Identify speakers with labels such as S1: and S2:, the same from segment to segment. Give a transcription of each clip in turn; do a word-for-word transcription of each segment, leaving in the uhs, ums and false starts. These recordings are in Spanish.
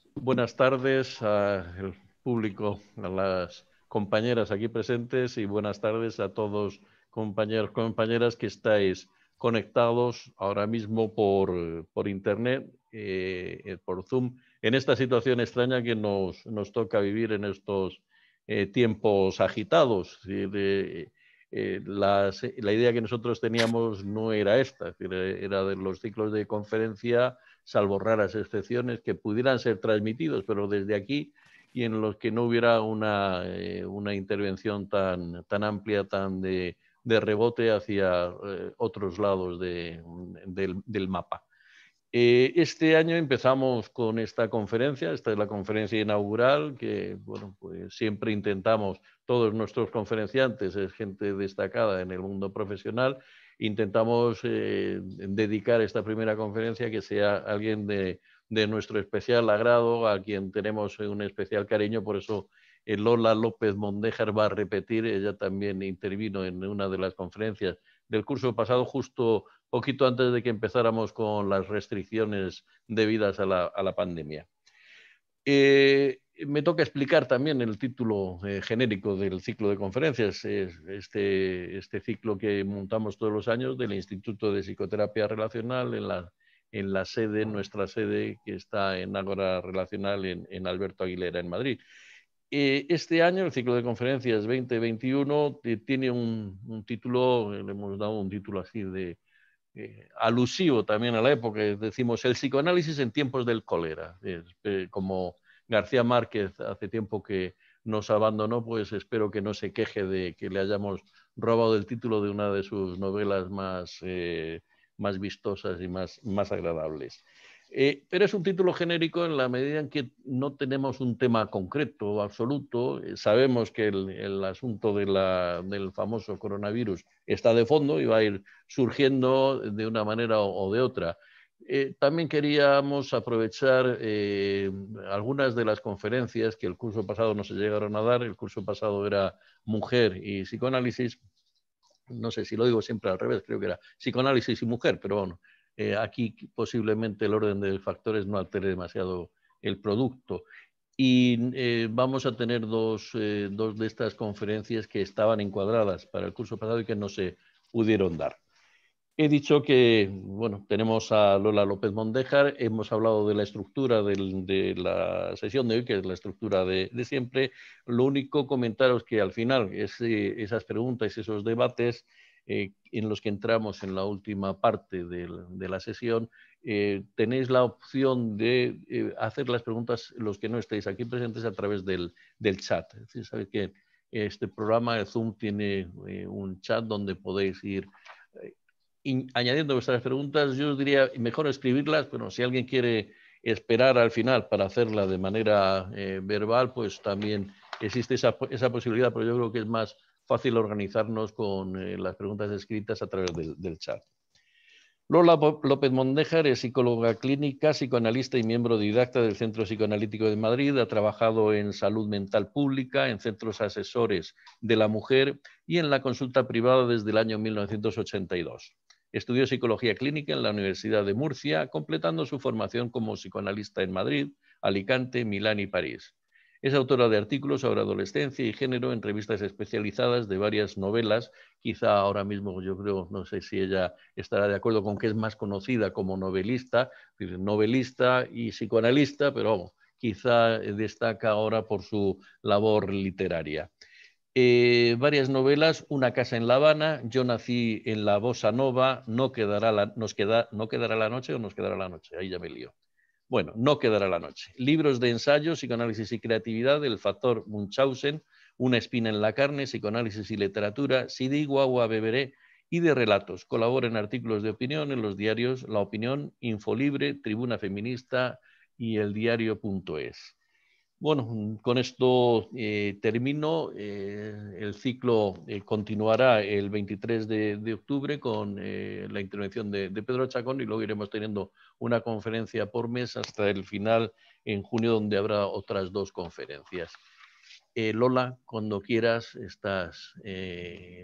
S1: Buenas tardes al público, a las compañeras aquí presentes y buenas tardes a todos compañeros, compañeras que estáis conectados ahora mismo por, por internet, eh, por Zoom, en esta situación extraña que nos, nos toca vivir en estos eh, tiempos agitados. De, eh, las, la idea que nosotros teníamos no era esta, era de los ciclos de conferencia, salvo raras excepciones, que pudieran ser transmitidos, pero desde aquí, y en los que no hubiera una, eh, una intervención tan, tan amplia, tan de, de rebote hacia eh, otros lados de, del, del mapa. Eh, este año empezamos con esta conferencia, esta es la conferencia inaugural, que bueno, pues siempre intentamos, todos nuestros conferenciantes es gente destacada en el mundo profesional, intentamos eh, dedicar esta primera conferencia que sea alguien de, de nuestro especial agrado, a quien tenemos un especial cariño, por eso eh, Lola López Mondéjar va a repetir, ella también intervino en una de las conferencias del curso pasado, justo poquito antes de que empezáramos con las restricciones debidas a la, a la pandemia. Eh, me toca explicar también el título eh, genérico del ciclo de conferencias, es este, este ciclo que montamos todos los años del Instituto de Psicoterapia Relacional en la, en la sede, nuestra sede que está en Ágora Relacional en, en Alberto Aguilera, en Madrid. Eh, este año el ciclo de conferencias veinte veintiuno eh, tiene un, un título, le hemos dado un título así de eh, alusivo también a la época, decimos el psicoanálisis en tiempos del cólera. Es, eh, como García Márquez hace tiempo que nos abandonó, pues espero que no se queje de que le hayamos robado el título de una de sus novelas más, eh, más vistosas y más, más agradables. Eh, pero es un título genérico en la medida en que no tenemos un tema concreto, absoluto. Eh, sabemos que el, el asunto de la, del famoso coronavirus está de fondo y va a ir surgiendo de una manera o, o de otra. Eh, también queríamos aprovechar eh, algunas de las conferencias que el curso pasado no se llegaron a dar. El curso pasado era Mujer y Psicoanálisis. No sé si lo digo siempre al revés, creo que era Psicoanálisis y Mujer, pero bueno, eh, aquí posiblemente el orden de factores no altere demasiado el producto. Y eh, vamos a tener dos, eh, dos de estas conferencias que estaban encuadradas para el curso pasado y que no se pudieron dar. He dicho que, bueno, tenemos a Lola López Mondéjar, hemos hablado de la estructura del, de la sesión de hoy, que es la estructura de, de siempre. Lo único comentaros que al final es, eh, esas preguntas, esos debates eh, en los que entramos en la última parte de, de la sesión, eh, tenéis la opción de eh, hacer las preguntas, los que no estéis aquí presentes, a través del, del chat. Es decir, sabéis que este programa de Zoom tiene eh, un chat donde podéis ir eh, añadiendo vuestras preguntas. Yo os diría mejor escribirlas, pero si alguien quiere esperar al final para hacerla de manera eh, verbal, pues también existe esa, esa, posibilidad, pero yo creo que es más fácil organizarnos con eh, las preguntas escritas a través del, del chat. Lola López Mondéjar es psicóloga clínica, psicoanalista y miembro didacta del Centro Psicoanalítico de Madrid. Ha trabajado en salud mental pública, en centros asesores de la mujer y en la consulta privada desde el año mil novecientos ochenta y dos. Estudió psicología clínica en la Universidad de Murcia, completando su formación como psicoanalista en Madrid, Alicante, Milán y París. Es autora de artículos sobre adolescencia y género en revistas especializadas, de varias novelas. Quizá ahora mismo yo creo, no sé si ella estará de acuerdo con que es más conocida como novelista, novelista y psicoanalista, pero vamos, quizá destaca ahora por su labor literaria. Eh, varias novelas, Una casa en La Habana, Yo nací en la Bossa Nova, No quedará la, nos queda, no quedará la noche o Nos quedará la noche, ahí ya me lío. Bueno, No quedará la noche. Libros de ensayo, psicoanálisis y creatividad, El factor Munchausen, Una espina en la carne, psicoanálisis y literatura, Si digo agua beberé, y de relatos. Colabora en artículos de opinión en los diarios La Opinión, Infolibre, Tribuna Feminista y El Diario.es. Bueno, con esto eh, termino. Eh, el ciclo eh, continuará el veintitrés de, de octubre con eh, la intervención de, de Pedro Chacón, y luego iremos teniendo una conferencia por mes hasta el final en junio, donde habrá otras dos conferencias. Eh, Lola, cuando quieras, estás. Eh,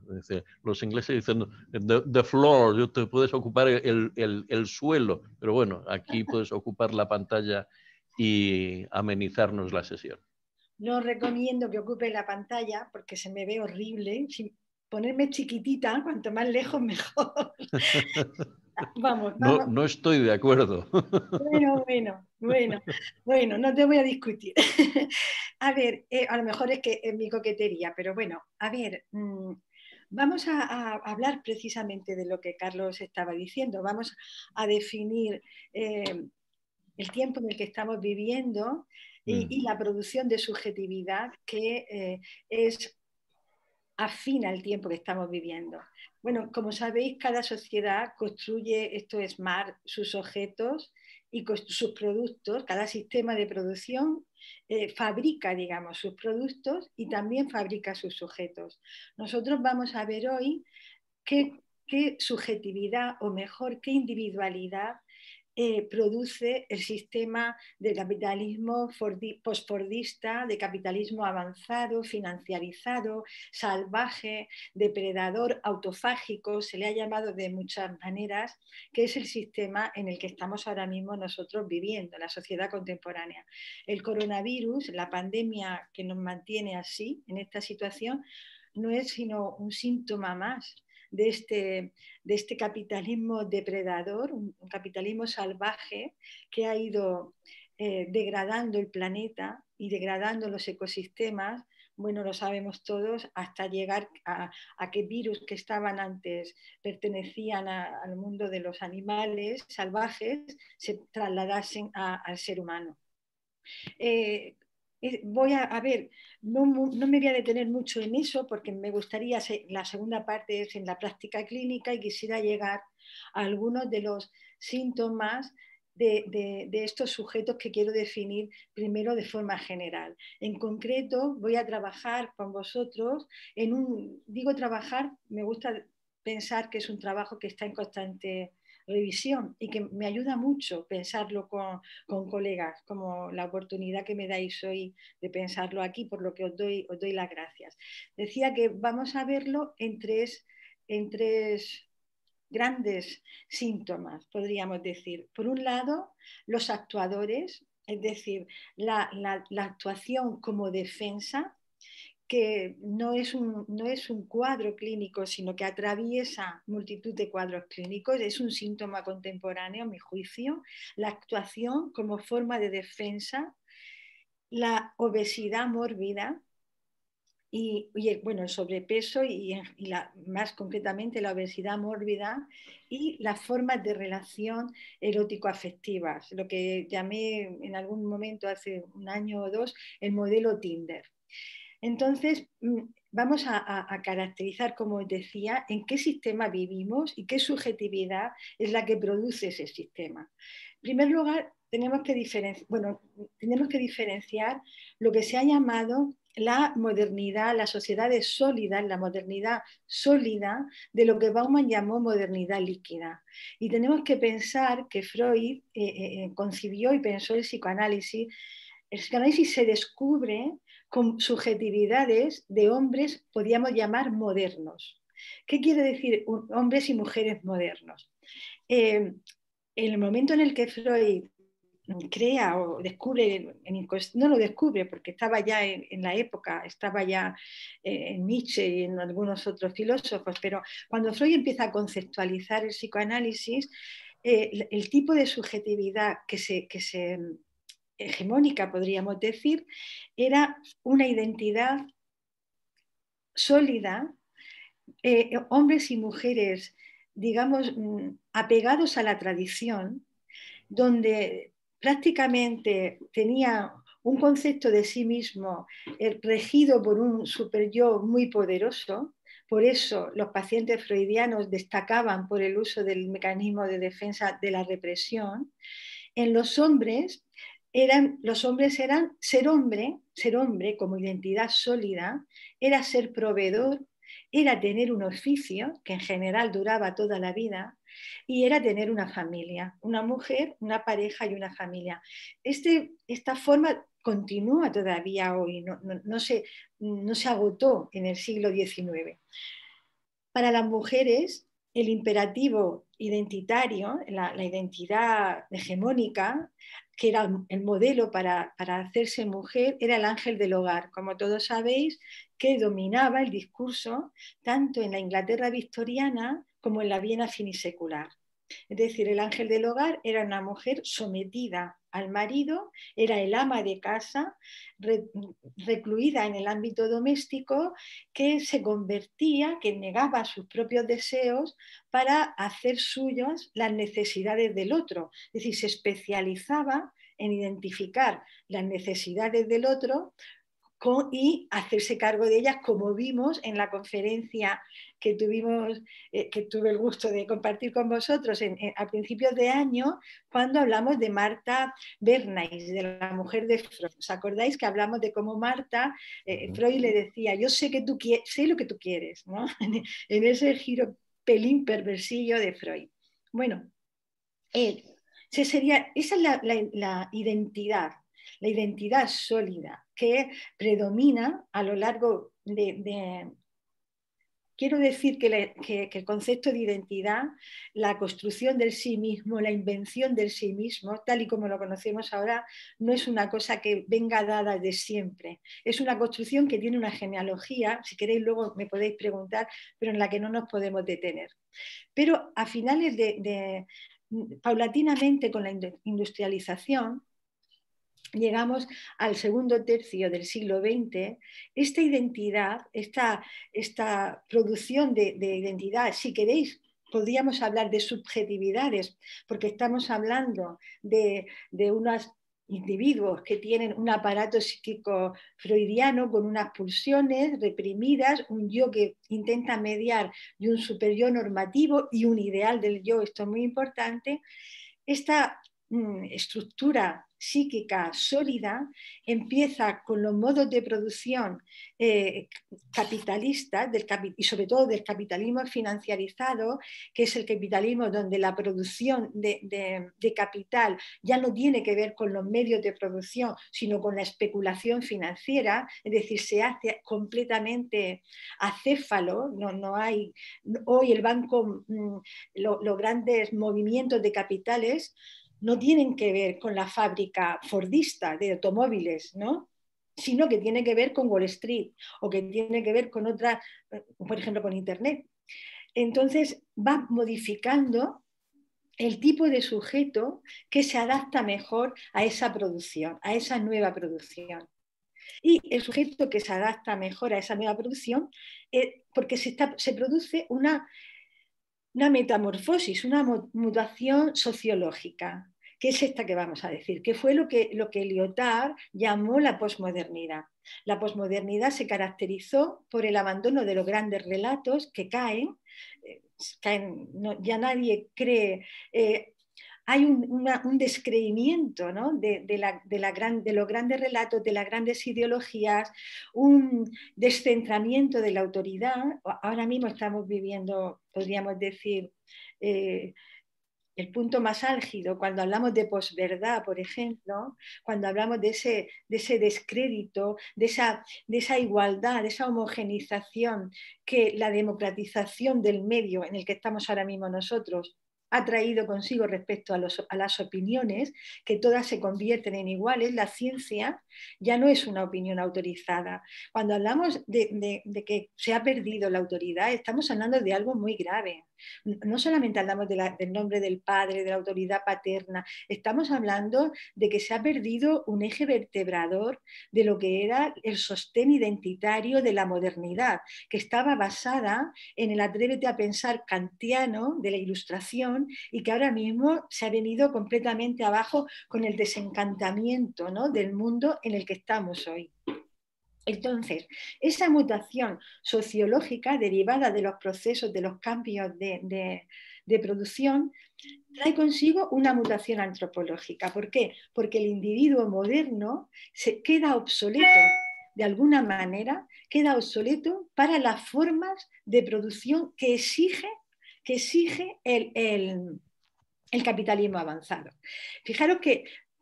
S1: los ingleses dicen the, the floor, yo te puedes ocupar el, el, el suelo, pero bueno, aquí puedes ocupar la pantalla y amenizarnos la sesión.
S2: No recomiendo que ocupe la pantalla porque se me ve horrible. Sin ponerme chiquitita, cuanto más lejos mejor. Vamos,
S1: No,
S2: vamos.
S1: no estoy de acuerdo.
S2: Bueno, bueno, bueno, bueno, no te voy a discutir. A ver, eh, a lo mejor es que es mi coquetería, pero bueno, a ver, mmm, vamos a, a, hablar precisamente de lo que Carlos estaba diciendo. Vamos a definir eh, el tiempo en el que estamos viviendo y,
S1: Mm.
S2: y la producción de subjetividad que eh, es afín al tiempo que estamos viviendo. Bueno, como sabéis, cada sociedad construye, esto es smart, sus objetos y sus productos, cada sistema de producción eh, fabrica, digamos, sus productos y también fabrica sus sujetos. Nosotros vamos a ver hoy qué, qué subjetividad, o mejor, qué individualidad eh, produce el sistema de capitalismo postfordista, de capitalismo avanzado, financiarizado, salvaje, depredador, autofágico, se le ha llamado de muchas maneras, que es el sistema en el que estamos ahora mismo nosotros viviendo, la sociedad contemporánea. El coronavirus, la pandemia que nos mantiene así, en esta situación, no es sino un síntoma más de este, de este capitalismo depredador, un, un capitalismo salvaje que ha ido eh, degradando el planeta y degradando los ecosistemas, bueno, lo sabemos todos, hasta llegar a, a que virus que estaban antes pertenecían a, al mundo de los animales salvajes se trasladasen a, al ser humano. Eh, voy a, a ver, no, no, me voy a detener mucho en eso porque me gustaría, la segunda parte es en la práctica clínica y quisiera llegar a algunos de los síntomas de, de, de estos sujetos que quiero definir primero de forma general. En concreto, voy a trabajar con vosotros en un, digo trabajar, me gusta pensar que es un trabajo que está en constante revisión y que me ayuda mucho pensarlo con, con colegas, como la oportunidad que me dais hoy de pensarlo aquí, por lo que os doy, os doy las gracias. Decía que vamos a verlo en tres, en tres grandes síntomas, podríamos decir. Por un lado, los actuadores, es decir, la, la, la actuación como defensa, que no es, un, no es un cuadro clínico, sino que atraviesa multitud de cuadros clínicos, es un síntoma contemporáneo, a mi juicio, la actuación como forma de defensa, la obesidad mórbida y, y el, bueno, el sobrepeso y, y la, más concretamente la obesidad mórbida y las formas de relación erótico-afectivas, lo que llamé en algún momento hace un año o dos el modelo Tinder. Entonces, vamos a, a, a caracterizar, como os decía, en qué sistema vivimos y qué subjetividad es la que produce ese sistema. En primer lugar, tenemos que diferenciar, bueno, tenemos que diferenciar lo que se ha llamado la modernidad, las sociedades sólidas, la modernidad sólida, de lo que Bauman llamó modernidad líquida. Y tenemos que pensar que Freud eh, eh, concibió y pensó el psicoanálisis. El psicoanálisis se descubre con subjetividades de hombres, podríamos llamar modernos. ¿Qué quiere decir hombres y mujeres modernos? Eh, en el momento en el que Freud crea o descubre, no lo descubre porque estaba ya en, en la época, estaba ya en Nietzsche y en algunos otros filósofos, pero cuando Freud empieza a conceptualizar el psicoanálisis, eh, el, el tipo de subjetividad que se, que se hegemónica, podríamos decir, era una identidad sólida, eh, hombres y mujeres, digamos, apegados a la tradición, donde prácticamente tenía un concepto de sí mismo eh, regido por un super yo muy poderoso. Por eso los pacientes freudianos destacaban por el uso del mecanismo de defensa de la represión. En los hombres, eran, los hombres eran ser hombre, ser hombre como identidad sólida, era ser proveedor, era tener un oficio, que en general duraba toda la vida, y era tener una familia, una mujer, una pareja y una familia. Este, esta forma continúa todavía hoy, no, no, no, se, no se agotó en el siglo diecinueve. Para las mujeres, el imperativo identitario, la, la identidad hegemónica, que era el modelo para, para hacerse mujer, era el ángel del hogar, como todos sabéis, que dominaba el discurso tanto en la Inglaterra victoriana como en la Viena finisecular. Es decir, el ángel del hogar era una mujer sometida al marido, era el ama de casa, recluida en el ámbito doméstico, que se convertía, que negaba sus propios deseos para hacer suyas las necesidades del otro. Es decir, se especializaba en identificar las necesidades del otro y hacerse cargo de ellas, como vimos en la conferencia que tuvimos, eh, que tuve el gusto de compartir con vosotros en, en, a principios de año, cuando hablamos de Marta Bernays, de la mujer de Freud. ¿Os acordáis que hablamos de cómo Marta, eh, Freud le decía, yo sé, que tú sé lo que tú quieres, ¿no? En ese giro pelín perversillo de Freud. Bueno, eh, ese sería, esa es la, la, la identidad, la identidad sólida que predomina a lo largo de... de quiero decir que, le, que, que el concepto de identidad, la construcción del sí mismo, la invención del sí mismo, tal y como lo conocemos ahora, no es una cosa que venga dada de siempre. Es una construcción que tiene una genealogía, si queréis luego me podéis preguntar, pero en la que no nos podemos detener. Pero a finales de... de paulatinamente con la industrialización, llegamos al segundo tercio del siglo veinte, esta identidad, esta, esta producción de, de identidad, si queréis, podríamos hablar de subjetividades, porque estamos hablando de, de unos individuos que tienen un aparato psíquico freudiano con unas pulsiones reprimidas, un yo que intenta mediar y un superyo normativo y un ideal del yo, esto es muy importante. Esta mm, estructura psíquica sólida empieza con los modos de producción eh, capitalistas del capi y sobre todo del capitalismo financiarizado, que es el capitalismo donde la producción de, de, de capital ya no tiene que ver con los medios de producción, sino con la especulación financiera, es decir, se hace completamente acéfalo, no, no hay, hoy el banco, mm, lo, los grandes movimientos de capitales no tienen que ver con la fábrica fordista de automóviles, ¿no? Sino que tiene que ver con Wall Street o que tiene que ver con otras, por ejemplo, con Internet. Entonces va modificando el tipo de sujeto que se adapta mejor a esa producción, a esa nueva producción. Y el sujeto que se adapta mejor a esa nueva producción, eh, porque se, está, se produce una, una metamorfosis, una mutación sociológica, que es esta que vamos a decir, que fue lo que, lo que Lyotard llamó la posmodernidad. La posmodernidad se caracterizó por el abandono de los grandes relatos que caen, eh, caen no, ya nadie cree... Eh, hay un, una, un descreimiento, ¿no? de, de, la, de, la gran, de los grandes relatos, de las grandes ideologías, un descentramiento de la autoridad. Ahora mismo estamos viviendo, podríamos decir, eh, el punto más álgido, cuando hablamos de posverdad, por ejemplo, cuando hablamos de ese, de ese descrédito, de esa, de esa igualdad, de esa homogenización que la democratización del medio en el que estamos ahora mismo nosotros ha traído consigo respecto a, los, a las opiniones, que todas se convierten en iguales. La ciencia ya no es una opinión autorizada. Cuando hablamos de, de, de que se ha perdido la autoridad, estamos hablando de algo muy grave. No solamente hablamos de la, del nombre del padre, de la autoridad paterna, estamos hablando de que se ha perdido un eje vertebrador de lo que era el sostén identitario de la modernidad, que estaba basada en el atrévete a pensar kantiano de la Ilustración y que ahora mismo se ha venido completamente abajo con el desencantamiento, ¿no?, del mundo en el que estamos hoy. Entonces, esa mutación sociológica derivada de los procesos, de los cambios de, de, de producción, trae consigo una mutación antropológica. ¿Por qué? Porque el individuo moderno se queda obsoleto, de alguna manera, queda obsoleto para las formas de producción que exige, que exige el, el, el capitalismo avanzado. Fijaros que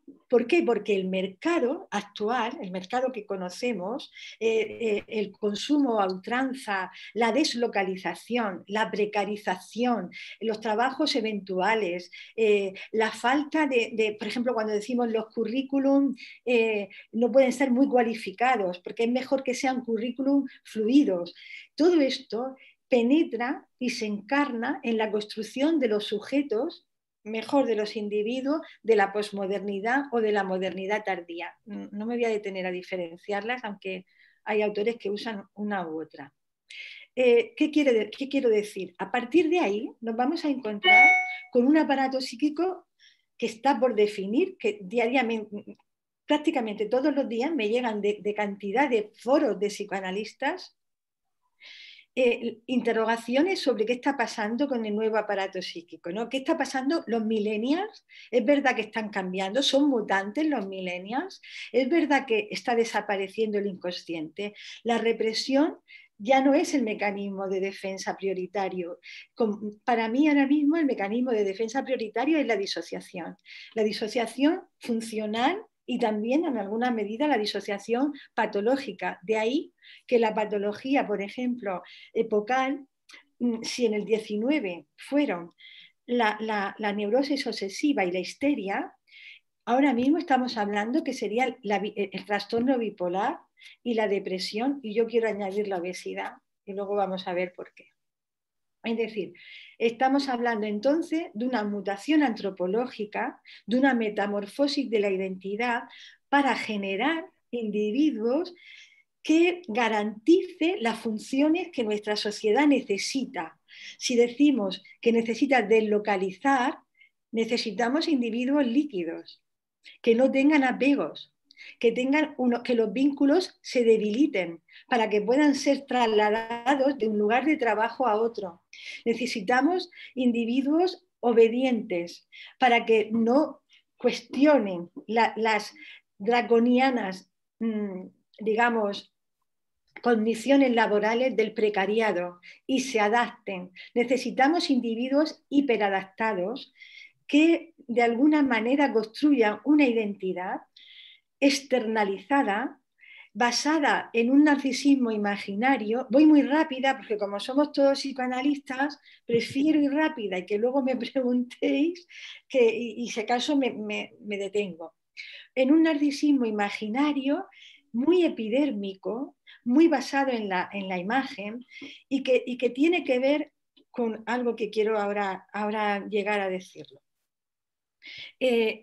S2: ¿Por qué? Porque el mercado actual, el mercado que conocemos, eh, eh, el consumo a ultranza, la deslocalización, la precarización, los trabajos eventuales, eh, la falta de, de, por ejemplo, cuando decimos los currículum eh, no pueden ser muy cualificados, porque es mejor que sean currículum fluidos. Todo esto penetra y se encarna en la construcción de los sujetos, mejor de los individuos, de la posmodernidad o de la modernidad tardía. No me voy a detener a diferenciarlas, aunque hay autores que usan una u otra. Eh, ¿qué, quiere, ¿Qué quiero decir? A partir de ahí nos vamos a encontrar con un aparato psíquico que está por definir, que diariamente, prácticamente todos los días me llegan de, de cantidad de foros de psicoanalistas Eh, interrogaciones sobre qué está pasando con el nuevo aparato psíquico, ¿no? ¿Qué está pasando? Los millennials, es verdad que están cambiando, son mutantes los millennials, es verdad que está desapareciendo el inconsciente, la represión ya no es el mecanismo de defensa prioritario. Para mí ahora mismo el mecanismo de defensa prioritario es la disociación, la disociación funcional y también en alguna medida la disociación patológica. De ahí que la patología, por ejemplo, epocal, si en el diecinueve fueron la, la, la neurosis obsesiva y la histeria, ahora mismo estamos hablando que sería la, el trastorno bipolar y la depresión, y yo quiero añadir la obesidad, y luego vamos a ver por qué. Es decir, estamos hablando entonces de una mutación antropológica, de una metamorfosis de la identidad para generar individuos que garantice las funciones que nuestra sociedad necesita. Si decimos que necesita deslocalizar, necesitamos individuos líquidos, que no tengan apegos, que, tengan uno, que los vínculos se debiliten para que puedan ser trasladados de un lugar de trabajo a otro. Necesitamos individuos obedientes para que no cuestionen la, las draconianas, mmm, digamos, condiciones laborales del precariado y se adapten. Necesitamos individuos hiperadaptados que de alguna manera construyan una identidad externalizada, basada en un narcisismo imaginario. Voy muy rápida porque como somos todos psicoanalistas, prefiero ir rápida y que luego me preguntéis que, y, y si acaso me, me, me detengo. En un narcisismo imaginario muy epidérmico, muy basado en la, en la imagen y que, y que tiene que ver con algo que quiero ahora, ahora llegar a decirlo. Eh,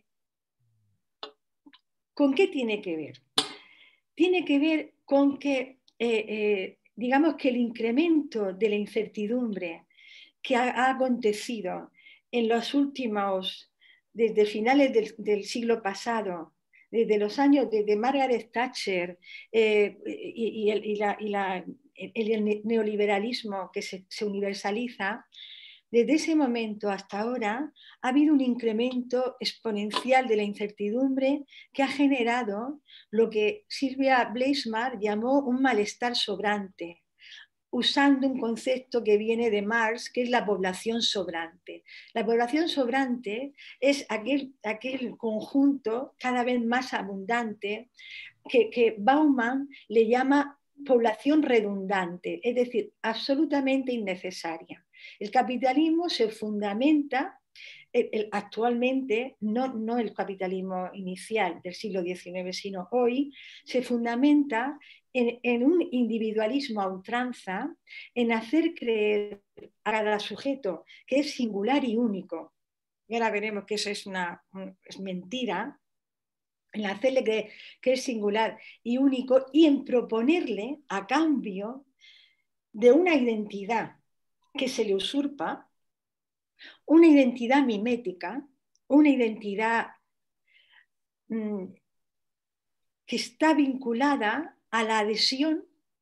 S2: ¿Con qué tiene que ver? Tiene que ver con que, eh, eh, digamos que el incremento de la incertidumbre que ha, ha acontecido en los últimos, desde finales del, del siglo pasado, desde los años de, de Margaret Thatcher eh, y, y, el, y, la, y la, el, el neoliberalismo que se, se universaliza, desde ese momento hasta ahora ha habido un incremento exponencial de la incertidumbre que ha generado lo que Sylvia Bleismar llamó un malestar sobrante, usando un concepto que viene de Marx, que es la población sobrante. La población sobrante es aquel, aquel conjunto cada vez más abundante que, que Bauman le llama población redundante, es decir, absolutamente innecesaria. El capitalismo se fundamenta el, el, actualmente, no, no el capitalismo inicial del siglo diecinueve, sino hoy, se fundamenta en, en un individualismo a ultranza, en hacer creer a cada sujeto que es singular y único. Y ahora veremos que eso es, una, es mentira, en hacerle creer que es singular y único y en proponerle a cambio de una identidad que se le usurpa, una identidad mimética, una identidad mmm, que está vinculada a la adhesión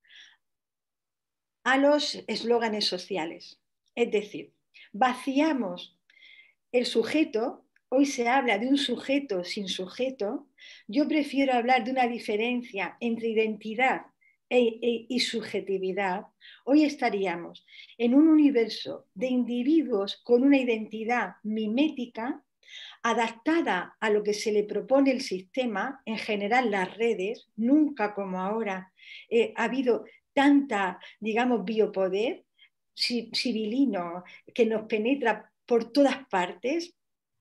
S2: a los eslóganes sociales. Es decir, vaciamos el sujeto, hoy se habla de un sujeto sin sujeto, yo prefiero hablar de una diferencia entre identidad e, e, y subjetividad. Hoy estaríamos en un universo de individuos con una identidad mimética adaptada a lo que se le propone el sistema, en general las redes, nunca como ahora eh, ha habido tanta, digamos, biopoder civilino que nos penetra por todas partes,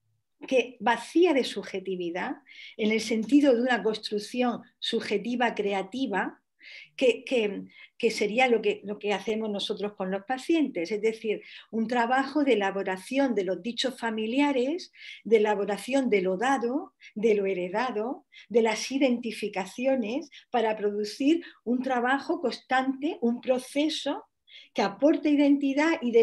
S2: que vacía de subjetividad, en el sentido de una construcción subjetiva creativa, que, que, que sería lo que, lo que hacemos nosotros con los pacientes, es decir, un trabajo de elaboración de los dichos familiares, de elaboración de lo dado, de lo heredado, de las identificaciones, para producir un trabajo constante, un proceso que aporta identidad y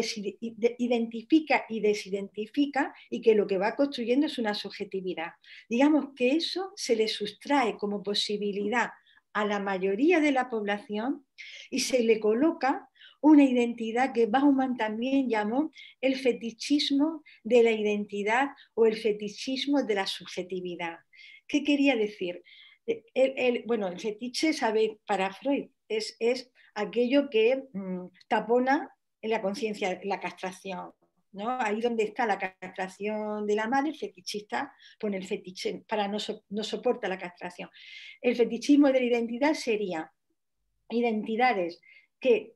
S2: identifica y desidentifica, y que lo que va construyendo es una subjetividad. Digamos que eso se le sustrae como posibilidad a la mayoría de la población y se le coloca una identidad que Bauman también llamó el fetichismo de la identidad o el fetichismo de la subjetividad. ¿Qué quería decir? El, el, bueno, el fetiche, sabéis, para Freud es, es aquello que mmm, tapona en la conciencia, la castración, ¿no? Ahí donde está la castración de la madre, el fetichista pone el fetiche, para no, so, no soporta la castración. El fetichismo de la identidad sería identidades que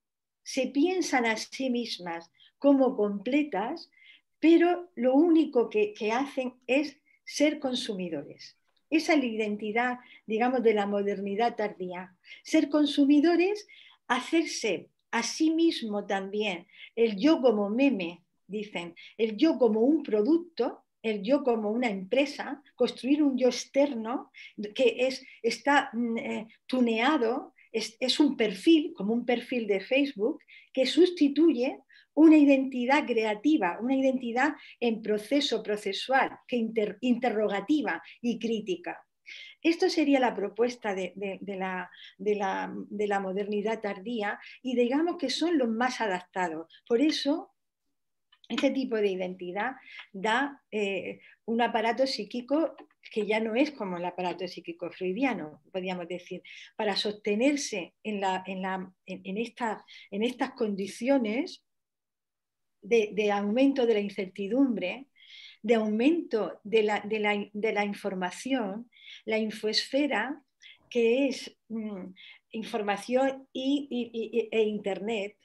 S2: se piensan a sí mismas como completas, pero lo único que, que hacen es ser consumidores. Esa es la identidad, digamos, de la modernidad tardía. Ser consumidores, hacerse a sí mismo también el yo como meme, dicen, el yo como un producto, el yo como una empresa, construir un yo externo que es, está eh, tuneado, es, es un perfil, como un perfil de Facebook, que sustituye una identidad creativa, una identidad en proceso procesual, que inter, interrogativa y crítica. Esto sería la propuesta de, de, de, la, de, la, de la modernidad tardía, y digamos que son los más adaptados. Por eso, este tipo de identidad da eh, un aparato psíquico que ya no es como el aparato psíquico freudiano, podríamos decir, para sostenerse en, la, en, la, en, en, esta, en estas condiciones de, de aumento de la incertidumbre, de aumento de la, de la, de la información, la infoesfera, que es mmm, información y, y, y, e internet,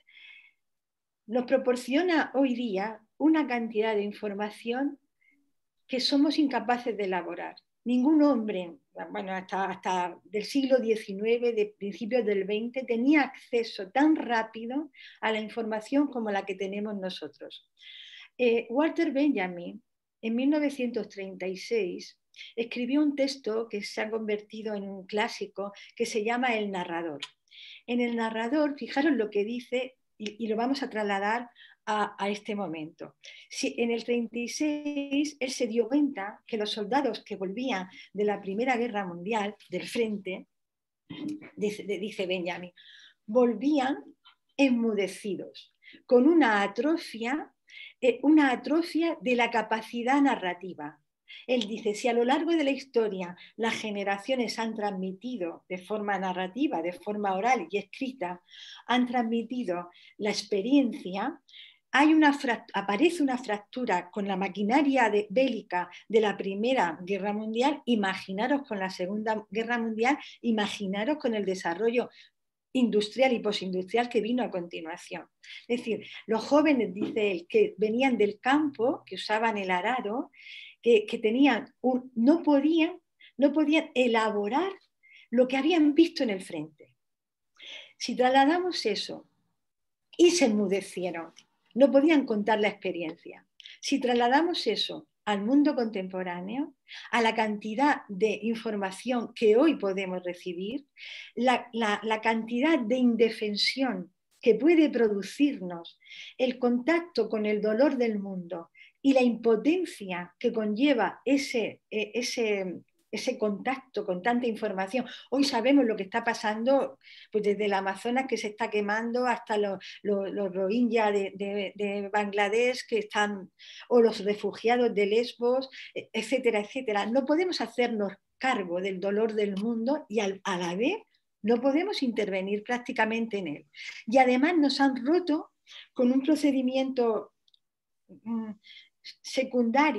S2: nos proporciona hoy día una cantidad de información que somos incapaces de elaborar. Ningún hombre, bueno, hasta, hasta del siglo diecinueve, de principios del veinte, tenía acceso tan rápido a la información como la que tenemos nosotros. Eh, Walter Benjamin, en mil novecientos treinta y seis, escribió un texto que se ha convertido en un clásico que se llama El narrador. En el narrador, fijaros lo que dice, y, y lo vamos a trasladar a, a este momento. Si en el treinta y seis él se dio cuenta que los soldados que volvían de la Primera Guerra Mundial, del frente, dice, dice Benjamin, volvían enmudecidos, con una atrofia, eh, una atrofia de la capacidad narrativa. Él dice, si a lo largo de la historia las generaciones han transmitido de forma narrativa, de forma oral y escrita, han transmitido la experiencia, hay una aparece una fractura con la maquinaria de, bélica de la Primera Guerra Mundial, imaginaros con la Segunda Guerra Mundial, imaginaros con el desarrollo industrial y postindustrial que vino a continuación. Es decir, los jóvenes, dice él, que venían del campo, que usaban el arado, que, que tenían un, no, podían, no podían elaborar lo que habían visto en el frente. Si trasladamos eso y se enmudecieron, no podían contar la experiencia. Si trasladamos eso al mundo contemporáneo, a la cantidad de información que hoy podemos recibir, la, la, la cantidad de indefensión que puede producirnos el contacto con el dolor del mundo y la impotencia que conlleva ese, ese, ese contacto con tanta información. Hoy sabemos lo que está pasando, pues desde el Amazonas que se está quemando hasta los, los, los rohingya de, de, de Bangladesh que están, o los refugiados de Lesbos, etcétera, etcétera. No podemos hacernos cargo del dolor del mundo y al, a la vez no podemos intervenir prácticamente en él. Y además nos han roto con un procedimiento mmm, secundario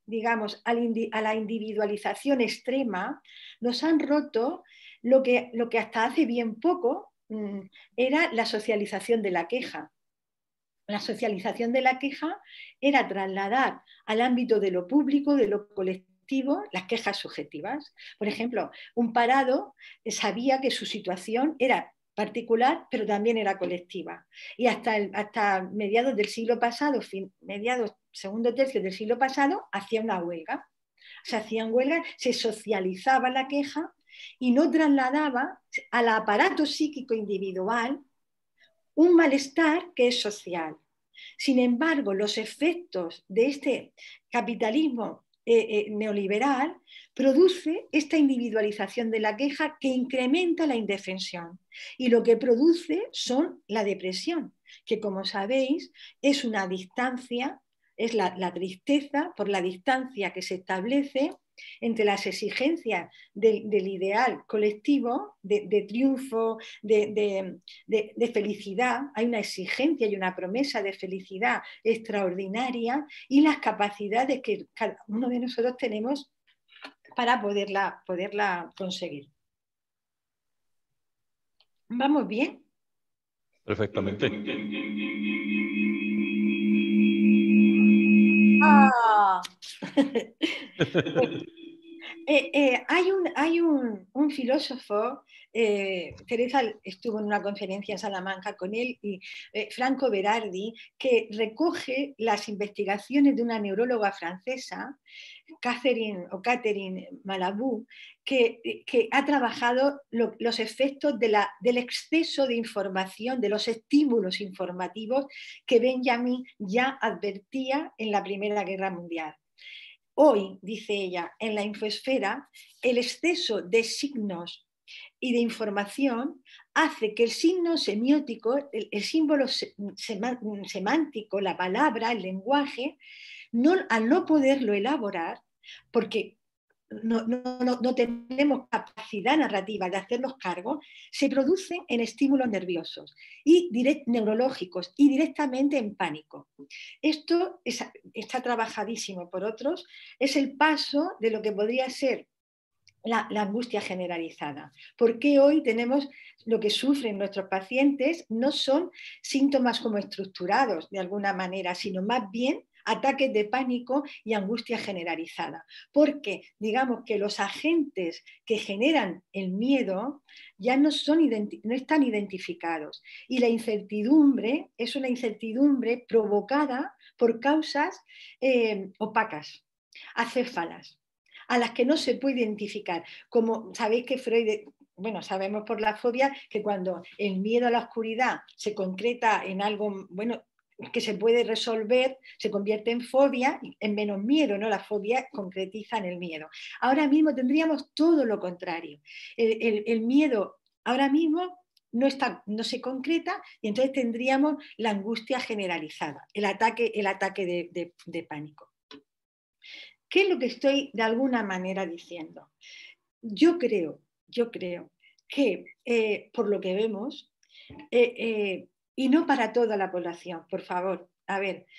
S2: digamos, a la individualización extrema, nos han roto lo que, lo que hasta hace bien poco mmm, era la socialización de la queja. La socialización de la queja era trasladar al ámbito de lo público, de lo colectivo, las quejas subjetivas. Por ejemplo, un parado sabía que su situación era particular, pero también era colectiva. Y hasta, el, hasta mediados del siglo pasado, fin, mediados, segundo tercio del siglo pasado, hacía una huelga. Se hacían huelgas, se socializaba la queja y no trasladaba al aparato psíquico individual un malestar que es social. Sin embargo, los efectos de este capitalismo eh, eh, neoliberal produce esta individualización de la queja que incrementa la indefensión y lo que produce son la depresión, que como sabéis es una distancia, es la, la tristeza por la distancia que se establece entre las exigencias de, del ideal colectivo, de, de triunfo, de, de, de, de felicidad. Hay una exigencia y una promesa de felicidad extraordinaria y las capacidades que cada uno de nosotros tenemos para poderla, poderla conseguir. ¿Vamos bien?
S1: Perfectamente.
S2: Ah. Eh, eh, hay un, hay un, un filósofo, eh, Teresa estuvo en una conferencia en Salamanca con él, y eh, Franco Berardi, que recoge las investigaciones de una neuróloga francesa, Catherine o Catherine Malabou, que, que ha trabajado lo, los efectos de la, del exceso de información, de los estímulos informativos que Benjamin ya advertía en la Primera Guerra Mundial. Hoy, dice ella, en la infosfera, el exceso de signos y de información hace que el signo semiótico, el, el símbolo semántico, la palabra, el lenguaje, no, al no poderlo elaborar, porque no, no, no, no tenemos capacidad narrativa de hacernos cargo, se producen en estímulos nerviosos y direct, neurológicos y directamente en pánico. Esto es, está trabajadísimo por otros, es el paso de lo que podría ser la, la angustia generalizada. Porque hoy tenemos lo que sufren nuestros pacientes no son síntomas como estructurados de alguna manera, sino más bien ataques de pánico y angustia generalizada, porque digamos que los agentes que generan el miedo ya no, son no están identificados y la incertidumbre es una incertidumbre provocada por causas eh, opacas, acéfalas, a las que no se puede identificar. Como sabéis que Freud, bueno, sabemos por la fobia que cuando el miedo a la oscuridad se concreta en algo, bueno, que se puede resolver, se convierte en fobia, en menos miedo, ¿no? La fobia concretiza en el miedo. Ahora mismo tendríamos todo lo contrario. El, el, el miedo ahora mismo no, está, no se concreta y entonces tendríamos la angustia generalizada, el ataque, el ataque de, de, de pánico. ¿Qué es lo que estoy de alguna manera diciendo? Yo creo, yo creo que eh, por lo que vemos, eh, eh, y no para toda la población, por favor. A ver,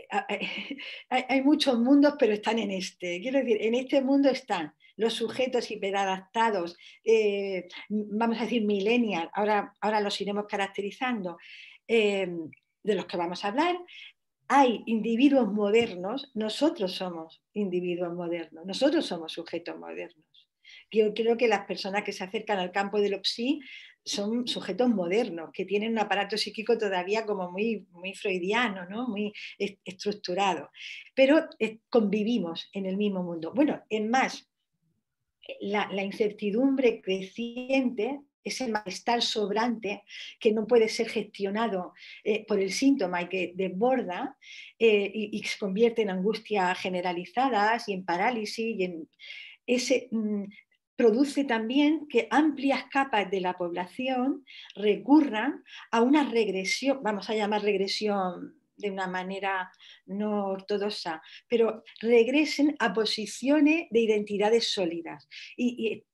S2: hay muchos mundos, pero están en este. Quiero decir, en este mundo están los sujetos hiperadaptados, eh, vamos a decir millennial, ahora, ahora los iremos caracterizando, eh, de los que vamos a hablar. Hay individuos modernos, nosotros somos individuos modernos, nosotros somos sujetos modernos. Yo creo que las personas que se acercan al campo de lo psi son sujetos modernos, que tienen un aparato psíquico todavía como muy, muy freudiano, ¿no? Muy estructurado. Pero eh, convivimos en el mismo mundo. Bueno, es más, la, la incertidumbre creciente, ese malestar sobrante que no puede ser gestionado eh, por el síntoma y que desborda eh, y, y se convierte en angustia generalizadas y en parálisis y en ese... Mmm, produce también que amplias capas de la población recurran a una regresión, vamos a llamar regresión de una manera no ortodoxa, pero regresen a posiciones de identidades sólidas. Y, y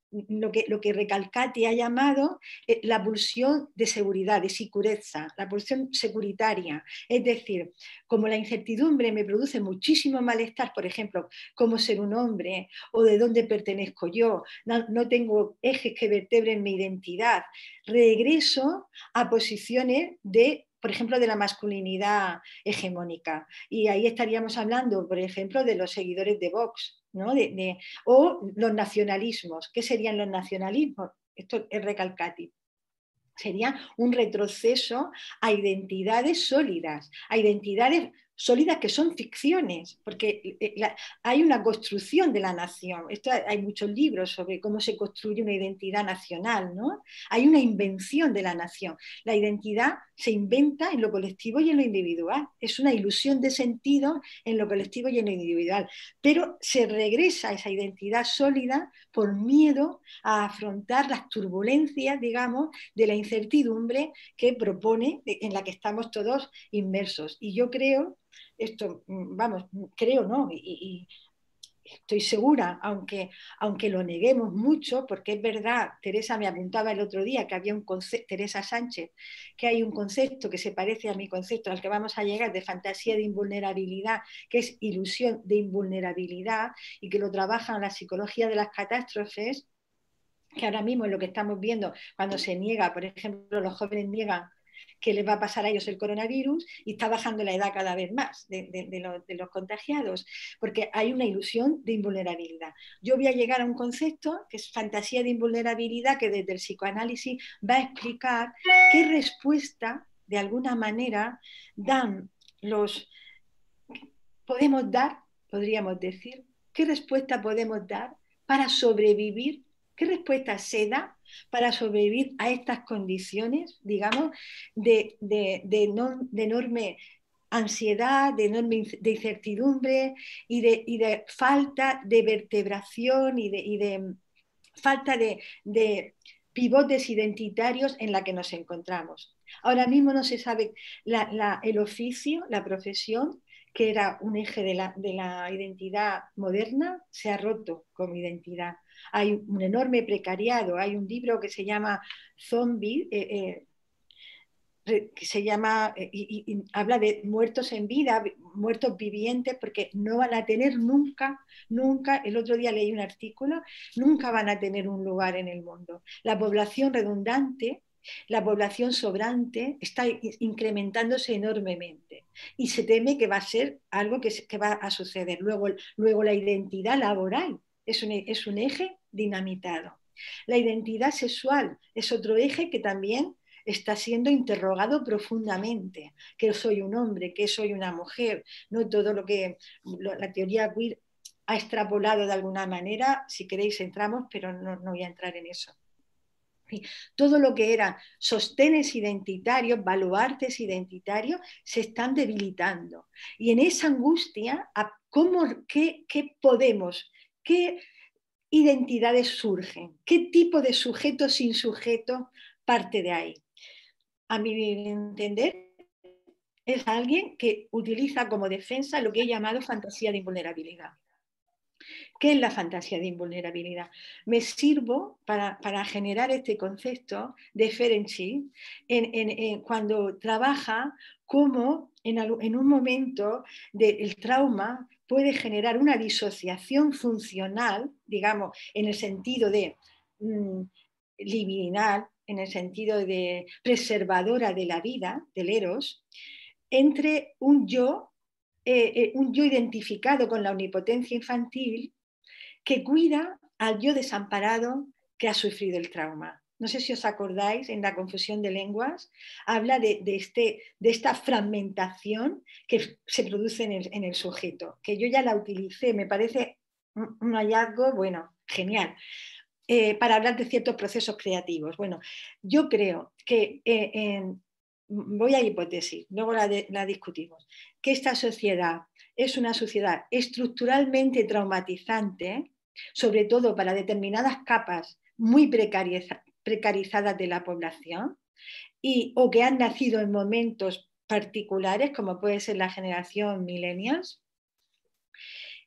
S2: lo que, lo que Recalcati ha llamado eh, la pulsión de seguridad, de sicurezza, la pulsión securitaria. Es decir, como la incertidumbre me produce muchísimo malestar, por ejemplo, cómo ser un hombre o de dónde pertenezco yo, no, no tengo ejes que vertebren mi identidad, regreso a posiciones de, por ejemplo, de la masculinidad hegemónica. Y ahí estaríamos hablando, por ejemplo, de los seguidores de Vox, ¿no? De, de, o los nacionalismos. ¿Qué serían los nacionalismos? Esto es Recalcati. Sería un retroceso a identidades sólidas, a identidades sólidas que son ficciones, porque la, hay una construcción de la nación. Esto, hay muchos libros sobre cómo se construye una identidad nacional, ¿no? Hay una invención de la nación. La identidad se inventa en lo colectivo y en lo individual. Es una ilusión de sentido en lo colectivo y en lo individual. Pero se regresa a esa identidad sólida por miedo a afrontar las turbulencias, digamos, de la incertidumbre que propone, en la que estamos todos inmersos. Y yo creo, esto, vamos, creo, ¿no? Y, y estoy segura, aunque, aunque lo neguemos mucho, porque es verdad, Teresa me apuntaba el otro día que había un concepto, Teresa Sánchez, que hay un concepto que se parece a mi concepto al que vamos a llegar de fantasía de invulnerabilidad, que es ilusión de invulnerabilidad, y que lo trabaja en la psicología de las catástrofes, que ahora mismo es lo que estamos viendo cuando se niega, por ejemplo, los jóvenes niegan que les va a pasar a ellos el coronavirus y está bajando la edad cada vez más de, de, de, los, de los contagiados, porque hay una ilusión de invulnerabilidad. Yo voy a llegar a un concepto que es fantasía de invulnerabilidad, que desde el psicoanálisis va a explicar qué respuesta, de alguna manera, dan los... podemos dar, podríamos decir, qué respuesta podemos dar para sobrevivir. ¿Qué respuesta se da para sobrevivir a estas condiciones, digamos, de, de, de, no, de enorme ansiedad, de enorme de incertidumbre y de, y de falta de vertebración y de, y de falta de, de pivotes identitarios en la que nos encontramos? Ahora mismo no se sabe la, la, el oficio, la profesión, que era un eje de la, de la identidad moderna, se ha roto como identidad. Hay un enorme precariado, hay un libro que se llama Zombie, eh, eh, que se llama, eh, y, y habla de muertos en vida, muertos vivientes, porque no van a tener nunca, nunca, el otro día leí un artículo, nunca van a tener un lugar en el mundo. La población redundante, la población sobrante está incrementándose enormemente y se teme que va a ser algo que, que va a suceder. Luego, luego la identidad laboral es un, es un eje dinamitado. La identidad sexual es otro eje que también está siendo interrogado profundamente. ¿Qué soy un hombre? ¿Qué soy una mujer? No todo lo que lo, la teoría queer ha extrapolado de alguna manera. Si queréis entramos, pero no, no voy a entrar en eso. Todo lo que eran sostenes identitarios, baluartes identitarios, se están debilitando. Y en esa angustia, ¿cómo, qué, qué podemos, qué identidades surgen? ¿Qué tipo de sujeto sin sujeto parte de ahí? A mi entender, es alguien que utiliza como defensa lo que he llamado fantasía de invulnerabilidad. ¿Qué es la fantasía de invulnerabilidad? Me sirvo para, para generar este concepto de Ferenczi en, en, en, cuando trabaja cómo en, en un momento del trauma puede generar una disociación funcional, digamos, en el sentido de mmm, libidinal, en el sentido de preservadora de la vida, del eros, entre un yo, eh, eh, un yo identificado con la omnipotencia infantil que cuida al yo desamparado que ha sufrido el trauma. No sé si os acordáis, en la confusión de lenguas, habla de, de, este, de esta fragmentación que se produce en el, en el sujeto, que yo ya la utilicé, me parece un, un hallazgo, bueno, genial. Eh, para hablar de ciertos procesos creativos. Bueno, yo creo que, eh, en, voy a hipótesis, luego la, de, la discutimos, que esta sociedad es una sociedad estructuralmente traumatizante, sobre todo para determinadas capas muy precariza, precarizadas de la población, y, o que han nacido en momentos particulares, como puede ser la generación millennials,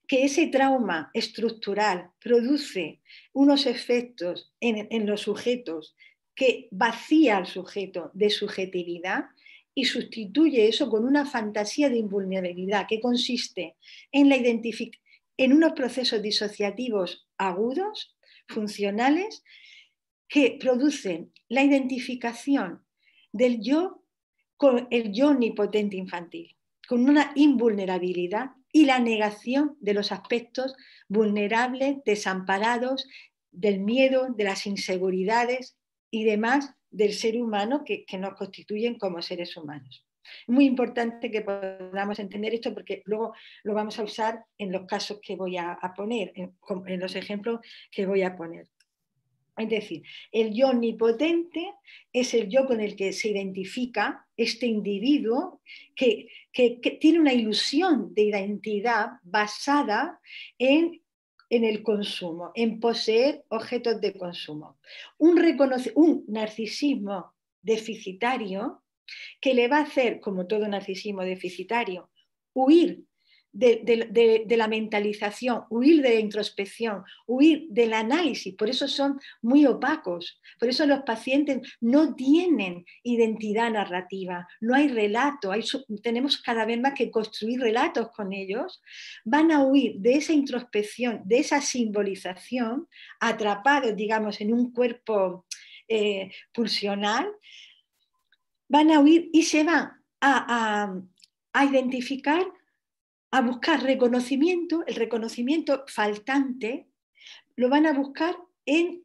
S2: que ese trauma estructural produce unos efectos en, en los sujetos que vacía al sujeto de subjetividad y sustituye eso con una fantasía de invulnerabilidad que consiste en, la en unos procesos disociativos agudos, funcionales, que producen la identificación del yo con el yo omnipotente infantil, con una invulnerabilidad y la negación de los aspectos vulnerables, desamparados, del miedo, de las inseguridades y demás del ser humano que, que nos constituyen como seres humanos. Es muy importante que podamos entender esto porque luego lo vamos a usar en los casos que voy a, a poner, en, en los ejemplos que voy a poner. Es decir, el yo omnipotente es el yo con el que se identifica este individuo que, que, que tiene una ilusión de identidad basada en, en el consumo, en poseer objetos de consumo. Un, un narcisismo deficitario que le va a hacer, como todo narcisismo deficitario, huir De, de, de, de la mentalización, huir de la introspección, huir del análisis. Por eso son muy opacos. Por eso los pacientes no tienen identidad narrativa, no hay relato, hay, tenemos cada vez más que construir relatos con ellos. Van a huir de esa introspección, de esa simbolización, atrapados, digamos, en un cuerpo eh, pulsional. Van a huir y se van a, a, a identificar, a buscar reconocimiento, el reconocimiento faltante, lo van a buscar en,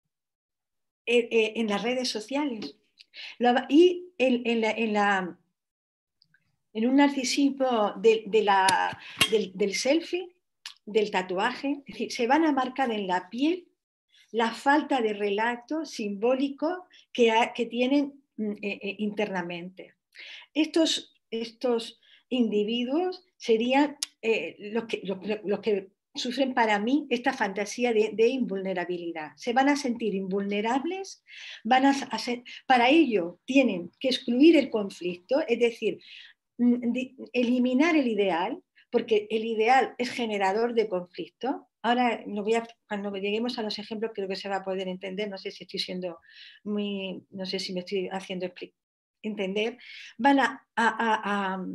S2: en, en las redes sociales. Y en, en, la, en, la, en un narcisismo de, de la, del, del selfie, del tatuaje, es decir, se van a marcar en la piel la falta de relato simbólico que, que tienen eh, eh, internamente. Estos, estos individuos serían eh, los, que, los, los que sufren para mí esta fantasía de, de invulnerabilidad. Se van a sentir invulnerables, van a, a ser, para ello tienen que excluir el conflicto, es decir, eliminar el ideal, porque el ideal es generador de conflicto. Ahora, no voy a, cuando lleguemos a los ejemplos, creo que se va a poder entender. No sé si estoy siendo muy, no sé si me estoy haciendo explicar. Entender, van a, a, a, a,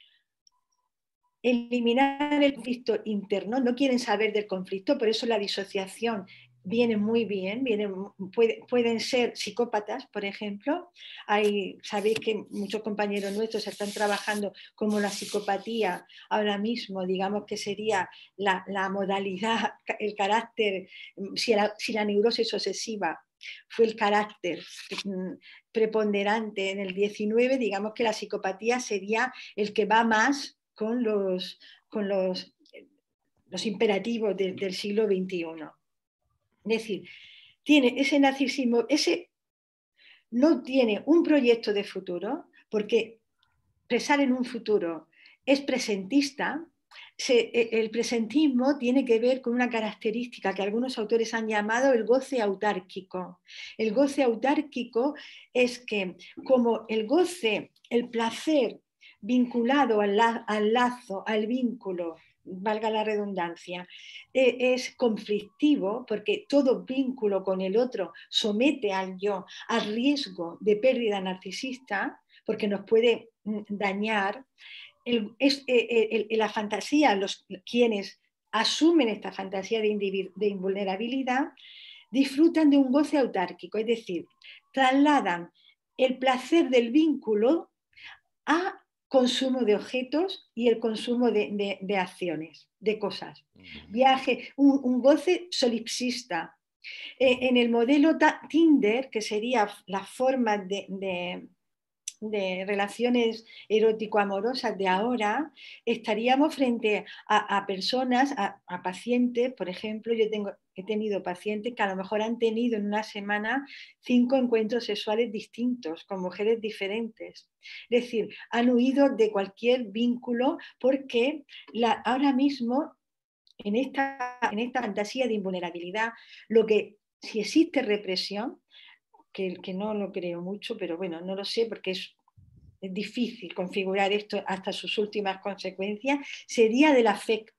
S2: eliminar el conflicto interno, no quieren saber del conflicto, por eso la disociación viene muy bien, viene, puede, pueden ser psicópatas, por ejemplo. Hay, sabéis que muchos compañeros nuestros están trabajando como la psicopatía ahora mismo, digamos que sería la, la modalidad, el carácter, si la, si la neurosis obsesiva fue el carácter preponderante en el diecinueve, digamos que la psicopatía sería el que va más con los, con los, los imperativos de, del siglo veintiuno. Es decir, tiene ese narcisismo, ese no tiene un proyecto de futuro, porque pensar en un futuro es presentista. Se, el presentismo tiene que ver con una característica que algunos autores han llamado el goce autárquico. El goce autárquico es que como el goce, el placer vinculado al, la, al lazo, al vínculo, valga la redundancia, eh, es conflictivo porque todo vínculo con el otro somete al yo al riesgo de pérdida narcisista porque nos puede dañar. El, es, el, el, la fantasía, los, quienes asumen esta fantasía de, de invulnerabilidad, disfrutan de un goce autárquico, es decir, trasladan el placer del vínculo a consumo de objetos y el consumo de, de, de acciones, de cosas. Viaje, un, un goce solipsista. Eh, en el modelo Tinder, que sería la forma de, de de relaciones erótico-amorosas de ahora, estaríamos frente a, a personas, a, a pacientes, por ejemplo, yo tengo, he tenido pacientes que a lo mejor han tenido en una semana cinco encuentros sexuales distintos con mujeres diferentes. Es decir, han huido de cualquier vínculo porque la, ahora mismo en esta, en esta fantasía de invulnerabilidad, lo que, si existe represión, Que, que no lo creo mucho, pero bueno, no lo sé porque es, es difícil configurar esto hasta sus últimas consecuencias, sería del afecto,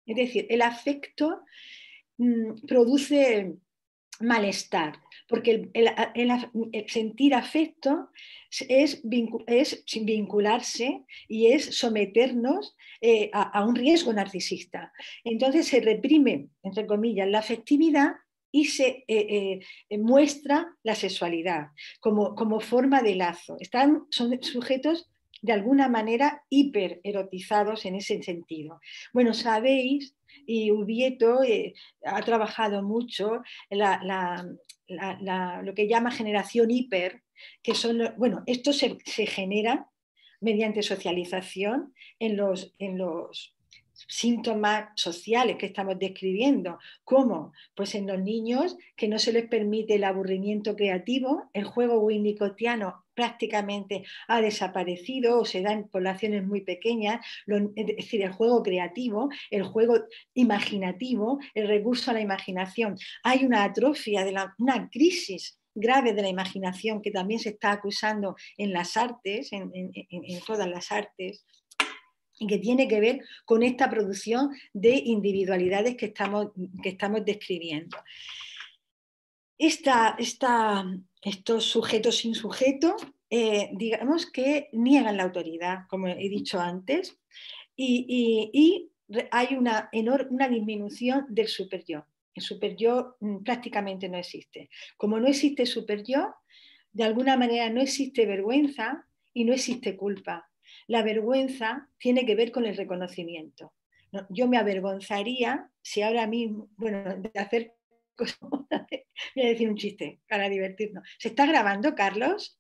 S2: Es decir, el afecto mmm, produce malestar, porque el, el, el, el sentir afecto es, es vincularse y es someternos eh, a, a un riesgo narcisista. Entonces se reprime, entre comillas, la afectividad y se eh, eh, muestra la sexualidad como, como forma de lazo. Están, son sujetos de alguna manera hipererotizados en ese sentido. Bueno, sabéis, y Ubieto eh, ha trabajado mucho la, la, la, la, lo que llama generación hiper, que son, bueno, esto se, se genera mediante socialización en los, en los síntomas sociales que estamos describiendo. ¿Cómo? Pues en los niños que no se les permite el aburrimiento creativo, el juego winnicottiano prácticamente ha desaparecido o se da en poblaciones muy pequeñas, lo, es decir, el juego creativo, el juego imaginativo, el recurso a la imaginación. Hay una atrofia, de la, una crisis grave de la imaginación que también se está acusando en las artes, en, en, en todas las artes, y que tiene que ver con esta producción de individualidades que estamos, que estamos describiendo. Esta, esta, estos sujetos sin sujeto, eh, digamos que niegan la autoridad, como he dicho antes, y, y, y hay una, enorme, una disminución del superyo. El superyo prácticamente no existe. Como no existe superyo, de alguna manera no existe vergüenza y no existe culpa. La vergüenza tiene que ver con el reconocimiento. ¿No? Yo me avergonzaría si ahora mismo, bueno, de hacer cosas, voy a decir un chiste para divertirnos. ¿Se está grabando, Carlos?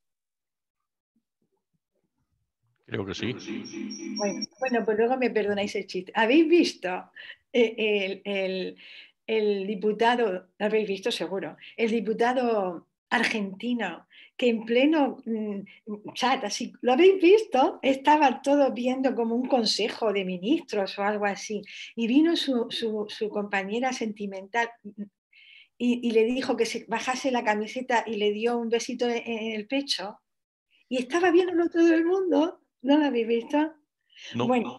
S1: Creo que sí.
S2: Bueno, bueno, pues luego me perdonáis el chiste. ¿Habéis visto el, el, el diputado, lo habéis visto seguro, el diputado argentino que en pleno mmm, chat, así, ¿lo habéis visto? Estaban todos viendo como un consejo de ministros o algo así, y vino su, su, su compañera sentimental y, y le dijo que se bajase la camiseta y le dio un besito en, en el pecho, y estaba viéndolo todo el mundo. ¿No lo habéis visto?
S1: No.
S2: Bueno,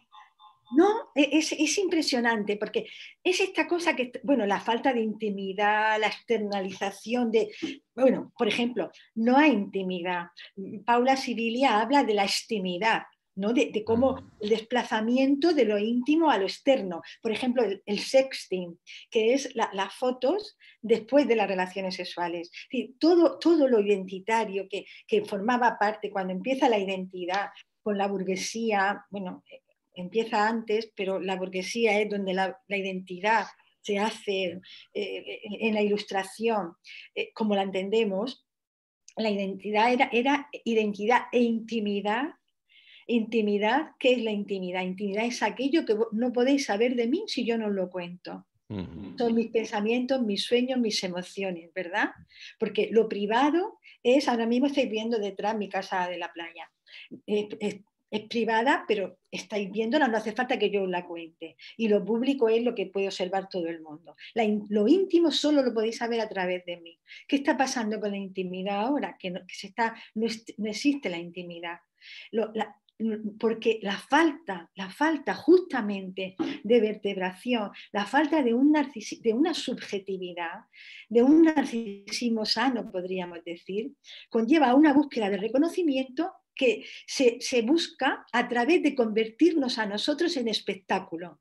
S2: no, es, es impresionante porque es esta cosa que, bueno, la falta de intimidad, la externalización de, bueno, por ejemplo, no hay intimidad. Paula Sibilia habla de la extimidad, ¿no? De, de cómo el desplazamiento de lo íntimo a lo externo. Por ejemplo, el, el sexting, que es la, las fotos después de las relaciones sexuales. Es decir, todo, todo lo identitario que, que formaba parte cuando empieza la identidad con la burguesía, bueno, empieza antes, pero la burguesía es donde la, la identidad se hace eh, en la ilustración, eh, como la entendemos. La identidad era, era identidad e intimidad. Intimidad, ¿qué es la intimidad? Intimidad es aquello que no podéis saber de mí si yo no lo cuento. Uh-huh. Son mis pensamientos, mis sueños, mis emociones, ¿verdad? Porque lo privado es, ahora mismo estáis viendo detrás mi casa de la playa. Eh, eh, es privada, pero estáis viéndola, no hace falta que yo os la cuente. Y lo público es lo que puede observar todo el mundo. La, lo íntimo solo lo podéis saber a través de mí. ¿Qué está pasando con la intimidad ahora? Que no, que se está, no, es, no existe la intimidad. Lo, la, porque la falta, la falta justamente de vertebración, la falta de, un narcis, de una subjetividad, de un narcisismo sano, podríamos decir, conlleva a una búsqueda de reconocimiento que se, se busca a través de convertirnos a nosotros en espectáculo.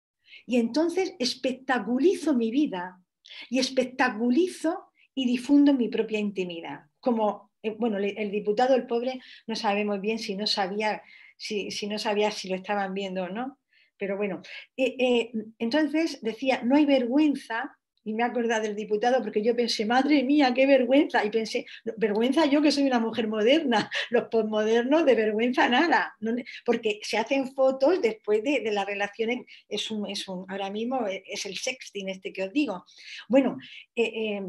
S2: Y entonces espectaculizo mi vida y espectaculizo y difundo mi propia intimidad. Como, eh, bueno, el diputado, el pobre, no sabemos bien si no sabía si, si, no sabía si lo estaban viendo o no. Pero bueno, eh, eh, entonces decía, no hay vergüenza. Y me he acordado del diputado porque yo pensé, madre mía, qué vergüenza. Y pensé, vergüenza yo que soy una mujer moderna. Los posmodernos de vergüenza nada. No, porque se hacen fotos después de, de las relaciones. Es un, es un, ahora mismo es el sexting este que os digo. Bueno, eh, eh,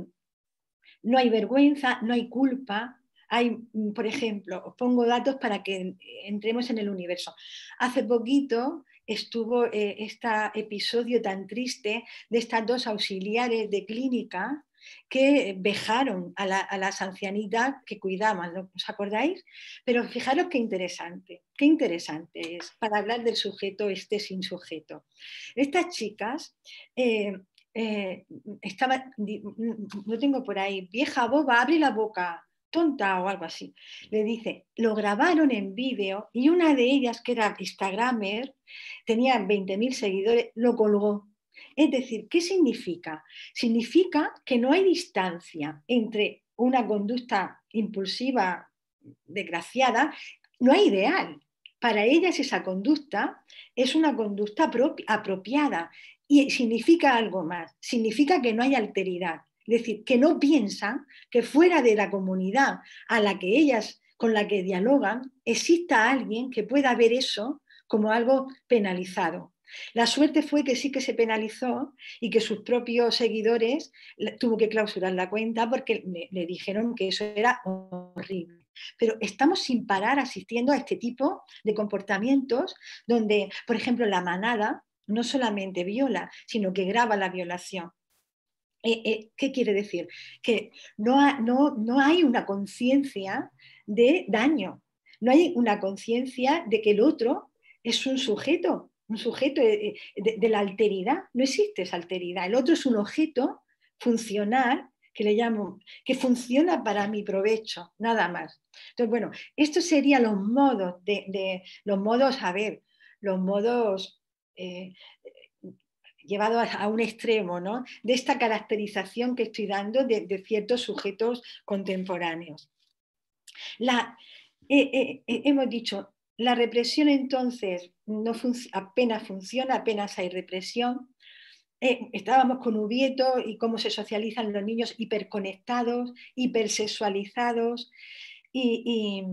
S2: no hay vergüenza, no hay culpa. Hay, por ejemplo, os pongo datos para que entremos en el universo. Hace poquito estuvo eh, este episodio tan triste de estas dos auxiliares de clínica que vejaron a, la, a las ancianitas que cuidaban, ¿no? ¿Os acordáis? Pero fijaros qué interesante, qué interesante es para hablar del sujeto este sin sujeto. Estas chicas eh, eh, estaban, no tengo por ahí, vieja boba, abre la boca, tonta o algo así. Le dice, lo grabaron en vídeo y una de ellas, que era Instagramer, tenía veinte mil seguidores, lo colgó. Es decir, ¿qué significa? Significa que no hay distancia entre una conducta impulsiva, desgraciada, no hay ideal. Para ellas esa conducta es una conducta apropiada y significa algo más, significa que no hay alteridad. Es decir, que no piensan que fuera de la comunidad a la que ellas, con la que dialogan, exista alguien que pueda ver eso como algo penalizado. La suerte fue que sí que se penalizó y que sus propios seguidores tuvo que clausurar la cuenta porque le, le dijeron que eso era horrible. Pero estamos sin parar asistiendo a este tipo de comportamientos donde, por ejemplo, la manada no solamente viola, sino que graba la violación. Eh, eh, ¿Qué quiere decir? Que no, ha, no, no hay una conciencia de daño, no hay una conciencia de que el otro es un sujeto, un sujeto de, de, de la alteridad. No existe esa alteridad. El otro es un objeto funcional que le llamo, que funciona para mi provecho, nada más. Entonces, bueno, estos serían los modos de, de los modos, a ver, los modos eh, llevado a un extremo, ¿no? De esta caracterización que estoy dando de, de ciertos sujetos contemporáneos. La, eh, eh, eh, hemos dicho, la represión entonces no fun apenas funciona, apenas hay represión. Eh, estábamos con Ubieto y cómo se socializan los niños hiperconectados, hipersexualizados y, y,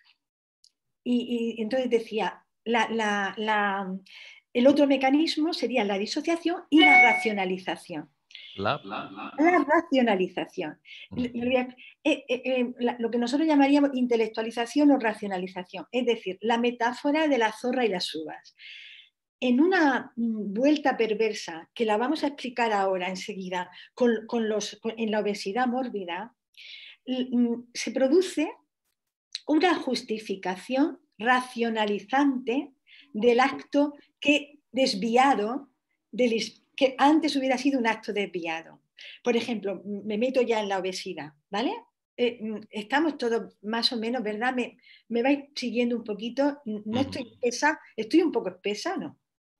S2: y, y entonces decía, la, la, la, el otro mecanismo sería la disociación y la racionalización.
S1: La,
S2: la racionalización. Eh, eh, eh, lo que nosotros llamaríamos intelectualización o racionalización, es decir, la metáfora de la zorra y las uvas. En una vuelta perversa, que la vamos a explicar ahora enseguida, con, con los, con, en la obesidad mórbida, se produce una justificación racionalizante del acto que desviado, del, que antes hubiera sido un acto desviado. Por ejemplo, me meto ya en la obesidad, ¿vale? Eh, estamos todos más o menos, ¿verdad? Me, me vais siguiendo un poquito. No estoy espesa, estoy un poco espesa, ¿no?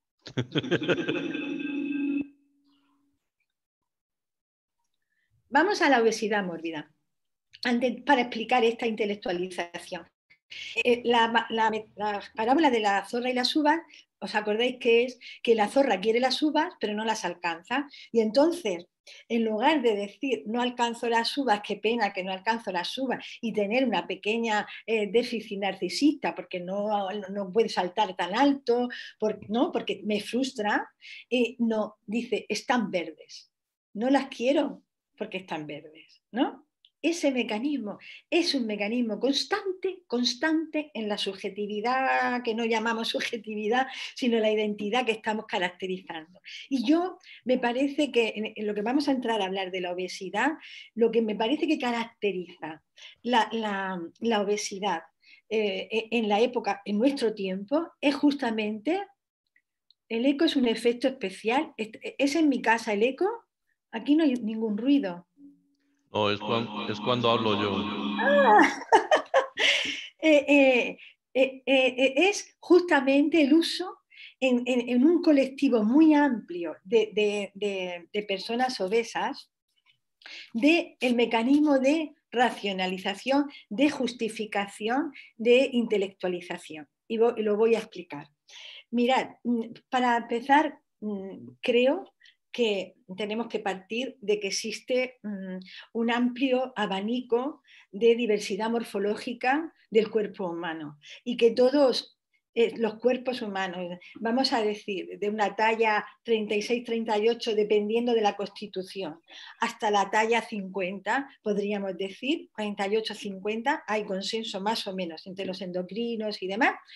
S2: Vamos a la obesidad mórbida, antes, para explicar esta intelectualización. Eh, la, la, la parábola de la zorra y las uvas, ¿os acordáis que es que la zorra quiere las uvas pero no las alcanza? Y entonces, en lugar de decir no alcanzo las uvas, qué pena que no alcanzo las uvas, y tener una pequeña eh, déficit narcisista porque no, no puede saltar tan alto, por, ¿no? Porque me frustra, eh, no, dice, están verdes, no las quiero porque están verdes, ¿no? Ese mecanismo es un mecanismo constante, constante en la subjetividad, que no llamamos subjetividad, sino la identidad que estamos caracterizando. Y yo me parece que en lo que vamos a entrar a hablar de la obesidad, lo que me parece que caracteriza la, la, la obesidad eh, en la época, en nuestro tiempo, es justamente, el eco es un efecto especial. ¿Es en mi casa el eco? Aquí no hay ningún ruido.
S1: No, es cuando, es cuando hablo yo.
S2: Ah. eh, eh, eh, eh, es justamente el uso en, en, en un colectivo muy amplio de, de, de, de personas obesas del mecanismo de racionalización, de justificación, de intelectualización. Y, vo, y lo voy a explicar. Mirad, para empezar, creo que tenemos que partir de que existe um, un amplio abanico de diversidad morfológica del cuerpo humano y que todos eh, los cuerpos humanos, vamos a decir, de una talla treinta y seis treinta y ocho, dependiendo de la constitución, hasta la talla cincuenta, podríamos decir, cuarenta y ocho cincuenta, hay consenso más o menos entre los endocrinos y demás,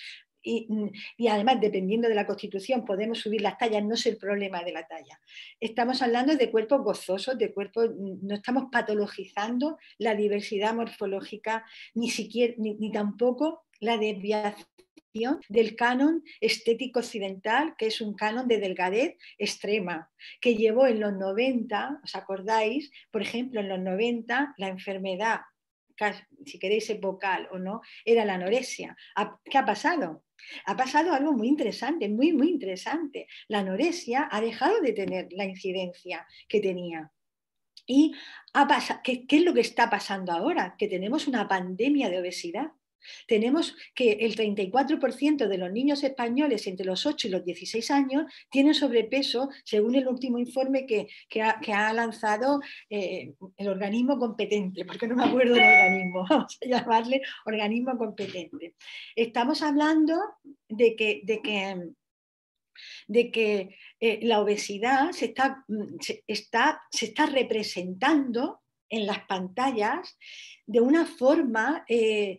S2: Y, y además, dependiendo de la constitución, podemos subir las tallas, no es el problema de la talla. Estamos hablando de cuerpos gozosos, de cuerpos, no estamos patologizando la diversidad morfológica, ni siquiera, ni, ni tampoco la desviación del canon estético occidental, que es un canon de delgadez extrema, que llevó en los noventa, ¿os acordáis? Por ejemplo, en los noventa la enfermedad, si queréis vocal o no, era la anorexia. ¿Qué ha pasado? Ha pasado algo muy interesante, muy, muy interesante. La anorexia ha dejado de tener la incidencia que tenía. ¿Y ha pasado, ¿qué, qué es lo que está pasando ahora? Que tenemos una pandemia de obesidad. Tenemos que el treinta y cuatro por ciento de los niños españoles entre los ocho y los dieciséis años tienen sobrepeso, según el último informe que, que, ha, que ha lanzado eh, el organismo competente, porque no me acuerdo del organismo, vamos a llamarle organismo competente. Estamos hablando de que, de que, de que eh, la obesidad se está, se, está, se está representando en las pantallas de una forma eh,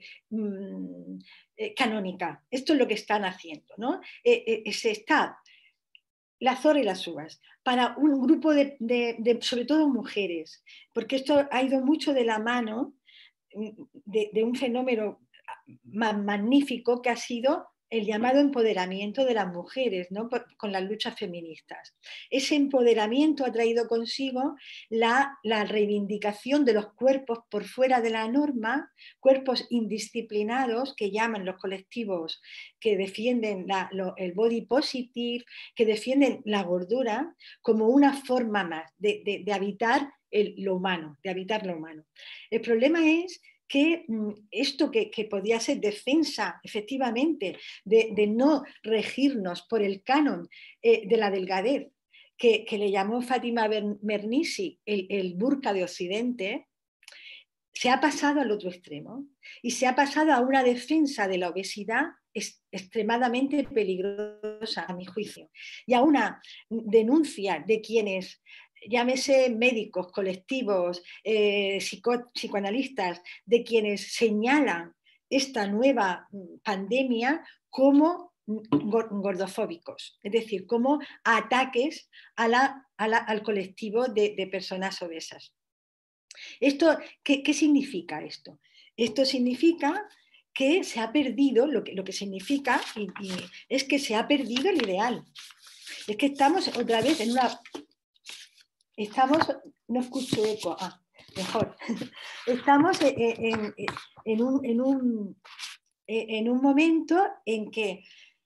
S2: eh, canónica. Esto es lo que están haciendo, ¿no? Eh, eh, se está la zorra y las uvas para un grupo de, de, de, sobre todo mujeres, porque esto ha ido mucho de la mano de, de un fenómeno magnífico que ha sido el llamado empoderamiento de las mujeres, ¿no? Con las luchas feministas. Ese empoderamiento ha traído consigo la, la reivindicación de los cuerpos por fuera de la norma, cuerpos indisciplinados que llaman los colectivos que defienden la, lo, el body positive, que defienden la gordura como una forma más de, de, de habitar el, lo humano, de habitar lo humano. El problema es que esto que, que podía ser defensa, efectivamente, de, de no regirnos por el canon eh, de la delgadez, que, que le llamó Fátima Mernissi el, el burka de Occidente, se ha pasado al otro extremo y se ha pasado a una defensa de la obesidad es, extremadamente peligrosa, a mi juicio, y a una denuncia de quienes, llámese médicos, colectivos, eh, psico, psicoanalistas, de quienes señalan esta nueva pandemia como gordofóbicos, es decir, como ataques a la, a la, al colectivo de, de personas obesas. Esto, ¿qué, ¿Qué significa esto? Esto significa que se ha perdido, lo que, lo que significa y, y es que se ha perdido el ideal. Es que estamos otra vez en una... Estamos, no escucho eco, ah, mejor. Estamos en, en, en, un, en, un, en un momento en que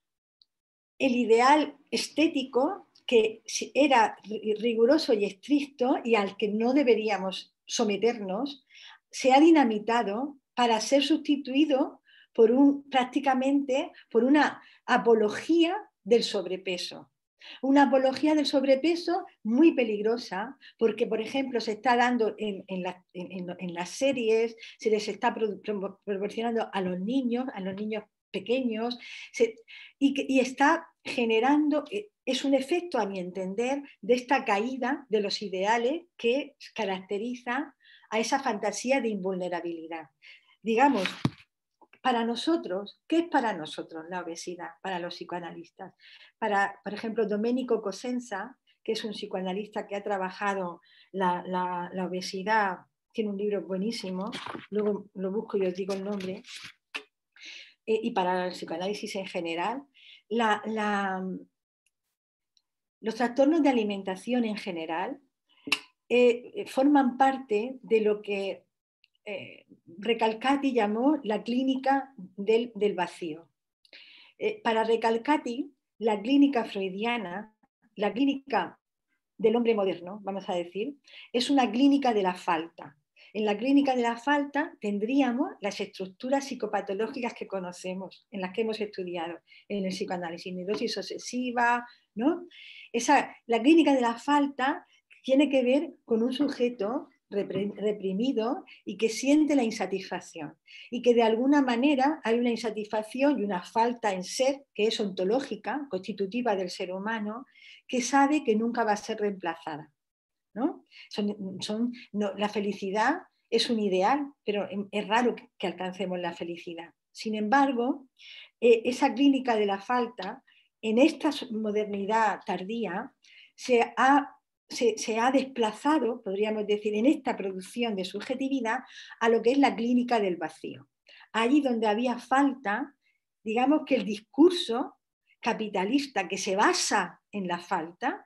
S2: el ideal estético, que era riguroso y estricto y al que no deberíamos someternos, se ha dinamitado para ser sustituido por un, prácticamente por una apología del sobrepeso. Una apología del sobrepeso muy peligrosa porque, por ejemplo, se está dando en, en, la, en, en las series, se les está proporcionando a los niños, a los niños pequeños, se, y, y está generando, es un efecto, a mi entender, de esta caída de los ideales que caracteriza a esa fantasía de invulnerabilidad. Digamos, para nosotros, ¿qué es para nosotros la obesidad? Para los psicoanalistas. Para, por ejemplo, Domenico Cosenza, que es un psicoanalista que ha trabajado la, la, la obesidad, tiene un libro buenísimo, luego lo busco y os digo el nombre, eh, y para el psicoanálisis en general, la, la, los trastornos de alimentación en general eh, forman parte de lo que Eh, Recalcati llamó la clínica del, del vacío. Eh, para Recalcati, la clínica freudiana, la clínica del hombre moderno, vamos a decir, es una clínica de la falta. En la clínica de la falta tendríamos las estructuras psicopatológicas que conocemos, en las que hemos estudiado en el psicoanálisis, neurosis obsesiva, ¿no? Esa, la clínica de la falta tiene que ver con un sujeto reprimido y que siente la insatisfacción y que de alguna manera hay una insatisfacción y una falta en ser que es ontológica, constitutiva del ser humano, que sabe que nunca va a ser reemplazada, ¿no? Son, son, no, la felicidad es un ideal, pero es raro que alcancemos la felicidad. Sin embargo, eh, esa clínica de la falta, en esta modernidad tardía, se ha, se, se ha desplazado, podríamos decir, en esta producción de subjetividad, a lo que es la clínica del vacío. Allí donde había falta, digamos que el discurso capitalista que se basa en la falta,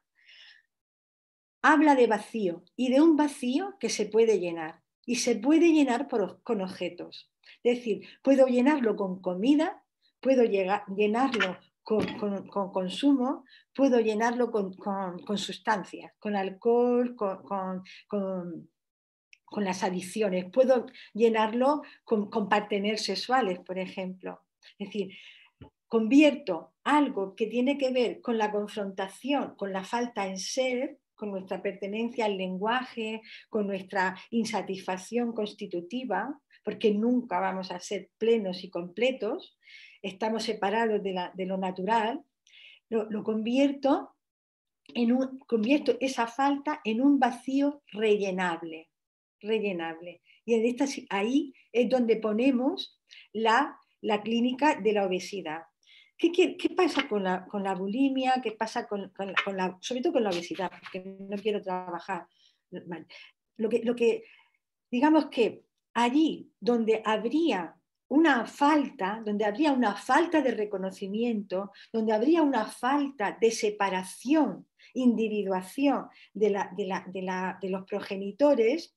S2: habla de vacío y de un vacío que se puede llenar. Y se puede llenar por, con objetos. Es decir, puedo llenarlo con comida, puedo llegar, llenarlo con, con, con consumo, puedo llenarlo con, con, con sustancias, con alcohol, con, con, con, con las adicciones, puedo llenarlo con, con partener sexuales, por ejemplo. Es decir, convierto algo que tiene que ver con la confrontación, con la falta en ser, con nuestra pertenencia al lenguaje, con nuestra insatisfacción constitutiva, porque nunca vamos a ser plenos y completos, estamos separados de, la, de lo natural, lo, lo convierto, en un, convierto esa falta en un vacío rellenable, rellenable. Y en esta, ahí es donde ponemos la, la clínica de la obesidad. ¿Qué, qué, qué pasa con la, con la bulimia? ¿Qué pasa con, con, la, con la, sobre todo con la obesidad? Porque no quiero trabajar. Lo que, lo que, digamos que allí donde habría una falta, donde habría una falta de reconocimiento, donde habría una falta de separación, individuación de, la, de, la, de, la, de los progenitores,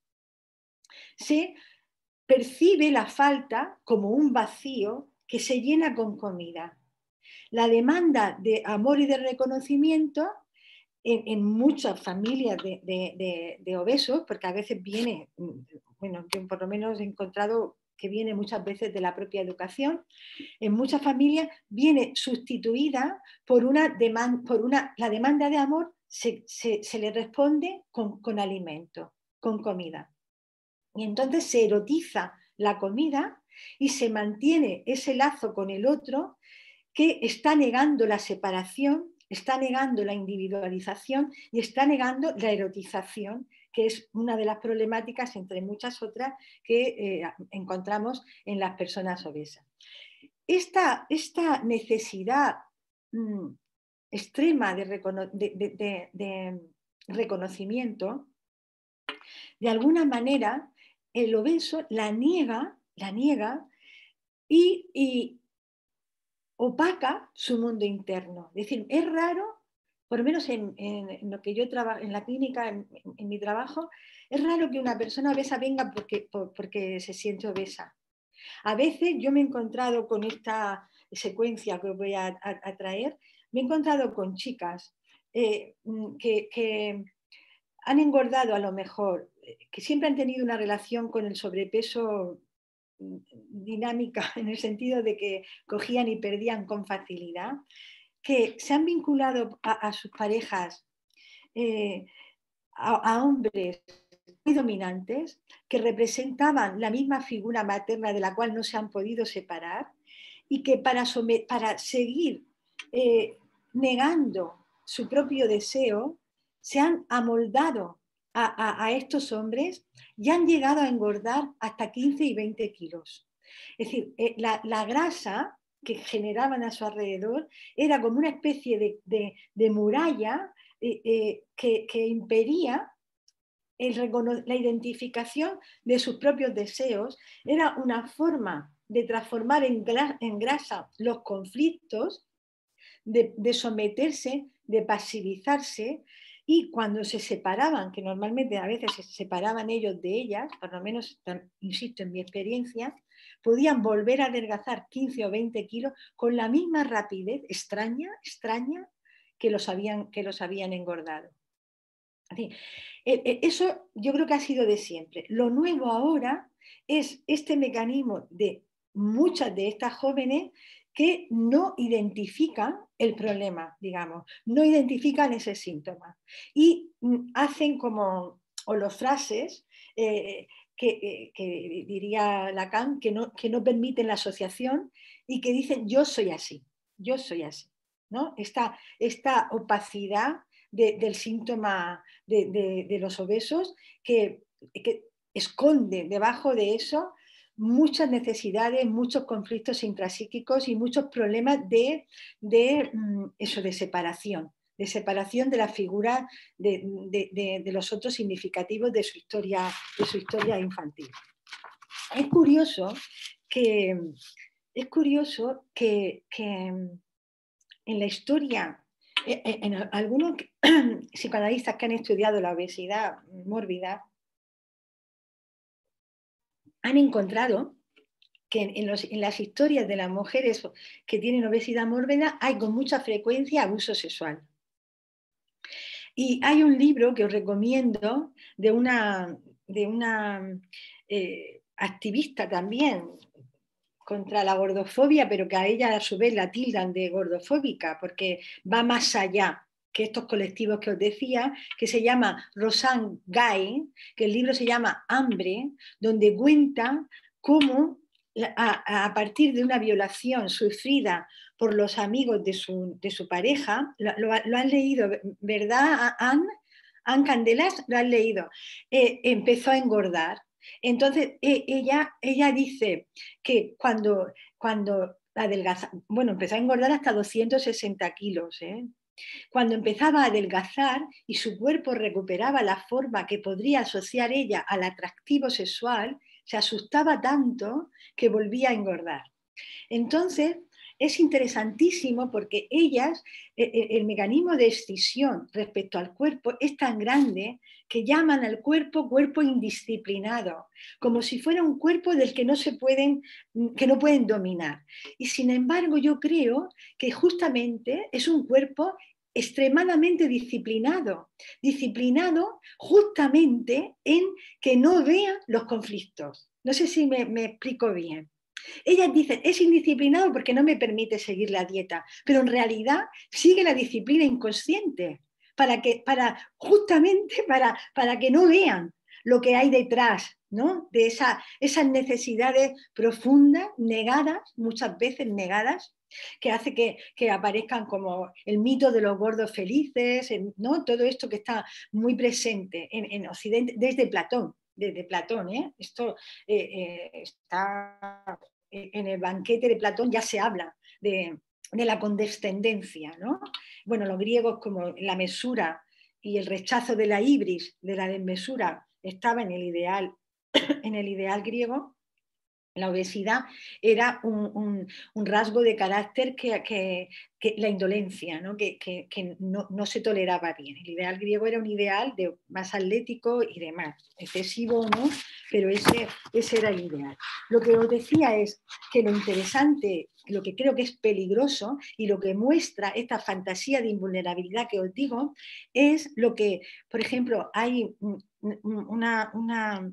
S2: se percibe la falta como un vacío que se llena con comida. La demanda de amor y de reconocimiento en, en muchas familias de, de, de, de obesos, porque a veces viene, bueno, yo por lo menos he encontrado que viene muchas veces de la propia educación, en muchas familias viene sustituida por una demanda, por una, la demanda de amor se, se, se le responde con, con alimento, con comida. Y entonces se erotiza la comida y se mantiene ese lazo con el otro que está negando la separación, está negando la individualización y está negando la erotización, que es una de las problemáticas, entre muchas otras, que eh, encontramos en las personas obesas. Esta, esta necesidad mmm, extrema de, recono de, de, de, de reconocimiento, de alguna manera, el obeso la niega, la niega y, y opaca su mundo interno. Es decir, es raro, por lo menos en, en, en lo que yo trabajo, en la clínica, en, en, en mi trabajo, es raro que una persona obesa venga porque, por, porque se siente obesa. A veces yo me he encontrado con esta secuencia que os voy a, a, a traer, me he encontrado con chicas eh, que, que han engordado a lo mejor, que siempre han tenido una relación con el sobrepeso dinámica en el sentido de que cogían y perdían con facilidad, que se han vinculado a, a sus parejas, eh, a, a hombres muy dominantes que representaban la misma figura materna de la cual no se han podido separar y que para, para seguir eh, negando su propio deseo se han amoldado a, a, a estos hombres y han llegado a engordar hasta quince y veinte kilos. Es decir, eh, la, la grasa que generaban a su alrededor era como una especie de, de, de muralla eh, eh, que, que impedía el la identificación de sus propios deseos. Era una forma de transformar en, gra en grasa los conflictos, de, de someterse, de pasivizarse, y cuando se separaban, que normalmente a veces se separaban ellos de ellas, por lo menos, insisto, en mi experiencia, podían volver a adelgazar quince o veinte kilos con la misma rapidez extraña, extraña que los habían, que los habían engordado. Así, eso yo creo que ha sido de siempre. Lo nuevo ahora es este mecanismo de muchas de estas jóvenes que no identifican el problema, digamos, no identifican ese síntoma y hacen como holofrases eh, que, eh, que diría Lacan, que no, que no permiten la asociación y que dicen yo soy así, yo soy así, ¿no? Esta, esta opacidad de, del síntoma de, de, de los obesos que, que esconde debajo de eso muchas necesidades, muchos conflictos intrapsíquicos y muchos problemas de, de, eso, de separación, de separación de la figura de, de, de, de los otros significativos de su historia, de su historia infantil. Es curioso que, es curioso que, que en la historia, en algunos psicoanalistas que han estudiado la obesidad mórbida, han encontrado que en, los, en las historias de las mujeres que tienen obesidad mórbida hay con mucha frecuencia abuso sexual. Y hay un libro que os recomiendo de una, de una eh, activista también contra la gordofobia, pero que a ella a su vez la tildan de gordofóbica, porque va más allá que estos colectivos que os decía, que se llama Rosanne Gay, que el libro se llama Hambre, donde cuenta cómo a, a partir de una violación sufrida por los amigos de su, de su pareja, lo, lo, lo han leído, ¿verdad, Anne? Anne Candelas, lo han leído, eh, empezó a engordar. Entonces ella, ella dice que cuando, cuando adelgaza, bueno, empezó a engordar hasta doscientos sesenta kilos, ¿eh? Cuando empezaba a adelgazar y su cuerpo recuperaba la forma que podría asociar ella al atractivo sexual, se asustaba tanto que volvía a engordar. Entonces, es interesantísimo porque ellas, el mecanismo de escisión respecto al cuerpo es tan grande que llaman al cuerpo cuerpo indisciplinado, como si fuera un cuerpo del que no se pueden, que no pueden dominar. Y sin embargo, yo creo que justamente es un cuerpo extremadamente disciplinado, disciplinado justamente en que no vea los conflictos. No sé si me, me explico bien. Ellas dicen, es indisciplinado porque no me permite seguir la dieta, pero en realidad sigue la disciplina inconsciente, para que, para, justamente para, para que no vean lo que hay detrás, ¿no? De esa, esas necesidades profundas, negadas, muchas veces negadas, que hace que, que aparezcan como el mito de los gordos felices, ¿no? Todo esto que está muy presente en, en Occidente desde Platón, desde Platón, ¿eh? Esto eh, eh, está en el banquete de Platón, ya se habla de, de la condescendencia, ¿no? Bueno, los griegos, como la mesura y el rechazo de la ibris, de la desmesura, estaba en el ideal, en el ideal griego. La obesidad era un, un, un rasgo de carácter que, que, que la indolencia, ¿no? que, que, que no, no se toleraba bien. El ideal griego era un ideal de más atlético y demás, excesivo, ¿no? Pero ese, ese era el ideal. Lo que os decía es que lo interesante, lo que creo que es peligroso y lo que muestra esta fantasía de invulnerabilidad que os digo, es lo que, por ejemplo, hay una... una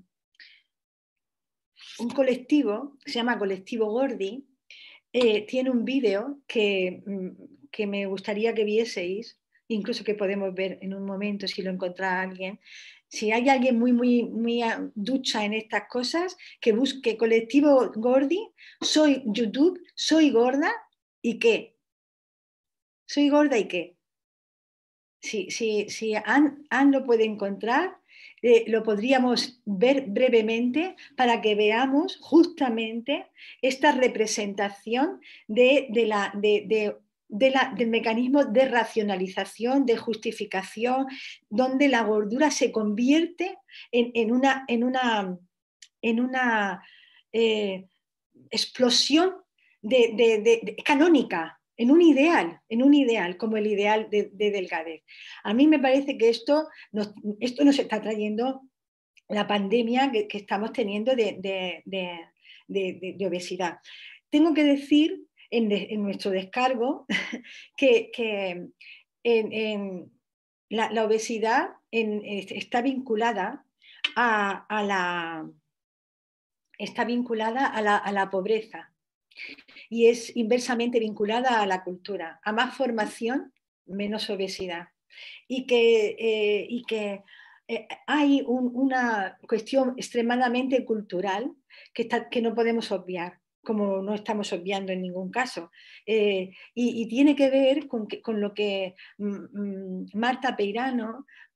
S2: un colectivo, que se llama Colectivo Gordi, eh, tiene un vídeo que, que me gustaría que vieseis, incluso que podemos ver en un momento si lo encuentra alguien. Si hay alguien muy, muy, muy ducha en estas cosas, que busque Colectivo Gordi, soy YouTube, soy gorda y qué. Soy gorda y qué. Si, si, si Anne, Anne lo puede encontrar, Eh, lo podríamos ver brevemente para que veamos justamente esta representación de, de la, de, de, de la, del mecanismo de racionalización, de justificación, donde la gordura se convierte en, en una, en una, en una eh, explosión de, de, de, de, canónica, en un ideal, en un ideal, como el ideal de, de delgadez. A mí me parece que esto nos, esto nos está trayendo la pandemia que, que estamos teniendo de, de, de, de, de obesidad. Tengo que decir en, de, en nuestro descargo que, que en, en la, la, obesidad en, está vinculada a, a la está vinculada a la, a la pobreza y es inversamente vinculada a la cultura. A más formación, menos obesidad. Y que, eh, y que eh, hay un, una cuestión extremadamente cultural que, está, que no podemos obviar, como no estamos obviando en ningún caso. Eh, y, y tiene que ver con, que, con lo que mm, Marta Peirano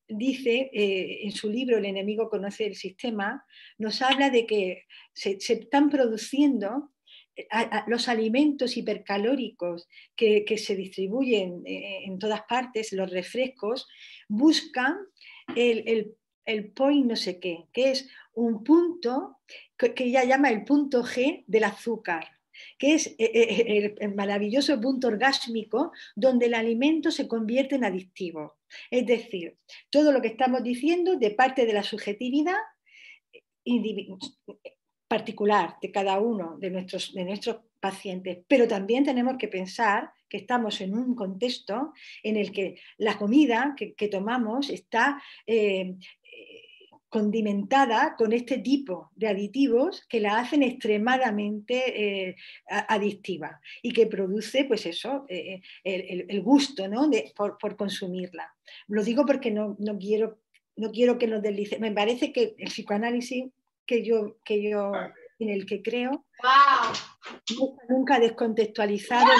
S2: dice eh, en su libro El enemigo conoce el sistema, nos habla de que se, se están produciendo a, a, los alimentos hipercalóricos que, que se distribuyen eh, en todas partes, los refrescos, buscan el, el, el point no sé qué, que es un punto que, que ella llama el punto G del azúcar, que es el, el maravilloso punto orgásmico donde el alimento se convierte en adictivo. Es decir, todo lo que estamos diciendo de parte de la subjetividad particular de cada uno de nuestros, de nuestros pacientes, pero también tenemos que pensar que estamos en un contexto en el que la comida que, que tomamos está eh, condimentada con este tipo de aditivos que la hacen extremadamente eh, adictiva y que produce, pues eso, eh, el, el, gusto, ¿no? de, por, por consumirla. Lo digo porque no, no, quiero, no quiero que nos deslice. Me parece que el psicoanálisis que yo, que yo en el que creo wow. no está nunca descontextualizado.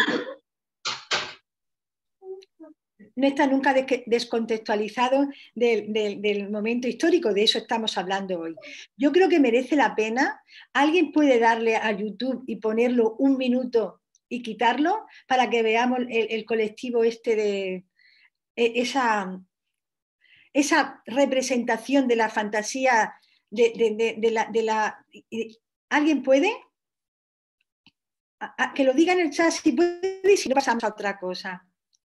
S2: No está nunca descontextualizado del, del, del momento histórico, de eso estamos hablando hoy. Yo creo que merece la pena. ¿Alguien puede darle a YouTube y ponerlo un minuto y quitarlo para que veamos el, el colectivo este de esa, esa representación de la fantasía de, de, de, de, la, de la... ¿Alguien puede? A, a, que lo diga en el chat si puede y si no pasamos a otra cosa.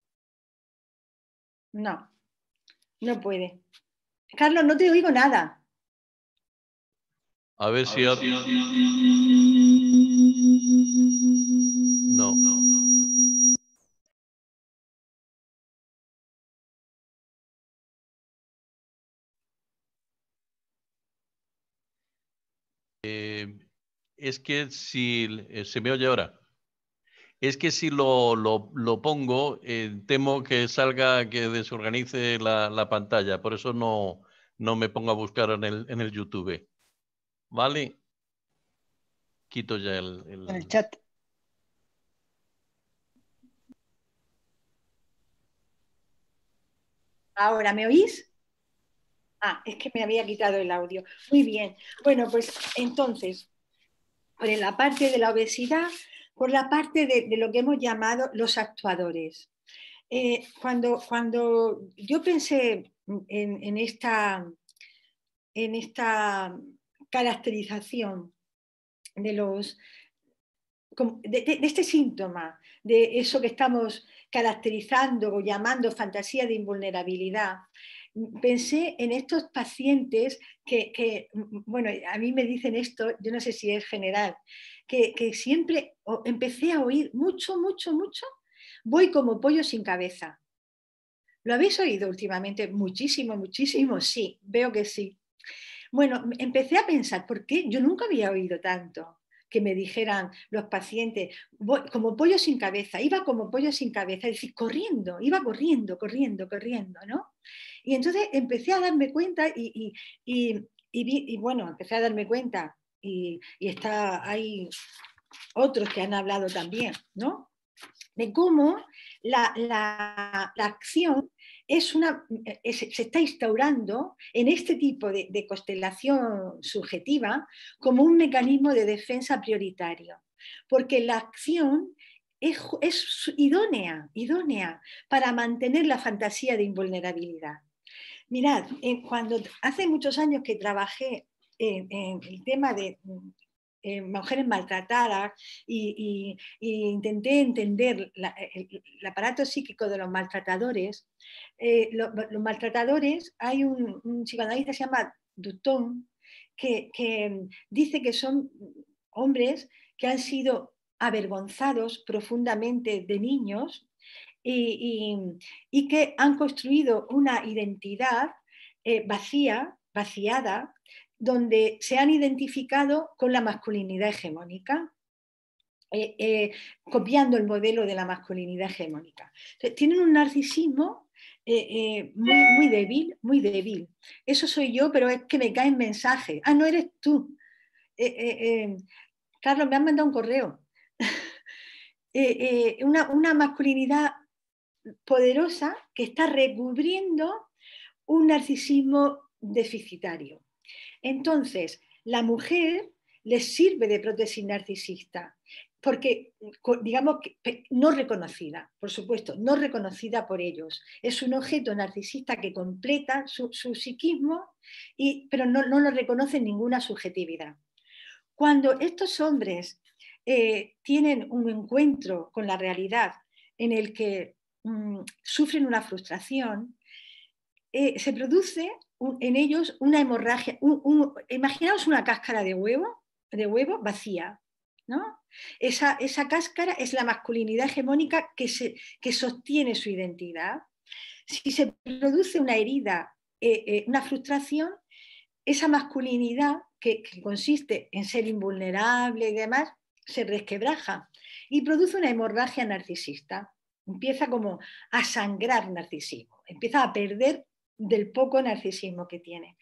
S2: No, no puede. Carlos, no te oigo nada.
S1: A ver si... A... No. Eh, es que si... Eh, ¿se me oye ahora? Es que si lo, lo, lo pongo, eh, temo que salga, que desorganice la, la pantalla. Por eso no, no me pongo a buscar en el, en el YouTube. ¿Vale? Quito ya el... el...
S2: En el chat. Ahora, ¿me oís? Ah, es que me había quitado el audio. Muy bien. Bueno, pues entonces, por la parte de la obesidad, por la parte de, de lo que hemos llamado los actuadores. Eh, cuando, cuando yo pensé en, en, esta, en esta caracterización de los de, de, de este síntoma, de eso que estamos caracterizando o llamando fantasía de invulnerabilidad, pensé en estos pacientes que, que, bueno, a mí me dicen esto, yo no sé si es general, que, que siempre empecé a oír mucho, mucho, mucho, voy como pollo sin cabeza. ¿Lo habéis oído últimamente? Muchísimo, muchísimo, sí, veo que sí. Bueno, empecé a pensar, ¿por qué? Yo nunca había oído tanto que me dijeran los pacientes, voy, como pollo sin cabeza, iba como pollo sin cabeza, es decir, corriendo, iba corriendo, corriendo, corriendo, ¿no? Y entonces empecé a darme cuenta y, y, y, y, y bueno, empecé a darme cuenta y, y está, hay otros que han hablado también, ¿no? De cómo la, la, la acción es una, es, se está instaurando en este tipo de, de constelación subjetiva como un mecanismo de defensa prioritario, porque la acción es, es idónea, idónea para mantener la fantasía de invulnerabilidad. Mirad, eh, cuando hace muchos años que trabajé en, en el tema de Eh, mujeres maltratadas y, y, y intenté entender la, el, el aparato psíquico de los maltratadores. Eh, lo, los maltratadores, hay un, un psicoanalista que se llama Dutton que, que dice que son hombres que han sido avergonzados profundamente de niños y, y, y que han construido una identidad eh, vacía, vaciada, donde se han identificado con la masculinidad hegemónica, eh, eh, copiando el modelo de la masculinidad hegemónica. Entonces, tienen un narcisismo eh, eh, muy, muy débil, muy débil. Eso soy yo, pero es que me caen mensajes. Ah, no eres tú. Eh, eh, eh, Carlos, me han mandado un correo. eh, eh, una, una masculinidad poderosa que está recubriendo un narcisismo deficitario. Entonces, la mujer les sirve de prótesis narcisista, porque, digamos, no reconocida, por supuesto, no reconocida por ellos. Es un objeto narcisista que completa su, su psiquismo, y, pero no, no lo reconoce ninguna subjetividad. Cuando estos hombres eh, tienen un encuentro con la realidad en el que mmm, sufren una frustración, eh, se produce un, en ellos una hemorragia. Un, un, imaginaos una cáscara de huevo, de huevo vacía, ¿no? Esa, esa cáscara es la masculinidad hegemónica que, se, que sostiene su identidad. Si se produce una herida, eh, eh, una frustración, esa masculinidad que, que consiste en ser invulnerable y demás, se resquebraja y produce una hemorragia narcisista. Empieza como a sangrar narcisismo, empieza a perder del poco narcisismo que tiene.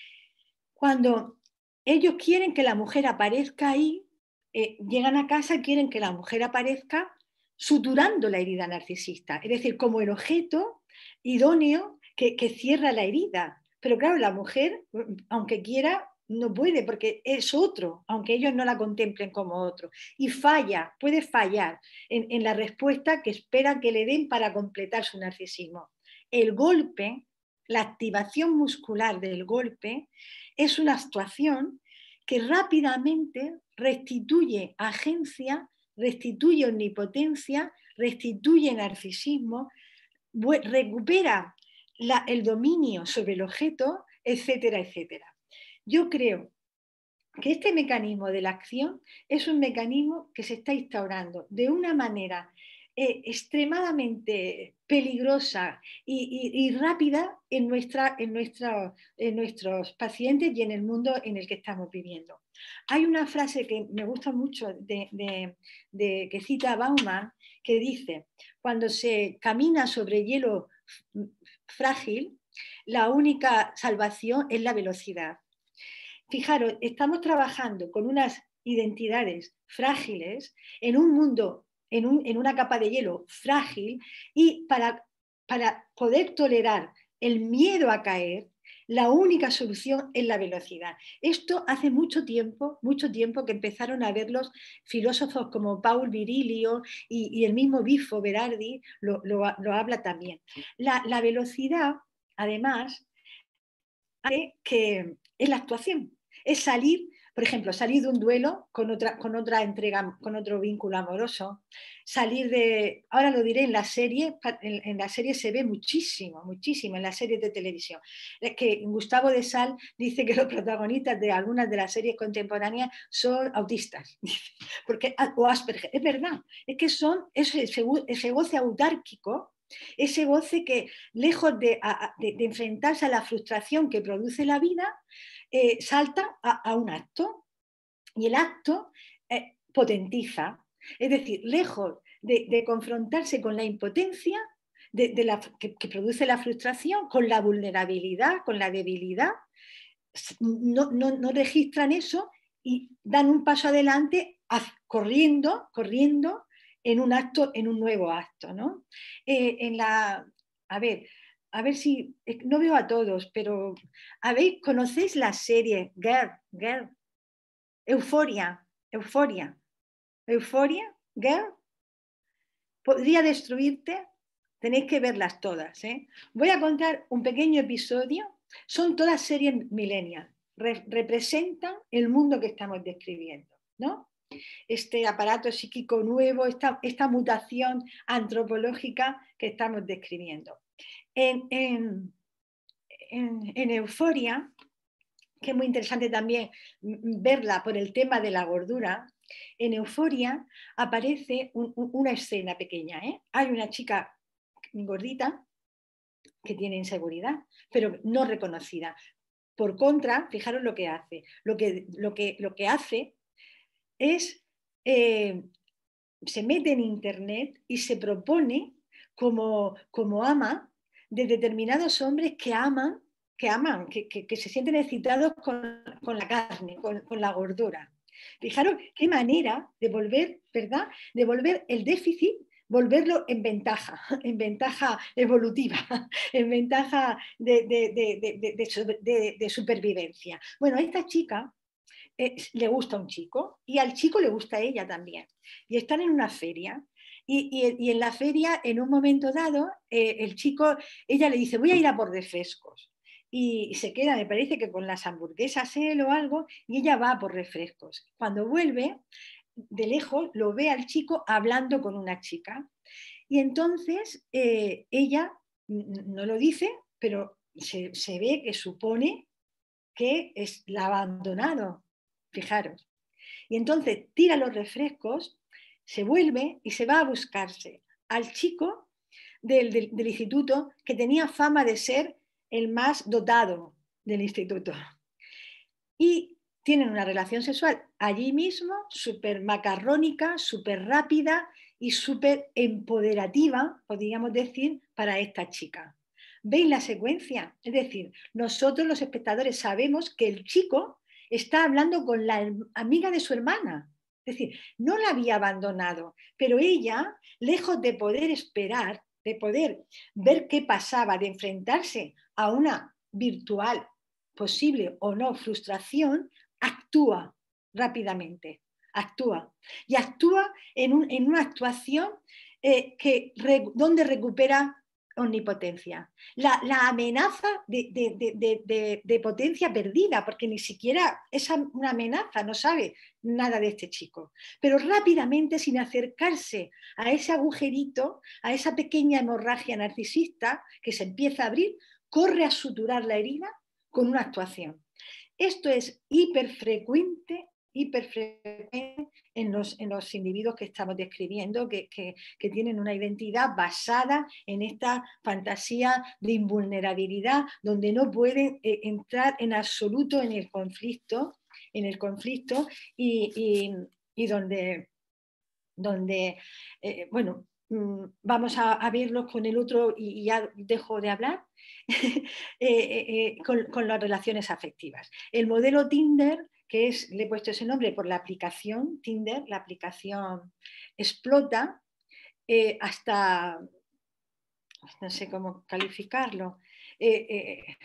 S2: Cuando ellos quieren que la mujer aparezca ahí, eh, llegan a casa y quieren que la mujer aparezca suturando la herida narcisista, es decir, como el objeto idóneo que, que cierra la herida. Pero claro, la mujer, aunque quiera, no puede porque es otro, aunque ellos no la contemplen como otro. Y falla, puede fallar en, en la respuesta que esperan que le den para completar su narcisismo. El golpe, la activación muscular del golpe, es una actuación que rápidamente restituye agencia, restituye omnipotencia, restituye narcisismo, recupera la, el dominio sobre el objeto, etcétera, etcétera. Yo creo que este mecanismo de la acción es un mecanismo que se está instaurando de una manera eh, extremadamente peligrosa y, y, y rápida en, nuestra, en, nuestra, en nuestros pacientes y en el mundo en el que estamos viviendo. Hay una frase que me gusta mucho de, de, de, que cita Bauman, que dice: cuando se camina sobre hielo frágil, la única salvación es la velocidad. Fijaros, estamos trabajando con unas identidades frágiles en un mundo, en, un, en una capa de hielo frágil, y para, para poder tolerar el miedo a caer, la única solución es la velocidad. Esto hace mucho tiempo, mucho tiempo que empezaron a ver los filósofos como Paul Virilio y, y el mismo Bifo Berardi lo, lo, lo habla también. La, la velocidad, además, hace que es la actuación. Es salir, por ejemplo, salir de un duelo con otra, con otra entrega, con otro vínculo amoroso, salir de, ahora lo diré, en la serie, en, en la serie se ve muchísimo, muchísimo, en las series de televisión. Es que Gustavo de Sal dice que los protagonistas de algunas de las series contemporáneas son autistas, porque, o Asperger, es verdad, es que son ese, ese goce autárquico, ese goce que, lejos de, de, de enfrentarse a la frustración que produce la vida, eh, salta a, a un acto, y el acto eh, potentiza. Es decir, lejos de, de confrontarse con la impotencia de, de la, que, que produce la frustración, con la vulnerabilidad, con la debilidad, no, no, no registran eso y dan un paso adelante corriendo, corriendo en un acto, en un nuevo acto, ¿no? Eh, en la, a ver, a ver si, no veo a todos, pero a ver, ¿conocéis la serie Girl, Girl? Euforia, Euforia, Euforia, Girl? ¿Podría destruirte? Tenéis que verlas todas, ¿eh? Voy a contar un pequeño episodio. Son todas series millennials. Re representan el mundo que estamos describiendo, ¿no? Este aparato psíquico nuevo, esta, esta mutación antropológica que estamos describiendo. En, en, en, en Euforia, que es muy interesante también verla por el tema de la gordura, en Euforia aparece un, un, una escena pequeña, ¿eh? Hay una chica gordita que tiene inseguridad, pero no reconocida. Por contra, fijaros lo que hace. Lo que, lo que, lo que hace es, eh, se mete en internet y se propone como, como ama de determinados hombres que aman, que aman, que, que, que se sienten excitados con, con la carne, con, con la gordura. Fijaros qué manera de volver, ¿verdad? De volver el déficit, volverlo en ventaja, en ventaja evolutiva, en ventaja de, de, de, de, de, de, de supervivencia. Bueno, a esta chica eh, le gusta un chico y al chico le gusta a ella también. Y están en una feria. Y, y, y en la feria, en un momento dado, eh, el chico, ella le dice, voy a ir a por refrescos. Y, y se queda, me parece que con las hamburguesas él o algo, y ella va a por refrescos. Cuando vuelve, de lejos, lo ve al chico hablando con una chica. Y entonces eh, ella no lo dice, pero se, se ve que supone que es, la ha abandonado, fijaros. Y entonces tira los refrescos, se vuelve y se va a buscarse al chico del, del, del instituto que tenía fama de ser el más dotado del instituto. Y tienen una relación sexual allí mismo, súper macarrónica, súper rápida y súper empoderativa, podríamos decir, para esta chica. ¿Veis la secuencia? Es decir, nosotros los espectadores sabemos que el chico está hablando con la amiga de su hermana. Es decir, no la había abandonado, pero ella, lejos de poder esperar, de poder ver qué pasaba, de enfrentarse a una virtual posible o no frustración, actúa rápidamente, actúa. Y actúa en, un, en una actuación eh, que, re, donde recupera omnipotencia. La, la amenaza de, de, de, de, de potencia perdida, porque ni siquiera es una amenaza, no sabe nada de este chico. Pero rápidamente, sin acercarse a ese agujerito, a esa pequeña hemorragia narcisista que se empieza a abrir, corre a suturar la herida con una actuación. Esto es hiperfrecuente, hiperfrecuente en los, en los individuos que estamos describiendo, que, que, que tienen una identidad basada en esta fantasía de invulnerabilidad, donde no pueden eh, entrar en absoluto en el conflicto, en el conflicto y, y, y donde, donde eh, bueno, vamos a, a verlos con el otro y ya dejo de hablar, eh, eh, con, con las relaciones afectivas. El modelo Tinder, que es, le he puesto ese nombre por la aplicación Tinder, la aplicación explota eh, hasta, no sé cómo calificarlo, eh, eh,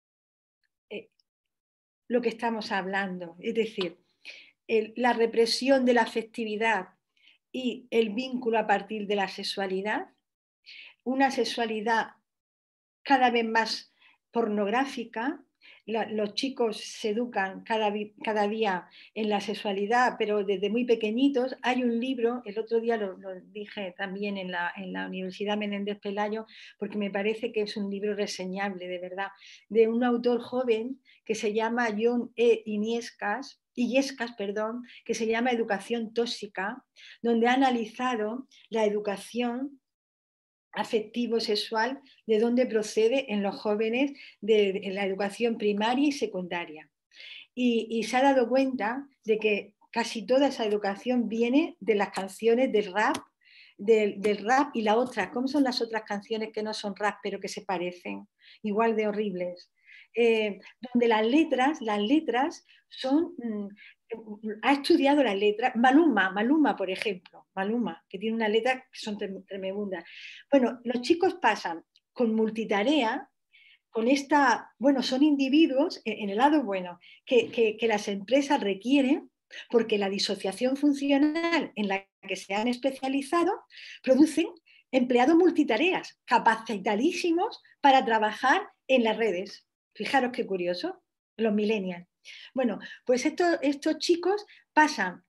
S2: eh, lo que estamos hablando, es decir, el, la represión de la afectividad y el vínculo a partir de la sexualidad, una sexualidad cada vez más pornográfica. La, los chicos se educan cada, cada día en la sexualidad, pero desde muy pequeñitos. Hay un libro, el otro día lo, lo dije también en la, en la Universidad Menéndez Pelayo, porque me parece que es un libro reseñable, de verdad, de un autor joven que se llama John E. Illescas, Illescas, perdón, que se llama Educación Tóxica, donde ha analizado la educación afectivo-sexual, de dónde procede en los jóvenes de, de la educación primaria y secundaria. Y, y se ha dado cuenta de que casi toda esa educación viene de las canciones del rap, del, del rap y la otra. ¿Cómo son las otras canciones que no son rap pero que se parecen? Igual de horribles. Eh, donde las letras, las letras son... Mmm, ha estudiado las letras, Maluma, Maluma por ejemplo, Maluma, que tiene unas letras que son tremendas. Bueno, los chicos pasan con multitarea, con esta, bueno, son individuos, en el lado bueno, que, que, que las empresas requieren, porque la disociación funcional en la que se han especializado, producen empleados multitareas, capacitadísimos para trabajar en las redes. Fijaros qué curioso, los millennials. Bueno, pues estos, estos chicos pasan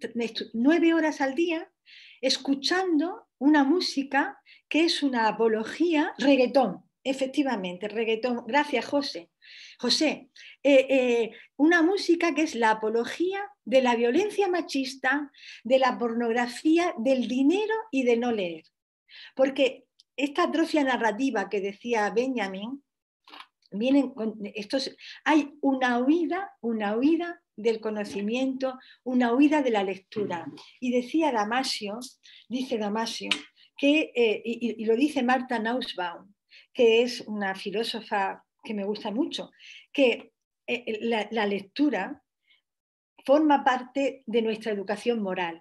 S2: nueve horas al día escuchando una música que es una apología, reggaetón, efectivamente, reggaetón. Gracias, José. José, eh, eh, una música que es la apología de la violencia machista, de la pornografía, del dinero y de no leer. Porque esta atrofia narrativa que decía Benjamin, vienen con estos, hay una huida, una huida del conocimiento, una huida de la lectura. Y decía Damasio, dice Damasio, que, eh, y, y lo dice Martha Nussbaum, que es una filósofa que me gusta mucho, que eh, la, la lectura forma parte de nuestra educación moral.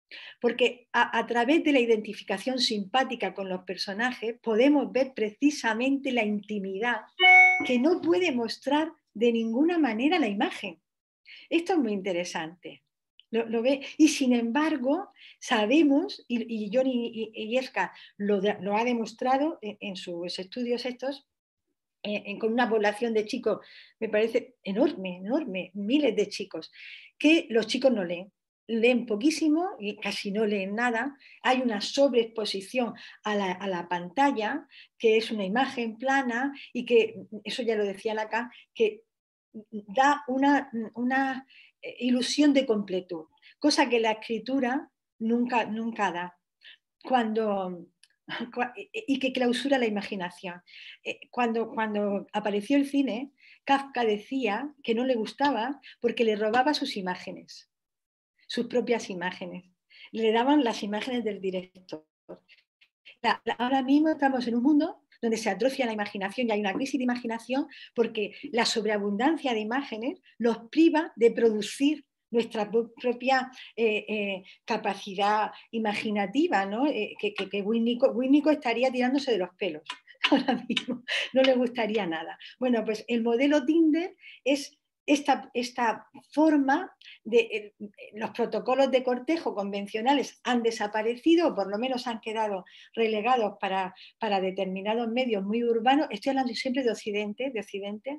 S2: Porque a, a través de la identificación simpática con los personajes podemos ver precisamente la intimidad que no puede mostrar de ninguna manera la imagen. Esto es muy interesante. Lo, lo ve. Y sin embargo, sabemos, y, y Johnny Illescas lo, lo ha demostrado en, en sus estudios estos, en, con una población de chicos, me parece enorme, enorme, miles de chicos, que los chicos no leen. Leen poquísimo y casi no leen nada. Hay una sobreexposición a la, a la pantalla, que es una imagen plana y que, eso ya lo decía Lacan, que da una, una ilusión de completud, cosa que la escritura nunca, nunca da. Cuando, y que clausura la imaginación. Cuando, cuando apareció el cine, Kafka decía que no le gustaba porque le robaba sus imágenes, sus propias imágenes. Le daban las imágenes del director. La, la, ahora mismo estamos en un mundo donde se atrofia la imaginación y hay una crisis de imaginación porque la sobreabundancia de imágenes nos priva de producir nuestra propia eh, eh, capacidad imaginativa, ¿no? Eh, que que, que Winnicott, Winnicott estaría tirándose de los pelos ahora mismo, no le gustaría nada. Bueno, pues el modelo Tinder es esta, esta forma de eh, los protocolos de cortejo convencionales han desaparecido, o por lo menos han quedado relegados para, para determinados medios muy urbanos. Estoy hablando siempre de Occidente, de Occidente.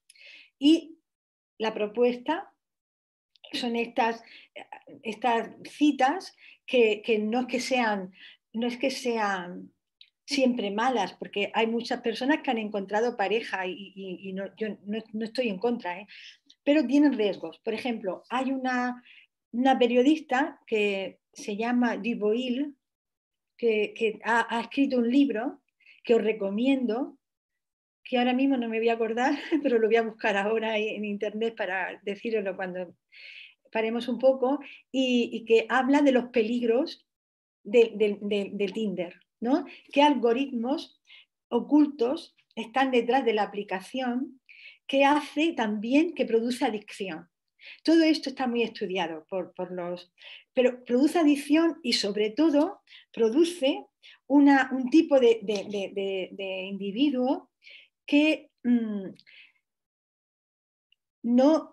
S2: Y la propuesta son estas, estas citas que, que, no es que sean, no es que sean siempre malas, porque hay muchas personas que han encontrado pareja y, y, y no, yo no, no estoy en contra, ¿eh? Pero tienen riesgos. Por ejemplo, hay una, una periodista que se llama Duboil, que, que ha, ha escrito un libro que os recomiendo, que ahora mismo no me voy a acordar, pero lo voy a buscar ahora en internet para decíroslo cuando paremos un poco, y, y que habla de los peligros de, de, de, de Tinder, ¿no? ¿Qué algoritmos ocultos están detrás de la aplicación que hace también que produce adicción? Todo esto está muy estudiado por, por los... Pero produce adicción y sobre todo produce una, un tipo de, de, de, de, de individuo que mmm, no...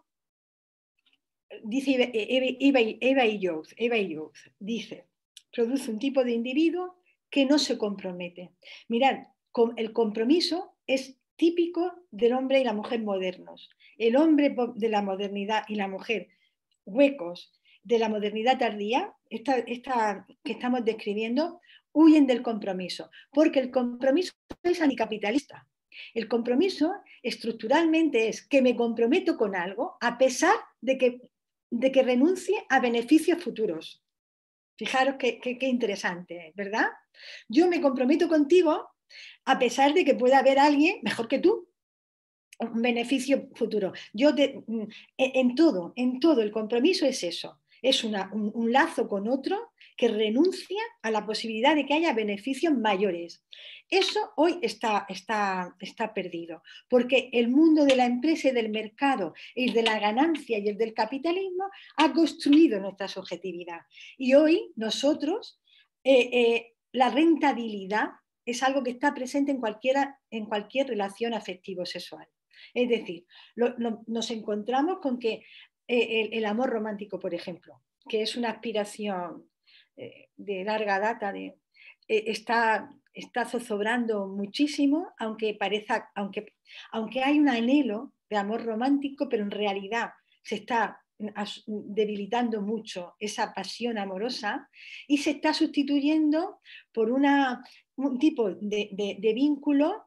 S2: Dice Eva, Eva, Eva y Youth, Eva y Youth, dice, produce un tipo de individuo que no se compromete. Mirad, el compromiso es típico del hombre y la mujer modernos. El hombre de la modernidad y la mujer huecos de la modernidad tardía, esta, esta que estamos describiendo, huyen del compromiso, porque el compromiso es anticapitalista. El compromiso estructuralmente es que me comprometo con algo a pesar de que, de que renuncie a beneficios futuros. Fijaros qué, qué, qué interesante, ¿verdad? Yo me comprometo contigo a pesar de que pueda haber alguien mejor que tú, un beneficio futuro. Yo te, en todo, en todo el compromiso es eso, es una, un, un lazo con otro que renuncia a la posibilidad de que haya beneficios mayores. Eso hoy está, está, está perdido, porque el mundo de la empresa y del mercado, el de la ganancia y el del capitalismo ha construido nuestra subjetividad. Y hoy nosotros, eh, eh, la rentabilidad es algo que está presente en, cualquiera, en cualquier relación afectivo-sexual. Es decir, lo, lo, nos encontramos con que eh, el, el amor romántico, por ejemplo, que es una aspiración eh, de larga data, de, eh, está, está zozobrando muchísimo, aunque, parezca, aunque, aunque hay un anhelo de amor romántico, pero en realidad se está debilitando mucho esa pasión amorosa y se está sustituyendo por una, un tipo de, de, de vínculo.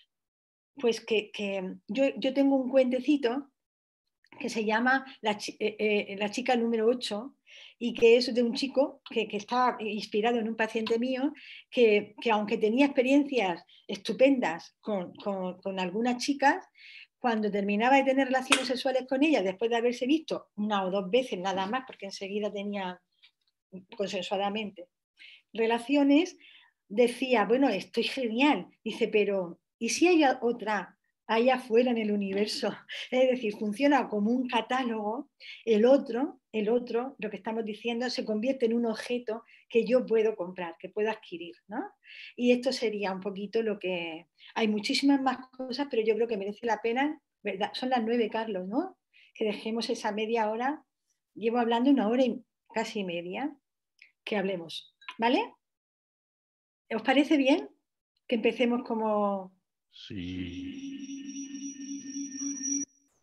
S2: Pues que, que yo, yo, tengo un cuentecito que se llama La, eh, eh, la chica número ocho y que es de un chico que, que está inspirado en un paciente mío que, que aunque tenía experiencias estupendas con, con, con algunas chicas, cuando terminaba de tener relaciones sexuales con ellas, después de haberse visto una o dos veces nada más, porque enseguida tenía consensuadamente relaciones, decía, bueno, estoy genial. Dice, pero ¿y si hay otra ahí afuera en el universo. Es decir, funciona como un catálogo, el otro, el otro, lo que estamos diciendo, se convierte en un objeto que yo puedo comprar, que puedo adquirir, ¿no? Y esto sería un poquito lo que... Hay muchísimas más cosas, pero yo creo que merece la pena, ¿verdad? Son las nueve, Carlos, ¿no? Que dejemos esa media hora. Llevo hablando una hora y casi media, que hablemos, ¿vale? ¿Os parece bien que empecemos como...
S1: Sí.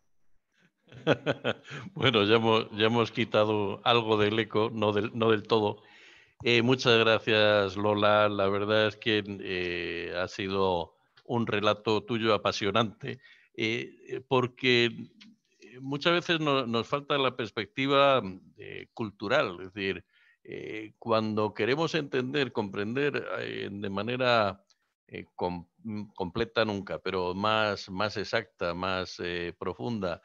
S1: Bueno, ya hemos, ya hemos quitado algo del eco, no del, no del todo. Eh, muchas gracias, Lola. La verdad es que eh, ha sido un relato tuyo apasionante, eh, porque muchas veces no, nos falta la perspectiva eh, cultural. Es decir, eh, cuando queremos entender, comprender eh, de manera eh, com, completa nunca, pero más, más exacta, más eh, profunda,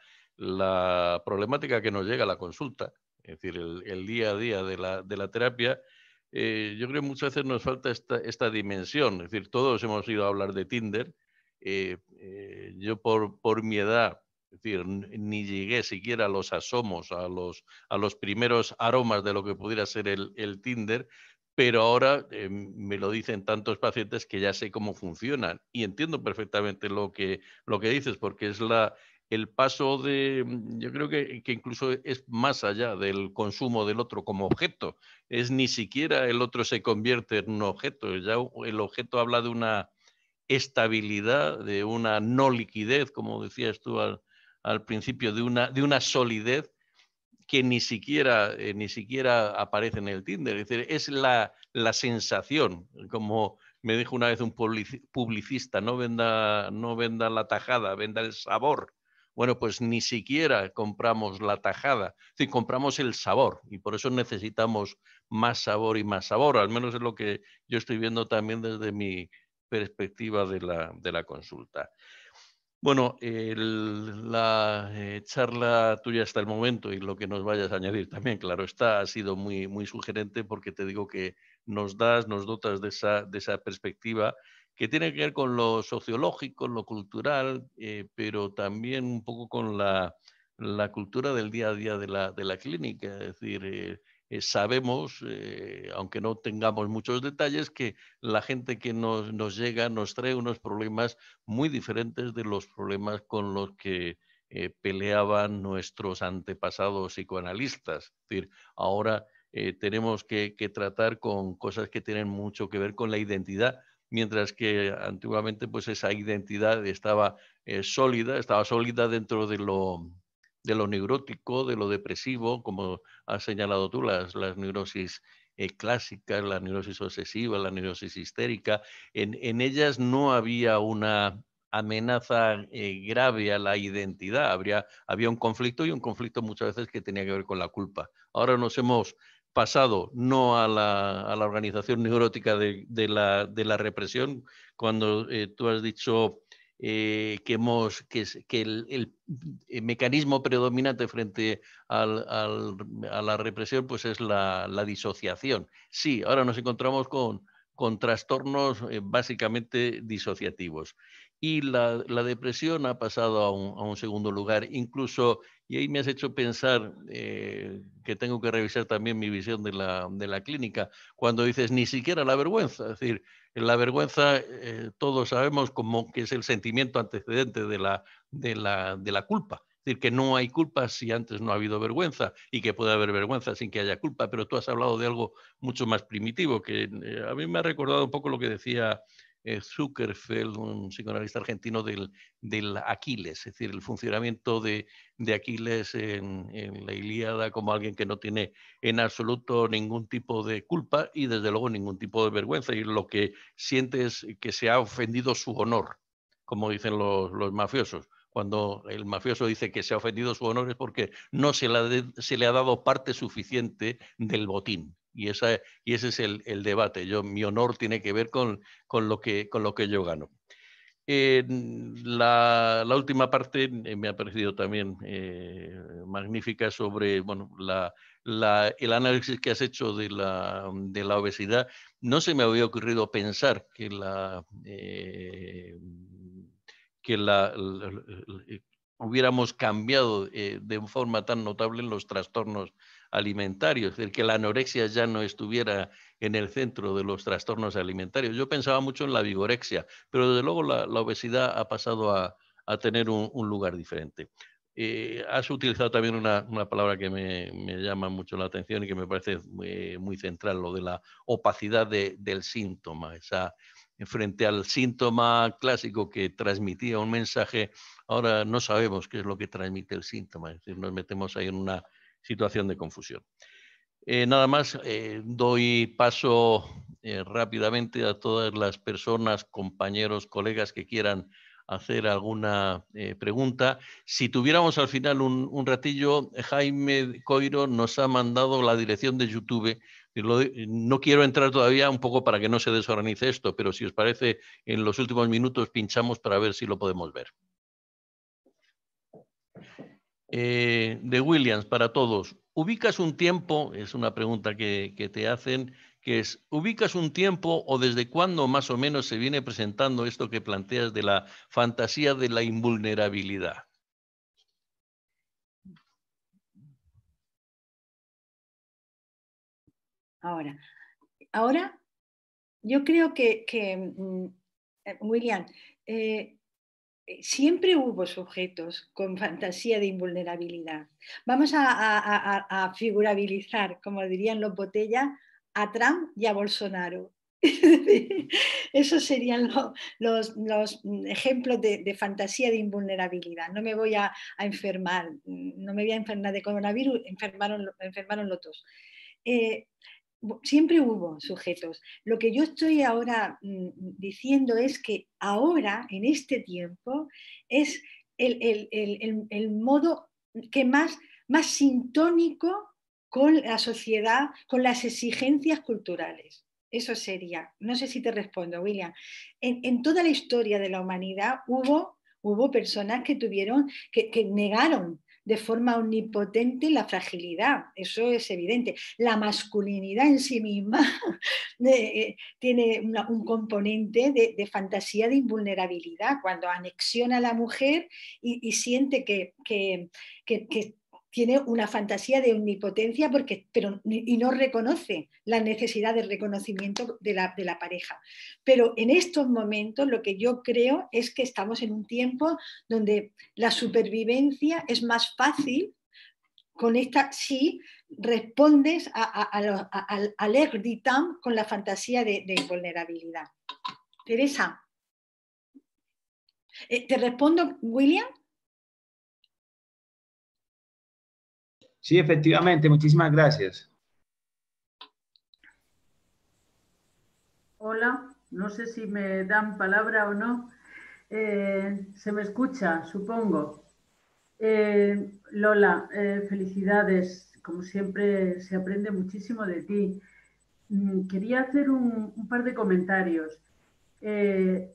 S1: la problemática que nos llega a la consulta, es decir, el, el día a día de la, de la terapia, eh, yo creo que muchas veces nos falta esta, esta dimensión. Es decir, todos hemos ido a hablar de Tinder. Eh, eh, yo por, por mi edad, es decir, ni llegué siquiera a los asomos, a los, a los primeros aromas de lo que pudiera ser el, el Tinder, pero ahora eh, me lo dicen tantos pacientes que ya sé cómo funcionan y entiendo perfectamente lo que, lo que dices, porque es la, el paso de, yo creo que, que incluso es más allá del consumo del otro como objeto, es ni siquiera el otro se convierte en un objeto, ya el objeto habla de una estabilidad, de una no liquidez, como decías tú al, al principio, de una, de una solidez que ni siquiera, eh, ni siquiera aparece en el Tinder. Es decir, es la, la sensación, como me dijo una vez un publicista, no venda, no venda la tajada, venda el sabor. Bueno, pues ni siquiera compramos la tajada, es decir, compramos el sabor y por eso necesitamos más sabor y más sabor, al menos es lo que yo estoy viendo también desde mi perspectiva de la, de la consulta. Bueno, el, la eh, charla tuya hasta el momento y lo que nos vayas a añadir también, claro está, ha sido muy, muy sugerente porque te digo que nos das, nos dotas de esa, de esa perspectiva que tiene que ver con lo sociológico, lo cultural, eh, pero también un poco con la, la cultura del día a día de la, de la clínica. Es decir, eh, eh, sabemos, eh, aunque no tengamos muchos detalles, que la gente que nos, nos llega nos trae unos problemas muy diferentes de los problemas con los que eh, peleaban nuestros antepasados psicoanalistas. Es decir, ahora eh, tenemos que, que tratar con cosas que tienen mucho que ver con la identidad, mientras que antiguamente pues esa identidad estaba eh, sólida, estaba sólida dentro de lo, de lo neurótico, de lo depresivo, como has señalado tú, las, las neurosis eh, clásicas, la neurosis obsesiva, la neurosis histérica. En, en ellas no había una amenaza eh, grave a la identidad, habría, había un conflicto y un conflicto muchas veces que tenía que ver con la culpa. Ahora nos hemos pasado no a la, a la organización neurótica de, de, la, de la represión, cuando eh, tú has dicho eh, que, hemos, que, que el, el, el, mecanismo predominante frente al, al, a la represión pues es la, la disociación. Sí, ahora nos encontramos con con trastornos eh, básicamente disociativos. Y la, la, depresión ha pasado a un, a un, segundo lugar, incluso, y ahí me has hecho pensar eh, que tengo que revisar también mi visión de la, de la clínica, cuando dices ni siquiera la vergüenza, es decir, la vergüenza eh, todos sabemos como que es el sentimiento antecedente de la, de la, de la culpa. Es decir, que no hay culpa si antes no ha habido vergüenza y que puede haber vergüenza sin que haya culpa, pero tú has hablado de algo mucho más primitivo, que eh, a mí me ha recordado un poco lo que decía eh, Zuckerfeld, un psicoanalista argentino, del, del Aquiles, es decir, el funcionamiento de, de Aquiles en, en la Ilíada como alguien que no tiene en absoluto ningún tipo de culpa y desde luego ningún tipo de vergüenza, y lo que siente es que se ha ofendido su honor, como dicen los, los mafiosos. Cuando el mafioso dice que se ha ofendido su honor es porque no se le, ha, se le ha dado parte suficiente del botín. Y, esa, y ese es el, el debate. Yo, mi honor tiene que ver con, con, lo, que, con lo que yo gano. Eh, la, la, última parte eh, me ha parecido también eh, magnífica sobre bueno, la, la, el análisis que has hecho de la, de la obesidad. No se me había ocurrido pensar que la... Eh, que la, la, la, hubiéramos cambiado eh, de forma tan notable en los trastornos alimentarios, es decir, que la anorexia ya no estuviera en el centro de los trastornos alimentarios. Yo pensaba mucho en la vigorexia, pero desde luego la, la obesidad ha pasado a, a tener un, un lugar diferente. Eh, has utilizado también una, una palabra que me, me llama mucho la atención y que me parece muy, muy central, lo de la opacidad de, del síntoma, esa, frente al síntoma clásico que transmitía un mensaje, ahora no sabemos qué es lo que transmite el síntoma, es decir, nos metemos ahí en una situación de confusión. Eh, nada más, eh, doy paso eh, rápidamente a todas las personas, compañeros, colegas que quieran hacer alguna eh, pregunta. Si tuviéramos al final un, un ratillo, Jaime Coiro nos ha mandado la dirección de YouTube. Lo, no quiero entrar todavía un poco para que no se desorganice esto, pero si os parece, en los últimos minutos pinchamos para ver si lo podemos ver. Eh, de Williams, para todos. ¿Ubicas un tiempo? Es una pregunta que, que te hacen, que es, ¿ubicas un tiempo o desde cuándo más o menos se viene presentando esto que planteas de la fantasía de la invulnerabilidad?
S2: Ahora, ahora yo creo que, que William, eh, siempre hubo sujetos con fantasía de invulnerabilidad. Vamos a, a, a, a figurabilizar, como dirían los Botellas, a Trump y a Bolsonaro. Esos serían lo, los, los ejemplos de, de fantasía de invulnerabilidad. No me voy a, a enfermar, no me voy a enfermar de coronavirus, enfermaron, enfermaron los dos. Eh, Siempre hubo sujetos. Lo que yo estoy ahora mm, diciendo es que ahora, en este tiempo, es el, el, el, el modo que más, más sintónico con la sociedad, con las exigencias culturales. Eso sería. No sé si te respondo, William. En, en toda la historia de la humanidad hubo, hubo personas que tuvieron, que, que negaron de forma omnipotente la fragilidad, eso es evidente. La masculinidad en sí misma eh, tiene una, un componente de, de fantasía de invulnerabilidad, cuando anexiona a la mujer y, y siente que, que, que, que tiene una fantasía de omnipotencia porque, pero, y no reconoce la necesidad de reconocimiento de la, de la pareja. Pero en estos momentos lo que yo creo es que estamos en un tiempo donde la supervivencia es más fácil con esta, si respondes a, a, a, a, al, al air du temps con la fantasía de, de invulnerabilidad. Teresa, eh, ¿te respondo, William?
S3: Sí, efectivamente, muchísimas gracias.
S4: Hola, no sé si me dan palabra o no. Eh, se me escucha, supongo. Eh, Lola, eh, felicidades. Como siempre, se aprende muchísimo de ti. Mm, quería hacer un, un par de comentarios. Eh,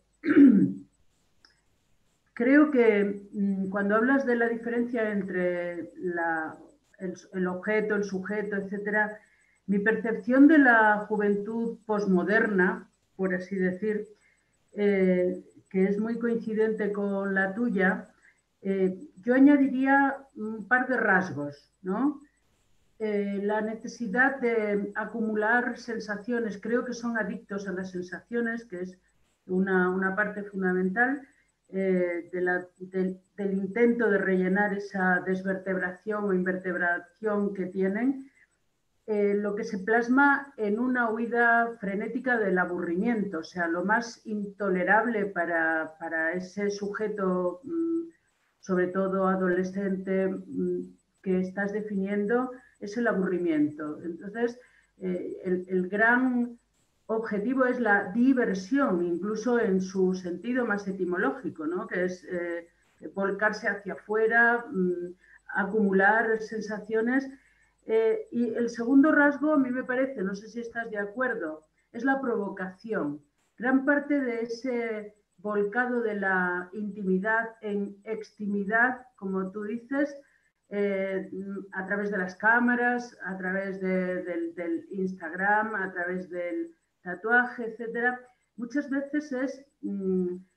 S4: creo que mm, cuando hablas de la diferencia entre la, el, el objeto, el sujeto, etcétera, mi percepción de la juventud posmoderna, por así decir, eh, que es muy coincidente con la tuya, eh, yo añadiría un par de rasgos, ¿no? Eh, la necesidad de acumular sensaciones, creo que son adictos a las sensaciones, que es una, una parte fundamental eh, de la, de, del intento de rellenar esa desvertebración o invertebración que tienen, eh, lo que se plasma en una huida frenética del aburrimiento, o sea, lo más intolerable para, para ese sujeto, mmm, sobre todo adolescente, mmm, que estás definiendo, es el aburrimiento. Entonces, eh, el, el gran objetivo es la diversión, incluso en su sentido más etimológico, ¿no? Que es eh, volcarse hacia afuera, mmm, acumular sensaciones. Eh, y el segundo rasgo, a mí me parece, no sé si estás de acuerdo, es la provocación. Gran parte de ese volcado de la intimidad en extimidad, como tú dices, eh, a través de las cámaras, a través de, del, del Instagram, a través del tatuaje, etcétera, muchas veces es mmm,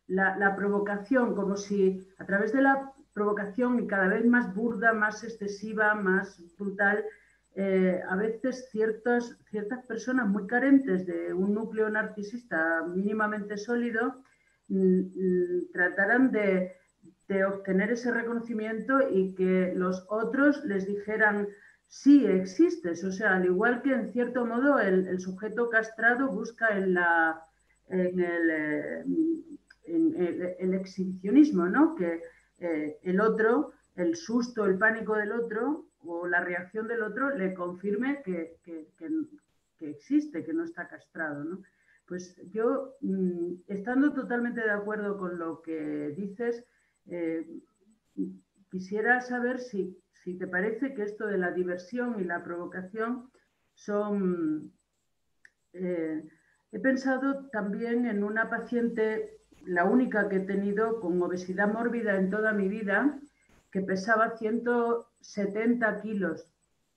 S4: la, la provocación, como si a través de la provocación y cada vez más burda, más excesiva, más brutal, eh, a veces ciertos, ciertas personas muy carentes de un núcleo narcisista mínimamente sólido mm, trataran de, de obtener ese reconocimiento y que los otros les dijeran sí, existes. O sea, al igual que en cierto modo el, el sujeto castrado busca en, la, en, el, en el, el exhibicionismo, ¿no? Que eh, el otro, el susto, el pánico del otro o la reacción del otro le confirme que, que, que, que existe, que no está castrado, ¿no? Pues yo, mmm, estando totalmente de acuerdo con lo que dices, eh, quisiera saber si, si te parece que esto de la diversión y la provocación son... Eh, he pensado también en una paciente, la única que he tenido con obesidad mórbida en toda mi vida, que pesaba ciento setenta kilos.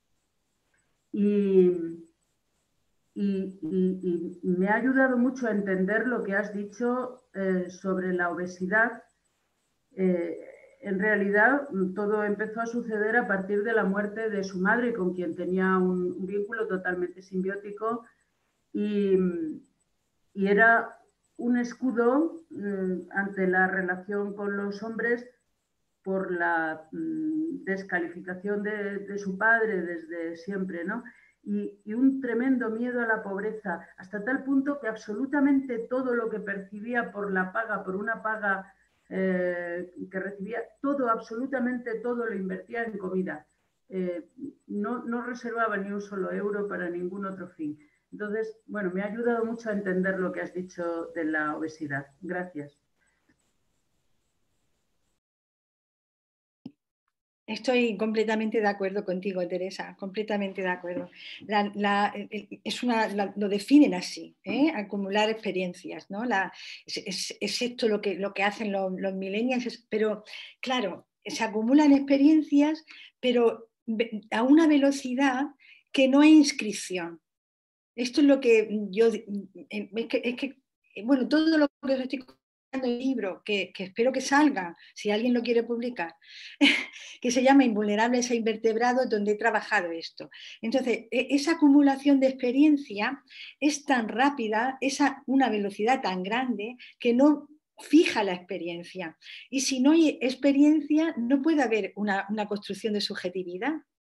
S4: Y, y, y, y me ha ayudado mucho a entender lo que has dicho eh, sobre la obesidad. Eh, en realidad, todo empezó a suceder a partir de la muerte de su madre, con quien tenía un, un vínculo totalmente simbiótico, y, y era un escudo eh, ante la relación con los hombres por la mm, descalificación de, de su padre desde siempre, ¿no? Y, y un tremendo miedo a la pobreza, hasta tal punto que absolutamente todo lo que percibía por la paga, por una paga eh, que recibía, todo, absolutamente todo lo invertía en comida. Eh, no, no reservaba ni un solo euro para ningún otro fin. Entonces, bueno, me ha ayudado mucho a entender lo que has dicho de la obesidad. Gracias.
S2: Estoy completamente de acuerdo contigo, Teresa, completamente de acuerdo. La, la, es una, la, lo definen así, ¿eh? Acumular experiencias, ¿no? La, es, es, es, esto lo que, lo que hacen los, los millennials, pero claro, se acumulan experiencias, pero a una velocidad que no hay inscripción. Esto es lo que yo, es que, es que bueno, todo lo que os estoy contando en el libro, que, que espero que salga, si alguien lo quiere publicar, que se llama Invulnerables e Invertebrados, donde he trabajado esto. Entonces, esa acumulación de experiencia es tan rápida, es a una velocidad tan grande, que no fija la experiencia. Y si no hay experiencia, no puede haber una, una construcción de subjetividad.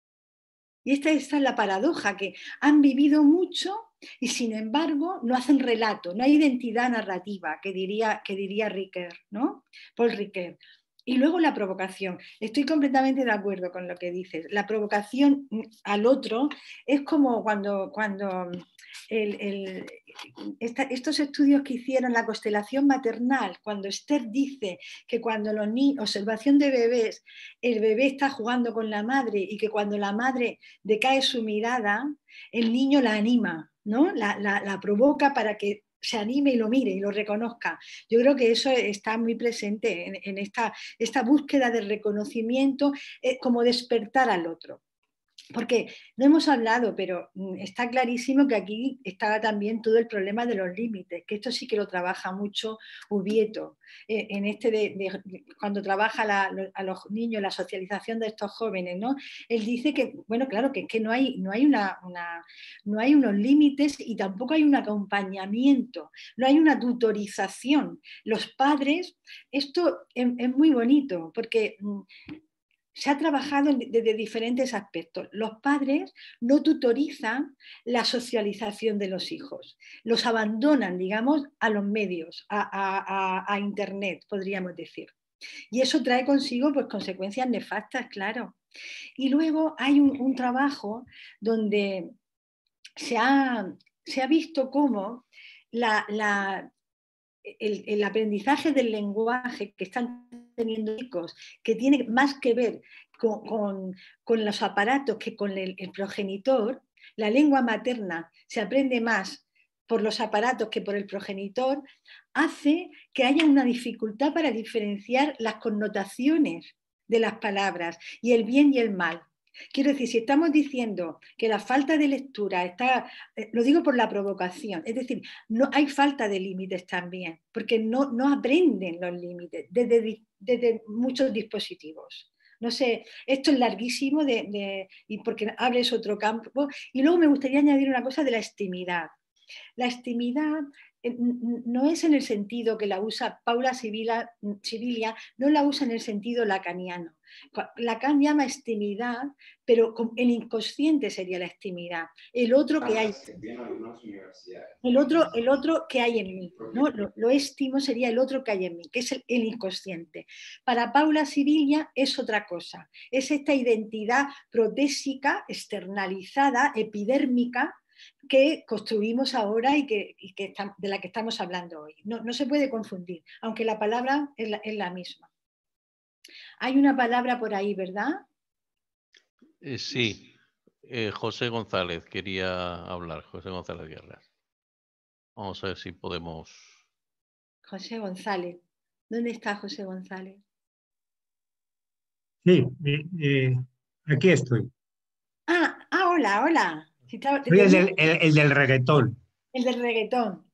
S2: Y esta, esta es la paradoja, que han vivido mucho y sin embargo no hacen relato, no hay identidad narrativa, que diría, que diría Ricoeur, ¿no? Paul Ricoeur. Y luego la provocación. Estoy completamente de acuerdo con lo que dices. La provocación al otro es como cuando, cuando el, el, esta, estos estudios que hicieron la constelación maternal, cuando Esther dice que cuando los niños, observación de bebés, el bebé está jugando con la madre y que cuando la madre decae su mirada, el niño la anima, ¿no? La, la, la provoca para que se anime y lo mire y lo reconozca. Yo creo que eso está muy presente en, en esta, esta búsqueda de reconocimiento, eh, como despertar al otro. Porque no hemos hablado, pero está clarísimo que aquí estaba también todo el problema de los límites, que esto sí que lo trabaja mucho Ubieto, eh, en este de, de, cuando trabaja la, a los niños la socialización de estos jóvenes, ¿no? Él dice que, bueno, claro, que es que no hay, no hay, una, una, no hay unos límites y tampoco hay un acompañamiento, no hay una tutorización. Los padres, esto es, es muy bonito, porque se ha trabajado desde diferentes aspectos. Los padres no tutorizan la socialización de los hijos, los abandonan, digamos, a los medios, a, a, a Internet, podríamos decir. Y eso trae consigo pues, consecuencias nefastas, claro. Y luego hay un, un trabajo donde se ha, se ha visto cómo la, la, el, el aprendizaje del lenguaje que están teniendo chicos, que tiene más que ver con, con, con los aparatos que con el, el progenitor, la lengua materna se aprende más por los aparatos que por el progenitor, hace que haya una dificultad para diferenciar las connotaciones de las palabras y el bien y el mal. Quiero decir, si estamos diciendo que la falta de lectura está, lo digo por la provocación, es decir, no hay falta de límites también, porque no, no aprenden los límites desde, desde muchos dispositivos. No sé, esto es larguísimo de, de, y porque abres otro campo. Y luego me gustaría añadir una cosa de la extimidad. La extimidad no es en el sentido que la usa Paula Sibilia, no la usa en el sentido lacaniano. Lacan llama extimidad, pero el inconsciente sería la extimidad. El otro que hay, el otro, el otro que hay en mí, ¿no? Lo, lo estimo sería el otro que hay en mí, que es el, el inconsciente. Para Paula Sibilia es otra cosa, es esta identidad protésica, externalizada, epidérmica, que construimos ahora y, que, y que está, de la que estamos hablando hoy. No, no se puede confundir, aunque la palabra es la, es la misma. Hay una palabra por ahí, ¿verdad?
S1: Eh, sí, eh, José González quería hablar, José González Guerra. Vamos a ver si podemos...
S2: José González. ¿Dónde está José González?
S5: Sí, eh, eh, aquí estoy.
S2: Ah, ah, hola, hola. Si te, te
S5: Soy el
S2: tenía...
S5: del, el, el del reggaetón.
S2: El del reggaetón.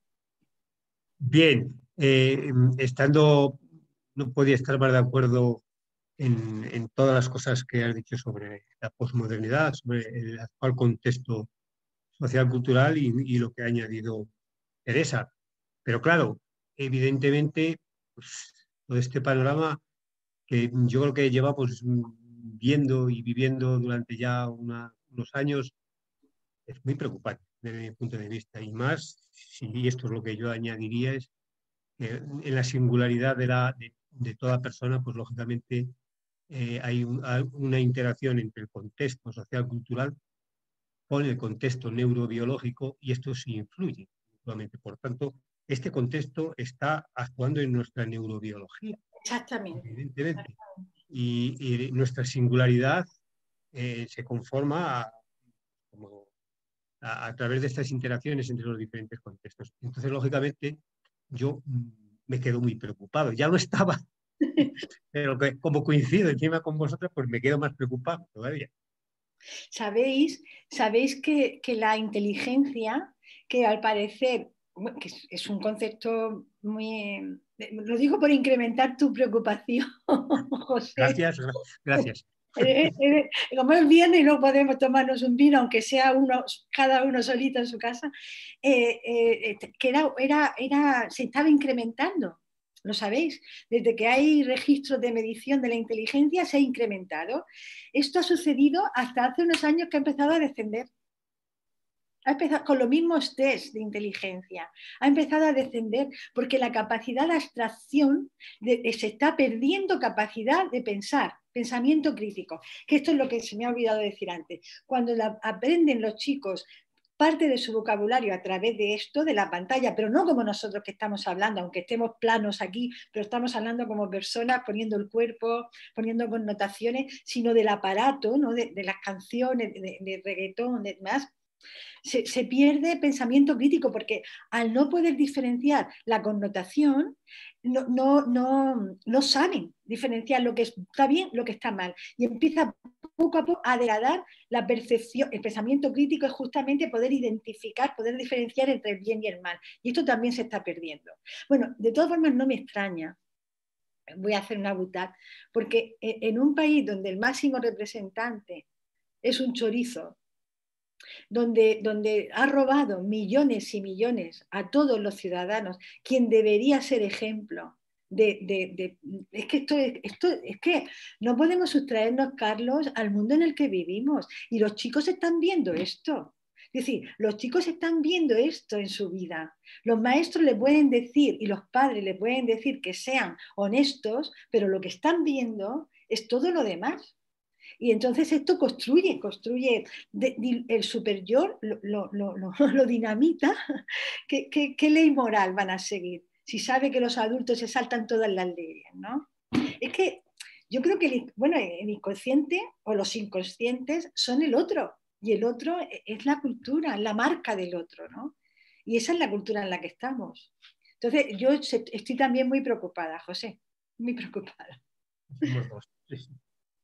S5: Bien, eh, estando, no podía estar más de acuerdo en, en todas las cosas que has dicho sobre la posmodernidad, sobre el actual contexto social, cultural y, y lo que ha añadido Teresa. Pero claro, evidentemente, pues, todo este panorama que yo creo que llevamos viendo y viviendo durante ya una, unos años es muy preocupante desde mi punto de vista. Y más, y esto es lo que yo añadiría, es que en la singularidad de, la, de, de toda persona, pues lógicamente eh, hay un, una interacción entre el contexto social-cultural con el contexto neurobiológico y esto sí influye mutuamente. Por tanto, este contexto está actuando en nuestra neurobiología.
S2: Exactamente.
S5: Evidentemente. Y, y nuestra singularidad eh, se conforma a, como a, a través de estas interacciones entre los diferentes contextos. Entonces, lógicamente, yo me quedo muy preocupado. Ya lo estaba, pero que, como coincido encima con vosotros, pues me quedo más preocupado todavía.
S2: Sabéis, sabéis que, que la inteligencia, que al parecer, que es, es un concepto muy... Lo digo por incrementar tu preocupación, José.
S5: Gracias, gracias.
S2: Eh, eh, como es viernes y luego podemos tomarnos un vino, aunque sea uno, cada uno solito en su casa, eh, eh, que era, era, era, se estaba incrementando, ¿lo sabéis? Desde que hay registros de medición de la inteligencia se ha incrementado. Esto ha sucedido hasta hace unos años que ha empezado a descender. Ha empezado con los mismos test de inteligencia, ha empezado a descender porque la capacidad de abstracción de, de, se está perdiendo capacidad de pensar, pensamiento crítico, que esto es lo que se me ha olvidado decir antes. Cuando la, aprenden los chicos parte de su vocabulario a través de esto, de la pantalla, pero no como nosotros que estamos hablando, aunque estemos planos aquí, pero estamos hablando como personas, poniendo el cuerpo, poniendo connotaciones, sino del aparato, ¿no? de, de las canciones, de, de reggaetón, de demás. Se, se pierde pensamiento crítico porque al no poder diferenciar la connotación, no, no, no, no saben diferenciar lo que está bien, lo que está mal. Y empieza poco a poco a degradar la percepción. El pensamiento crítico es justamente poder identificar, poder diferenciar entre el bien y el mal. Y esto también se está perdiendo. Bueno, de todas formas no me extraña. Voy a hacer una butad, porque en un país donde el máximo representante es un chorizo, Donde, donde ha robado millones y millones a todos los ciudadanos, quien debería ser ejemplo de... de, de es, que esto, esto, es que no podemos sustraernos, Carlos, al mundo en el que vivimos. Y los chicos están viendo esto. Es decir, los chicos están viendo esto en su vida. Los maestros le pueden decir y los padres le pueden decir que sean honestos, pero lo que están viendo es todo lo demás. Y entonces esto construye, construye de, de, el superyo, lo, lo, lo, lo dinamita. ¿Qué, qué, ¿Qué ley moral van a seguir si sabe que los adultos se saltan todas las leyes, ¿no? Es que yo creo que el, bueno, el inconsciente o los inconscientes son el otro, y el otro es la cultura, la marca del otro, ¿no? Y esa es la cultura en la que estamos. Entonces yo estoy también muy preocupada, José, muy preocupada.
S5: Somos dos, sí, sí.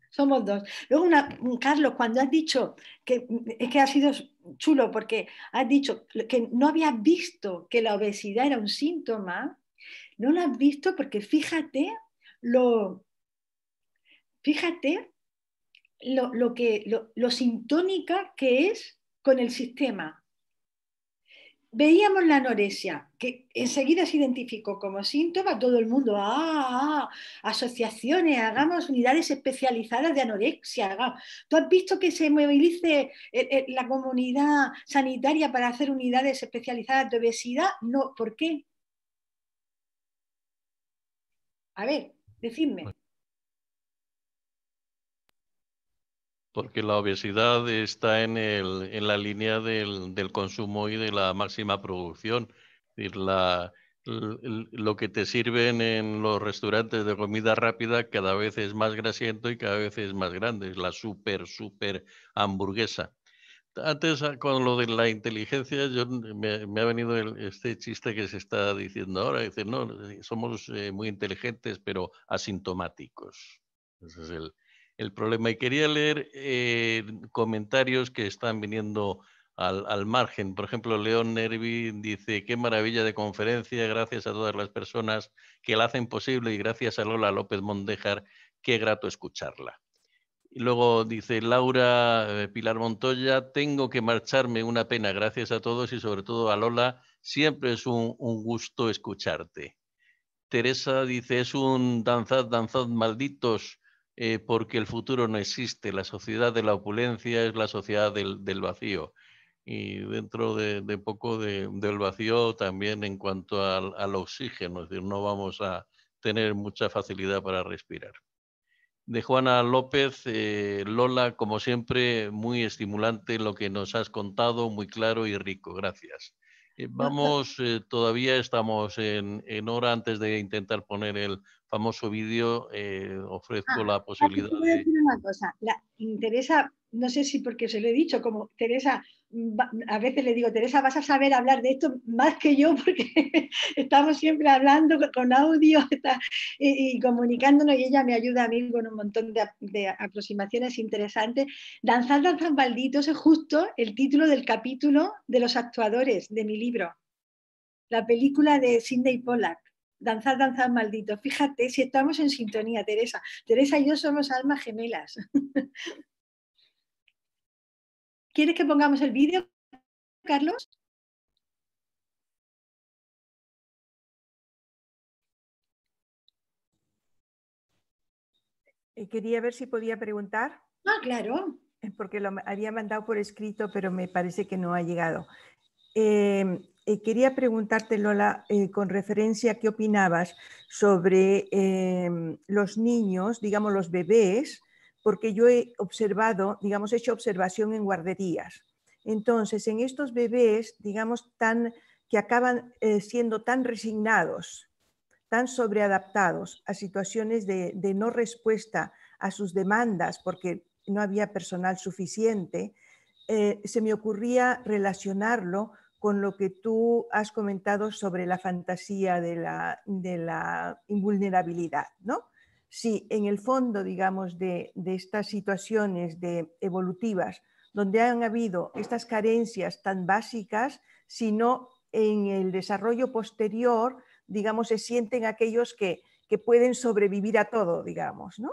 S2: Somos dos. Luego, una, Carlos, cuando has dicho que es que ha sido chulo porque has dicho que no habías visto que la obesidad era un síntoma, no lo has visto porque fíjate lo, fíjate lo, lo, que, lo, lo sintónica que es con el sistema. Veíamos la anorexia, que enseguida se identificó como síntoma, todo el mundo, ah, ah asociaciones, hagamos unidades especializadas de anorexia. Hagamos. ¿Tú has visto que se movilice la comunidad sanitaria para hacer unidades especializadas de obesidad? No, ¿por qué? A ver, decidme.
S1: Porque la obesidad está en, el, en la línea del, del consumo y de la máxima producción. Es decir, la, lo que te sirven en los restaurantes de comida rápida cada vez es más grasiento y cada vez es más grande. Es la súper, súper hamburguesa. Antes, con lo de la inteligencia, yo, me, me ha venido el, este chiste que se está diciendo ahora. Dice, no, somos eh, muy inteligentes, pero asintomáticos. Ese es el, el problema. Y quería leer eh, comentarios que están viniendo al, al margen. Por ejemplo, León Nervi dice, qué maravilla de conferencia, gracias a todas las personas que la hacen posible y gracias a Lola López Mondéjar, qué grato escucharla. Y luego dice Laura eh, Pilar Montoya, tengo que marcharme, una pena, gracias a todos y sobre todo a Lola, siempre es un, un gusto escucharte. Teresa dice, es un danzad, danzad malditos, eh, porque el futuro no existe, la sociedad de la opulencia es la sociedad del, del vacío. Y dentro de, de poco de, del vacío también en cuanto al, al oxígeno, es decir, no vamos a tener mucha facilidad para respirar. De Juana López, eh, Lola, como siempre, muy estimulante lo que nos has contado, muy claro y rico. Gracias. Eh, vamos, eh, todavía estamos en, en hora antes de intentar poner el famoso vídeo. Eh, ofrezco ah, la posibilidad
S2: te voy a decir una cosa. La, Teresa, no sé si porque se lo he dicho, como Teresa, a veces le digo, Teresa, vas a saber hablar de esto más que yo porque estamos siempre hablando con audio está, y, y comunicándonos y ella me ayuda a mí con un montón de, de aproximaciones interesantes. Danzar, danzar malditos es justo el título del capítulo de los actuadores de mi libro, la película de Sidney Pollack. Danzar, danzar malditos. Fíjate si estamos en sintonía, Teresa. Teresa y yo somos almas gemelas. ¿Quieres que pongamos el vídeo, Carlos?
S6: Quería ver si podía preguntar.
S2: Ah, claro.
S6: Porque lo había mandado por escrito, pero me parece que no ha llegado. Eh, eh, quería preguntarte, Lola, eh, con referencia a qué opinabas sobre eh, los niños, digamos los bebés, porque yo he observado, digamos, he hecho observación en guarderías. Entonces, en estos bebés, digamos, tan, que acaban eh, siendo tan resignados, tan sobreadaptados a situaciones de, de no respuesta a sus demandas, porque no había personal suficiente, eh, se me ocurría relacionarlo con lo que tú has comentado sobre la fantasía de la, de la invulnerabilidad, ¿no? Si en el fondo, digamos, de, de estas situaciones de evolutivas, donde han habido estas carencias tan básicas, sino en el desarrollo posterior, digamos, se sienten aquellos que, que pueden sobrevivir a todo, digamos, ¿no?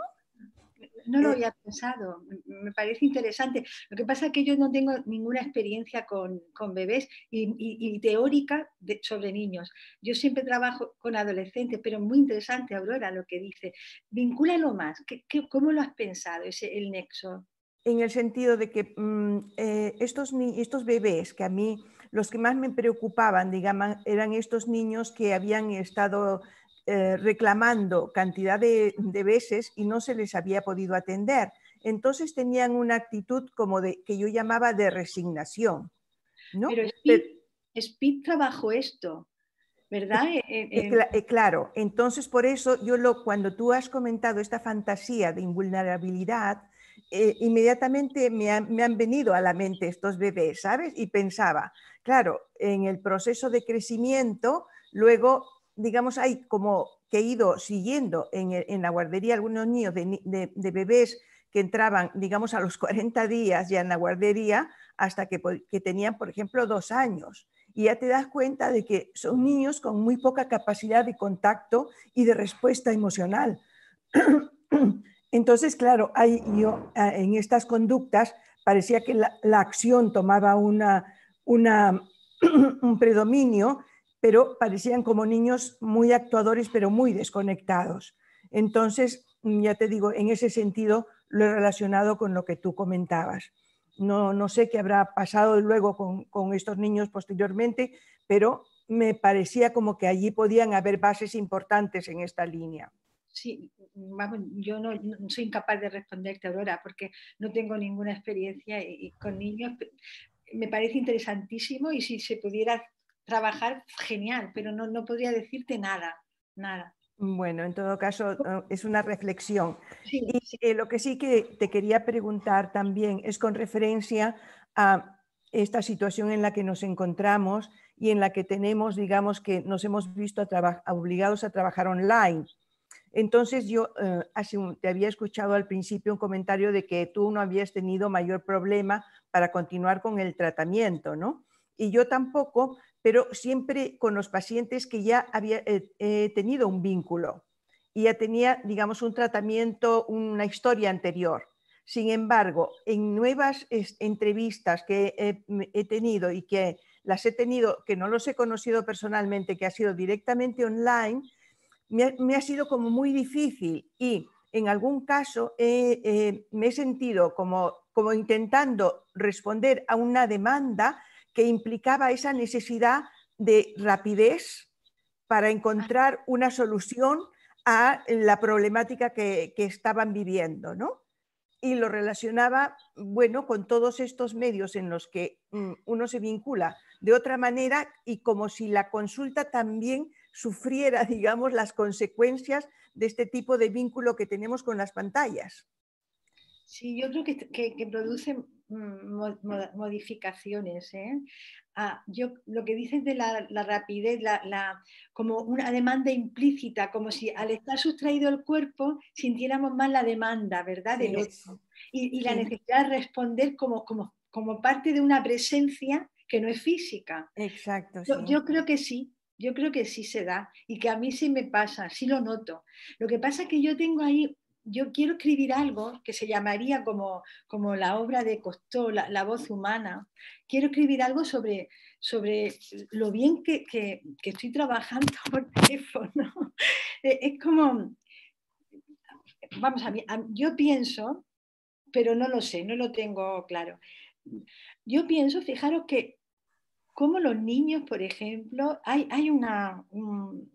S2: No lo había pensado, me parece interesante. Lo que pasa es que yo no tengo ninguna experiencia con, con bebés y, y, y teórica de, sobre niños. Yo siempre trabajo con adolescentes, pero muy interesante, Aurora, lo que dice. Vincúlalo más. ¿Qué, qué, ¿Cómo lo has pensado, ese, el nexo?
S6: En el sentido de que mmm, eh, estos, estos bebés, que a mí los que más me preocupaban, digamos, eran estos niños que habían estado Eh, reclamando cantidad de, de veces y no se les había podido atender. Entonces tenían una actitud como de que yo llamaba de resignación, ¿no?
S2: Pero Speed, Speed trabajó esto, ¿verdad?
S6: Eh, eh, eh, claro, entonces por eso yo lo, cuando tú has comentado esta fantasía de invulnerabilidad, eh, inmediatamente me, ha, me han venido a la mente estos bebés, ¿sabes? Y pensaba, claro, en el proceso de crecimiento, luego digamos, hay como que he ido siguiendo en, en la guardería algunos niños de, de, de bebés que entraban, digamos, a los cuarenta días ya en la guardería hasta que, que tenían, por ejemplo, dos años. Y ya te das cuenta de que son niños con muy poca capacidad de contacto y de respuesta emocional. Entonces, claro, hay, yo, en estas conductas parecía que la, la acción tomaba una, una, un predominio, pero parecían como niños muy actuadores, pero muy desconectados. Entonces, ya te digo, en ese sentido lo he relacionado con lo que tú comentabas. No, no sé qué habrá pasado luego con, con estos niños posteriormente, pero me parecía como que allí podían haber bases importantes en esta línea.
S2: Sí, vamos, yo no, no soy incapaz de responderte, Aurora, porque no tengo ninguna experiencia y, y con niños. Me parece interesantísimo y si se pudiera trabajar, genial, pero no, no podría decirte nada, nada.
S6: Bueno, en todo caso, es una reflexión.
S2: Sí,
S6: y
S2: sí.
S6: Eh, lo que sí que te quería preguntar también es con referencia a esta situación en la que nos encontramos y en la que tenemos, digamos, que nos hemos visto a obligados a trabajar online. Entonces yo eh, hace un, te había escuchado al principio un comentario de que tú no habías tenido mayor problema para continuar con el tratamiento, ¿no? Y yo tampoco, pero siempre con los pacientes que ya había eh, eh, tenido un vínculo y ya tenía, digamos, un tratamiento, una historia anterior. Sin embargo, en nuevas es, entrevistas que he, he tenido y que las he tenido, que no los he conocido personalmente, que ha sido directamente online, me ha, me ha sido como muy difícil y en algún caso eh, eh, me he sentido como, como intentando responder a una demanda que implicaba esa necesidad de rapidez para encontrar una solución a la problemática que, que estaban viviendo, ¿no? Y lo relacionaba, bueno, con todos estos medios en los que mm, uno se vincula de otra manera y como si la consulta también sufriera, digamos, las consecuencias de este tipo de vínculo que tenemos con las pantallas.
S2: Sí, yo creo que, que, que produce modificaciones. ¿eh? Ah, yo, lo que dices de la, la rapidez, la, la, como una demanda implícita, como si al estar sustraído el cuerpo sintiéramos más la demanda, ¿verdad? Del otro. Y, y la sí. necesidad de responder como, como, como parte de una presencia que no es física.
S6: Exacto,
S2: yo,
S6: sí.
S2: yo creo que sí. Yo creo que sí se da y que a mí sí me pasa, sí lo noto. Lo que pasa es que yo tengo ahí, yo quiero escribir algo que se llamaría como, como la obra de Costó, la, la voz humana. Quiero escribir algo sobre, sobre lo bien que, que, que estoy trabajando por teléfono. Es como, vamos a ver, yo pienso, pero no lo sé, no lo tengo claro. Yo pienso, fijaros que como los niños, por ejemplo, hay, hay una, un,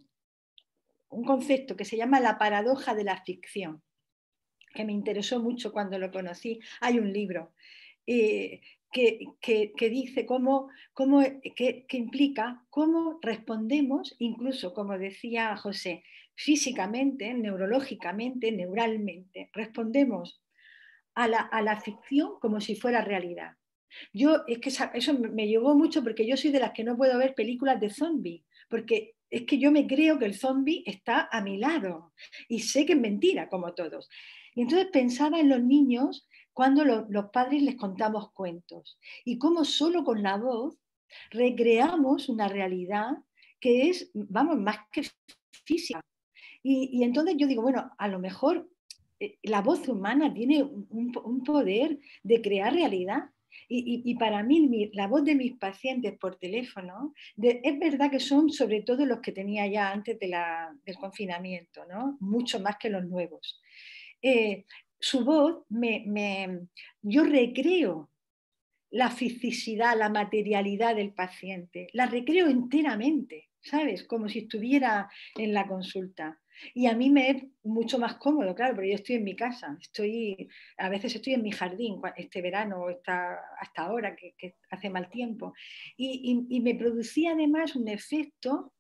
S2: un concepto que se llama la paradoja de la ficción, que me interesó mucho cuando lo conocí. Hay un libro eh, que, que, que dice cómo, cómo que, que implica cómo respondemos, incluso, como decía José, físicamente, neurológicamente, neuralmente, respondemos a la, a la ficción como si fuera realidad. Yo, es que eso me llegó mucho porque yo soy de las que no puedo ver películas de zombies, porque es que yo me creo que el zombie está a mi lado y sé que es mentira, como todos. Y entonces pensaba en los niños cuando lo, los padres les contamos cuentos y cómo solo con la voz recreamos una realidad que es, vamos, más que física. Y, y entonces yo digo, bueno, a lo mejor eh, la voz humana tiene un, un poder de crear realidad. Y, y, y para mí, mi, la voz de mis pacientes por teléfono, de, es verdad que son sobre todo los que tenía ya antes de la, del confinamiento, ¿no? Mucho más que los nuevos. Eh, su voz, me, me, yo recreo la fisicidad, la materialidad del paciente, la recreo enteramente, ¿sabes? Como si estuviera en la consulta. Y a mí me es mucho más cómodo, claro, porque yo estoy en mi casa, estoy, a veces estoy en mi jardín, este verano, esta, hasta ahora, que, que hace mal tiempo. Y, y, y me producía además un efecto,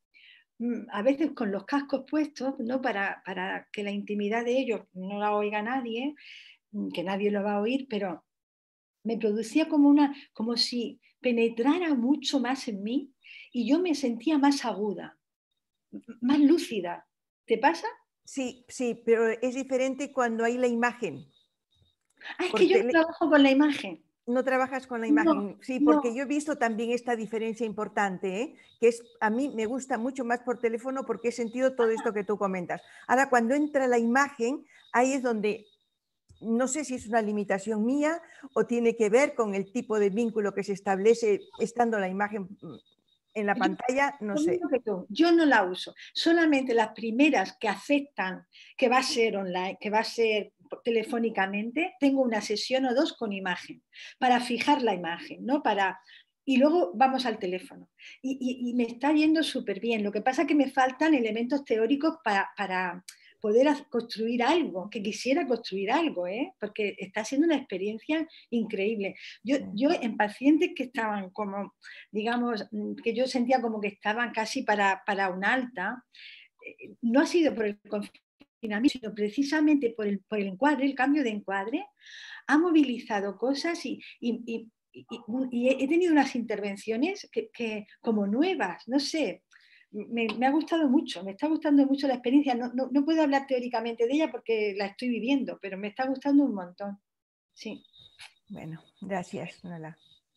S2: a veces con los cascos puestos, ¿no? para, para que la intimidad de ellos no la oiga nadie, que nadie lo va a oír, pero me producía como, una, como si penetrara mucho más en mí y yo me sentía más aguda, más lúcida. ¿Te pasa?
S6: Sí, sí, pero es diferente cuando hay la imagen.
S2: Ah, es que yo no trabajo con la imagen.
S6: No trabajas con la imagen,
S2: no,
S6: sí, porque
S2: no.
S6: yo he visto también esta diferencia importante, ¿eh? Que es, a mí me gusta mucho más por teléfono porque he sentido todo esto que tú comentas. Ahora, cuando entra la imagen, ahí es donde, no sé si es una limitación mía o tiene que ver con el tipo de vínculo que se establece estando la imagen en la pantalla, no sé.
S2: Que tú. Yo no la uso, solamente las primeras que aceptan que va a ser online, que va a ser telefónicamente, tengo una sesión o dos con imagen, para fijar la imagen, ¿no? Para, y luego vamos al teléfono. Y, y, y me está yendo súper bien. Lo que pasa es que me faltan elementos teóricos para, para poder construir algo, que quisiera construir algo, ¿eh? Porque está siendo una experiencia increíble. Yo, yo en pacientes que estaban como, digamos, que yo sentía como que estaban casi para, para un alta, no ha sido por el confinamiento, sino precisamente por el, por el encuadre, el cambio de encuadre, ha movilizado cosas y, y, y, y, y he tenido unas intervenciones que, que como nuevas, no sé. Me, me, ha gustado mucho, me está gustando mucho la experiencia. No, no, no puedo hablar teóricamente de ella porque la estoy viviendo, pero me está gustando un montón. Sí.
S6: Bueno, gracias, Lola.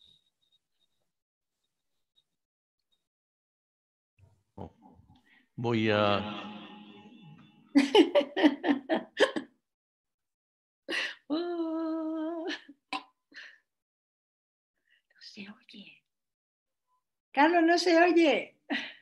S1: Voy a...
S2: oh. No se oye. Carlos, no se oye.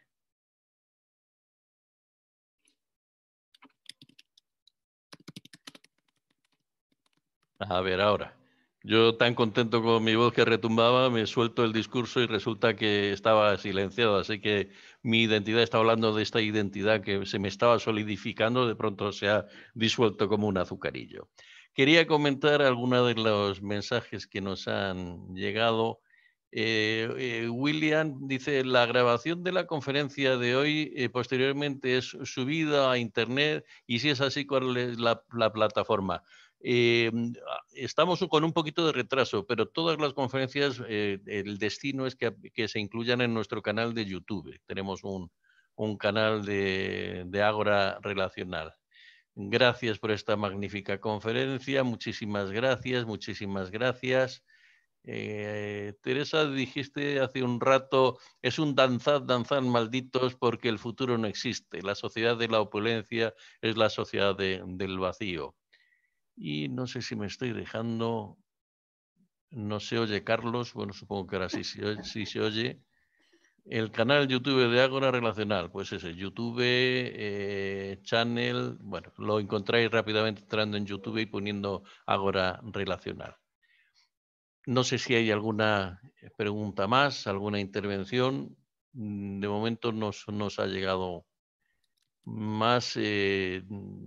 S1: A ver, ahora. Yo tan contento con mi voz que retumbaba, me suelto el discurso y resulta que estaba silenciado. Así que mi identidad, está hablando de esta identidad que se me estaba solidificando, de pronto se ha disuelto como un azucarillo. Quería comentar algunos de los mensajes que nos han llegado. Eh, eh, William dice, la grabación de la conferencia de hoy eh, posteriormente es subida a internet y si es así, ¿cuál es la, la plataforma? Eh, estamos con un poquito de retraso, pero todas las conferencias, eh, el destino es que, que se incluyan en nuestro canal de YouTube. Tenemos un, un canal de, de Ágora Relacional. Gracias por esta magnífica conferencia. Muchísimas gracias, muchísimas gracias. Eh, Teresa, dijiste hace un rato, es un danzad, danzad malditos porque el futuro no existe. La sociedad de la opulencia es la sociedad de, del vacío. Y no sé si me estoy dejando, no se oye Carlos, bueno, supongo que ahora sí, sí, sí se oye. El canal YouTube de Ágora Relacional, pues ese, YouTube, eh, Channel, bueno, lo encontráis rápidamente entrando en YouTube y poniendo Ágora Relacional. No sé si hay alguna pregunta más, alguna intervención. De momento nos, nos ha llegado más... Eh,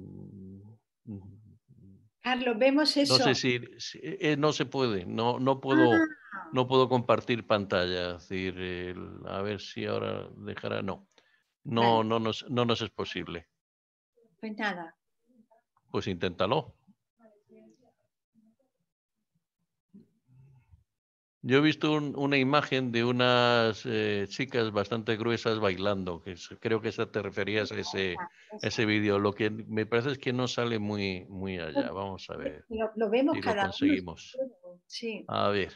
S2: Carlos, vemos eso.
S1: No sé si, si eh, no se puede, no, no puedo, ah. no puedo compartir pantalla, es decir, el, a ver si ahora dejará, no, no, vale. no, nos, no nos es posible.
S2: Pues nada.
S1: Pues inténtalo. Yo he visto un, una imagen de unas eh, chicas bastante gruesas bailando, que es, creo que esa te referías a ese, ese vídeo. Lo que me parece es que no sale muy, muy allá. Vamos a ver.
S2: Lo, lo vemos
S1: si
S2: cada
S1: lo conseguimos.
S2: uno. Sí.
S1: A ver.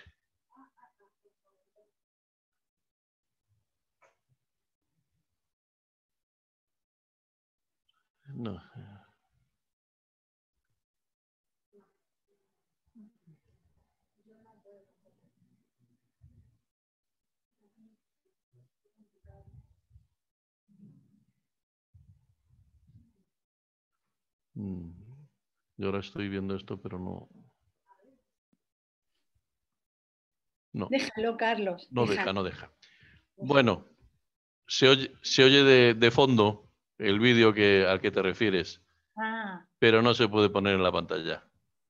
S1: No. Yo ahora estoy viendo esto, pero no. No.
S2: Déjalo, Carlos.
S1: No
S2: déjalo.
S1: deja, no deja. Bueno, se oye, se oye de, de fondo el vídeo que, al que te refieres,
S2: ah.
S1: pero no se puede poner en la pantalla.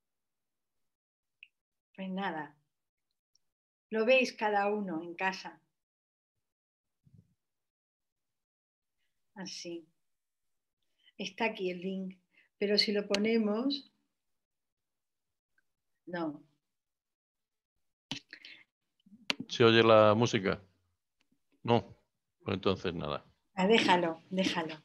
S2: Pues nada. Lo veis cada uno en casa. Así. Está aquí el link, pero si lo ponemos, no.
S1: ¿Se oye la música? No, pues entonces nada.
S2: Ah, déjalo, déjalo.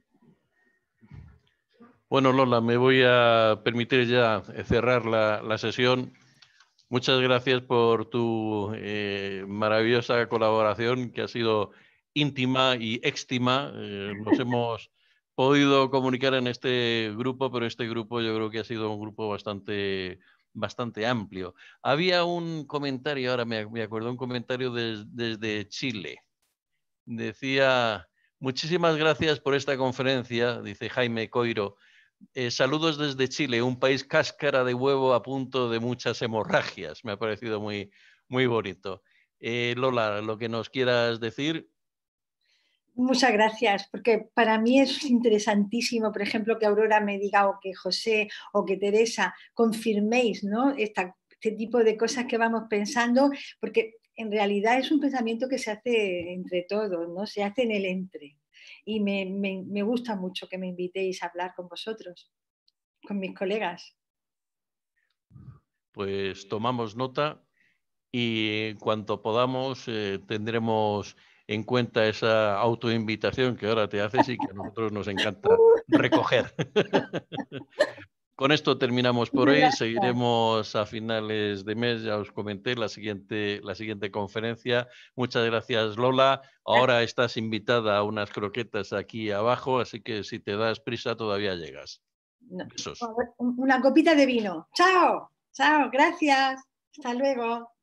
S1: Bueno, Lola, me voy a permitir ya cerrar la, la sesión. Muchas gracias por tu eh, maravillosa colaboración, que ha sido íntima y éxtima. Eh, nos hemos podido comunicar en este grupo, pero este grupo yo creo que ha sido un grupo bastante, bastante amplio. Había un comentario, ahora me, me acuerdo, un comentario des, desde Chile. Decía, muchísimas gracias por esta conferencia, dice Jaime Coiro. Eh, saludos desde Chile, un país cáscara de huevo a punto de muchas hemorragias. Me ha parecido muy, muy bonito. Eh, Lola, lo que nos quieras decir.
S2: Muchas gracias, porque para mí es interesantísimo, por ejemplo, que Aurora me diga, o que José o que Teresa confirméis, ¿no? Esta, este tipo de cosas que vamos pensando, porque en realidad es un pensamiento que se hace entre todos, ¿no? Se hace en el entre. Y me, me, me gusta mucho que me invitéis a hablar con vosotros, con mis colegas.
S1: Pues tomamos nota y en cuanto podamos eh, tendremos en cuenta esa autoinvitación que ahora te haces y que a nosotros nos encanta recoger. Con esto terminamos por hoy, seguiremos a finales de mes, ya os comenté, la siguiente, la siguiente conferencia. Muchas gracias, Lola. Ahora estás invitada a unas croquetas aquí abajo, así que si te das prisa todavía llegas. Besos.
S2: Una copita de vino. Chao, chao, gracias. Hasta luego.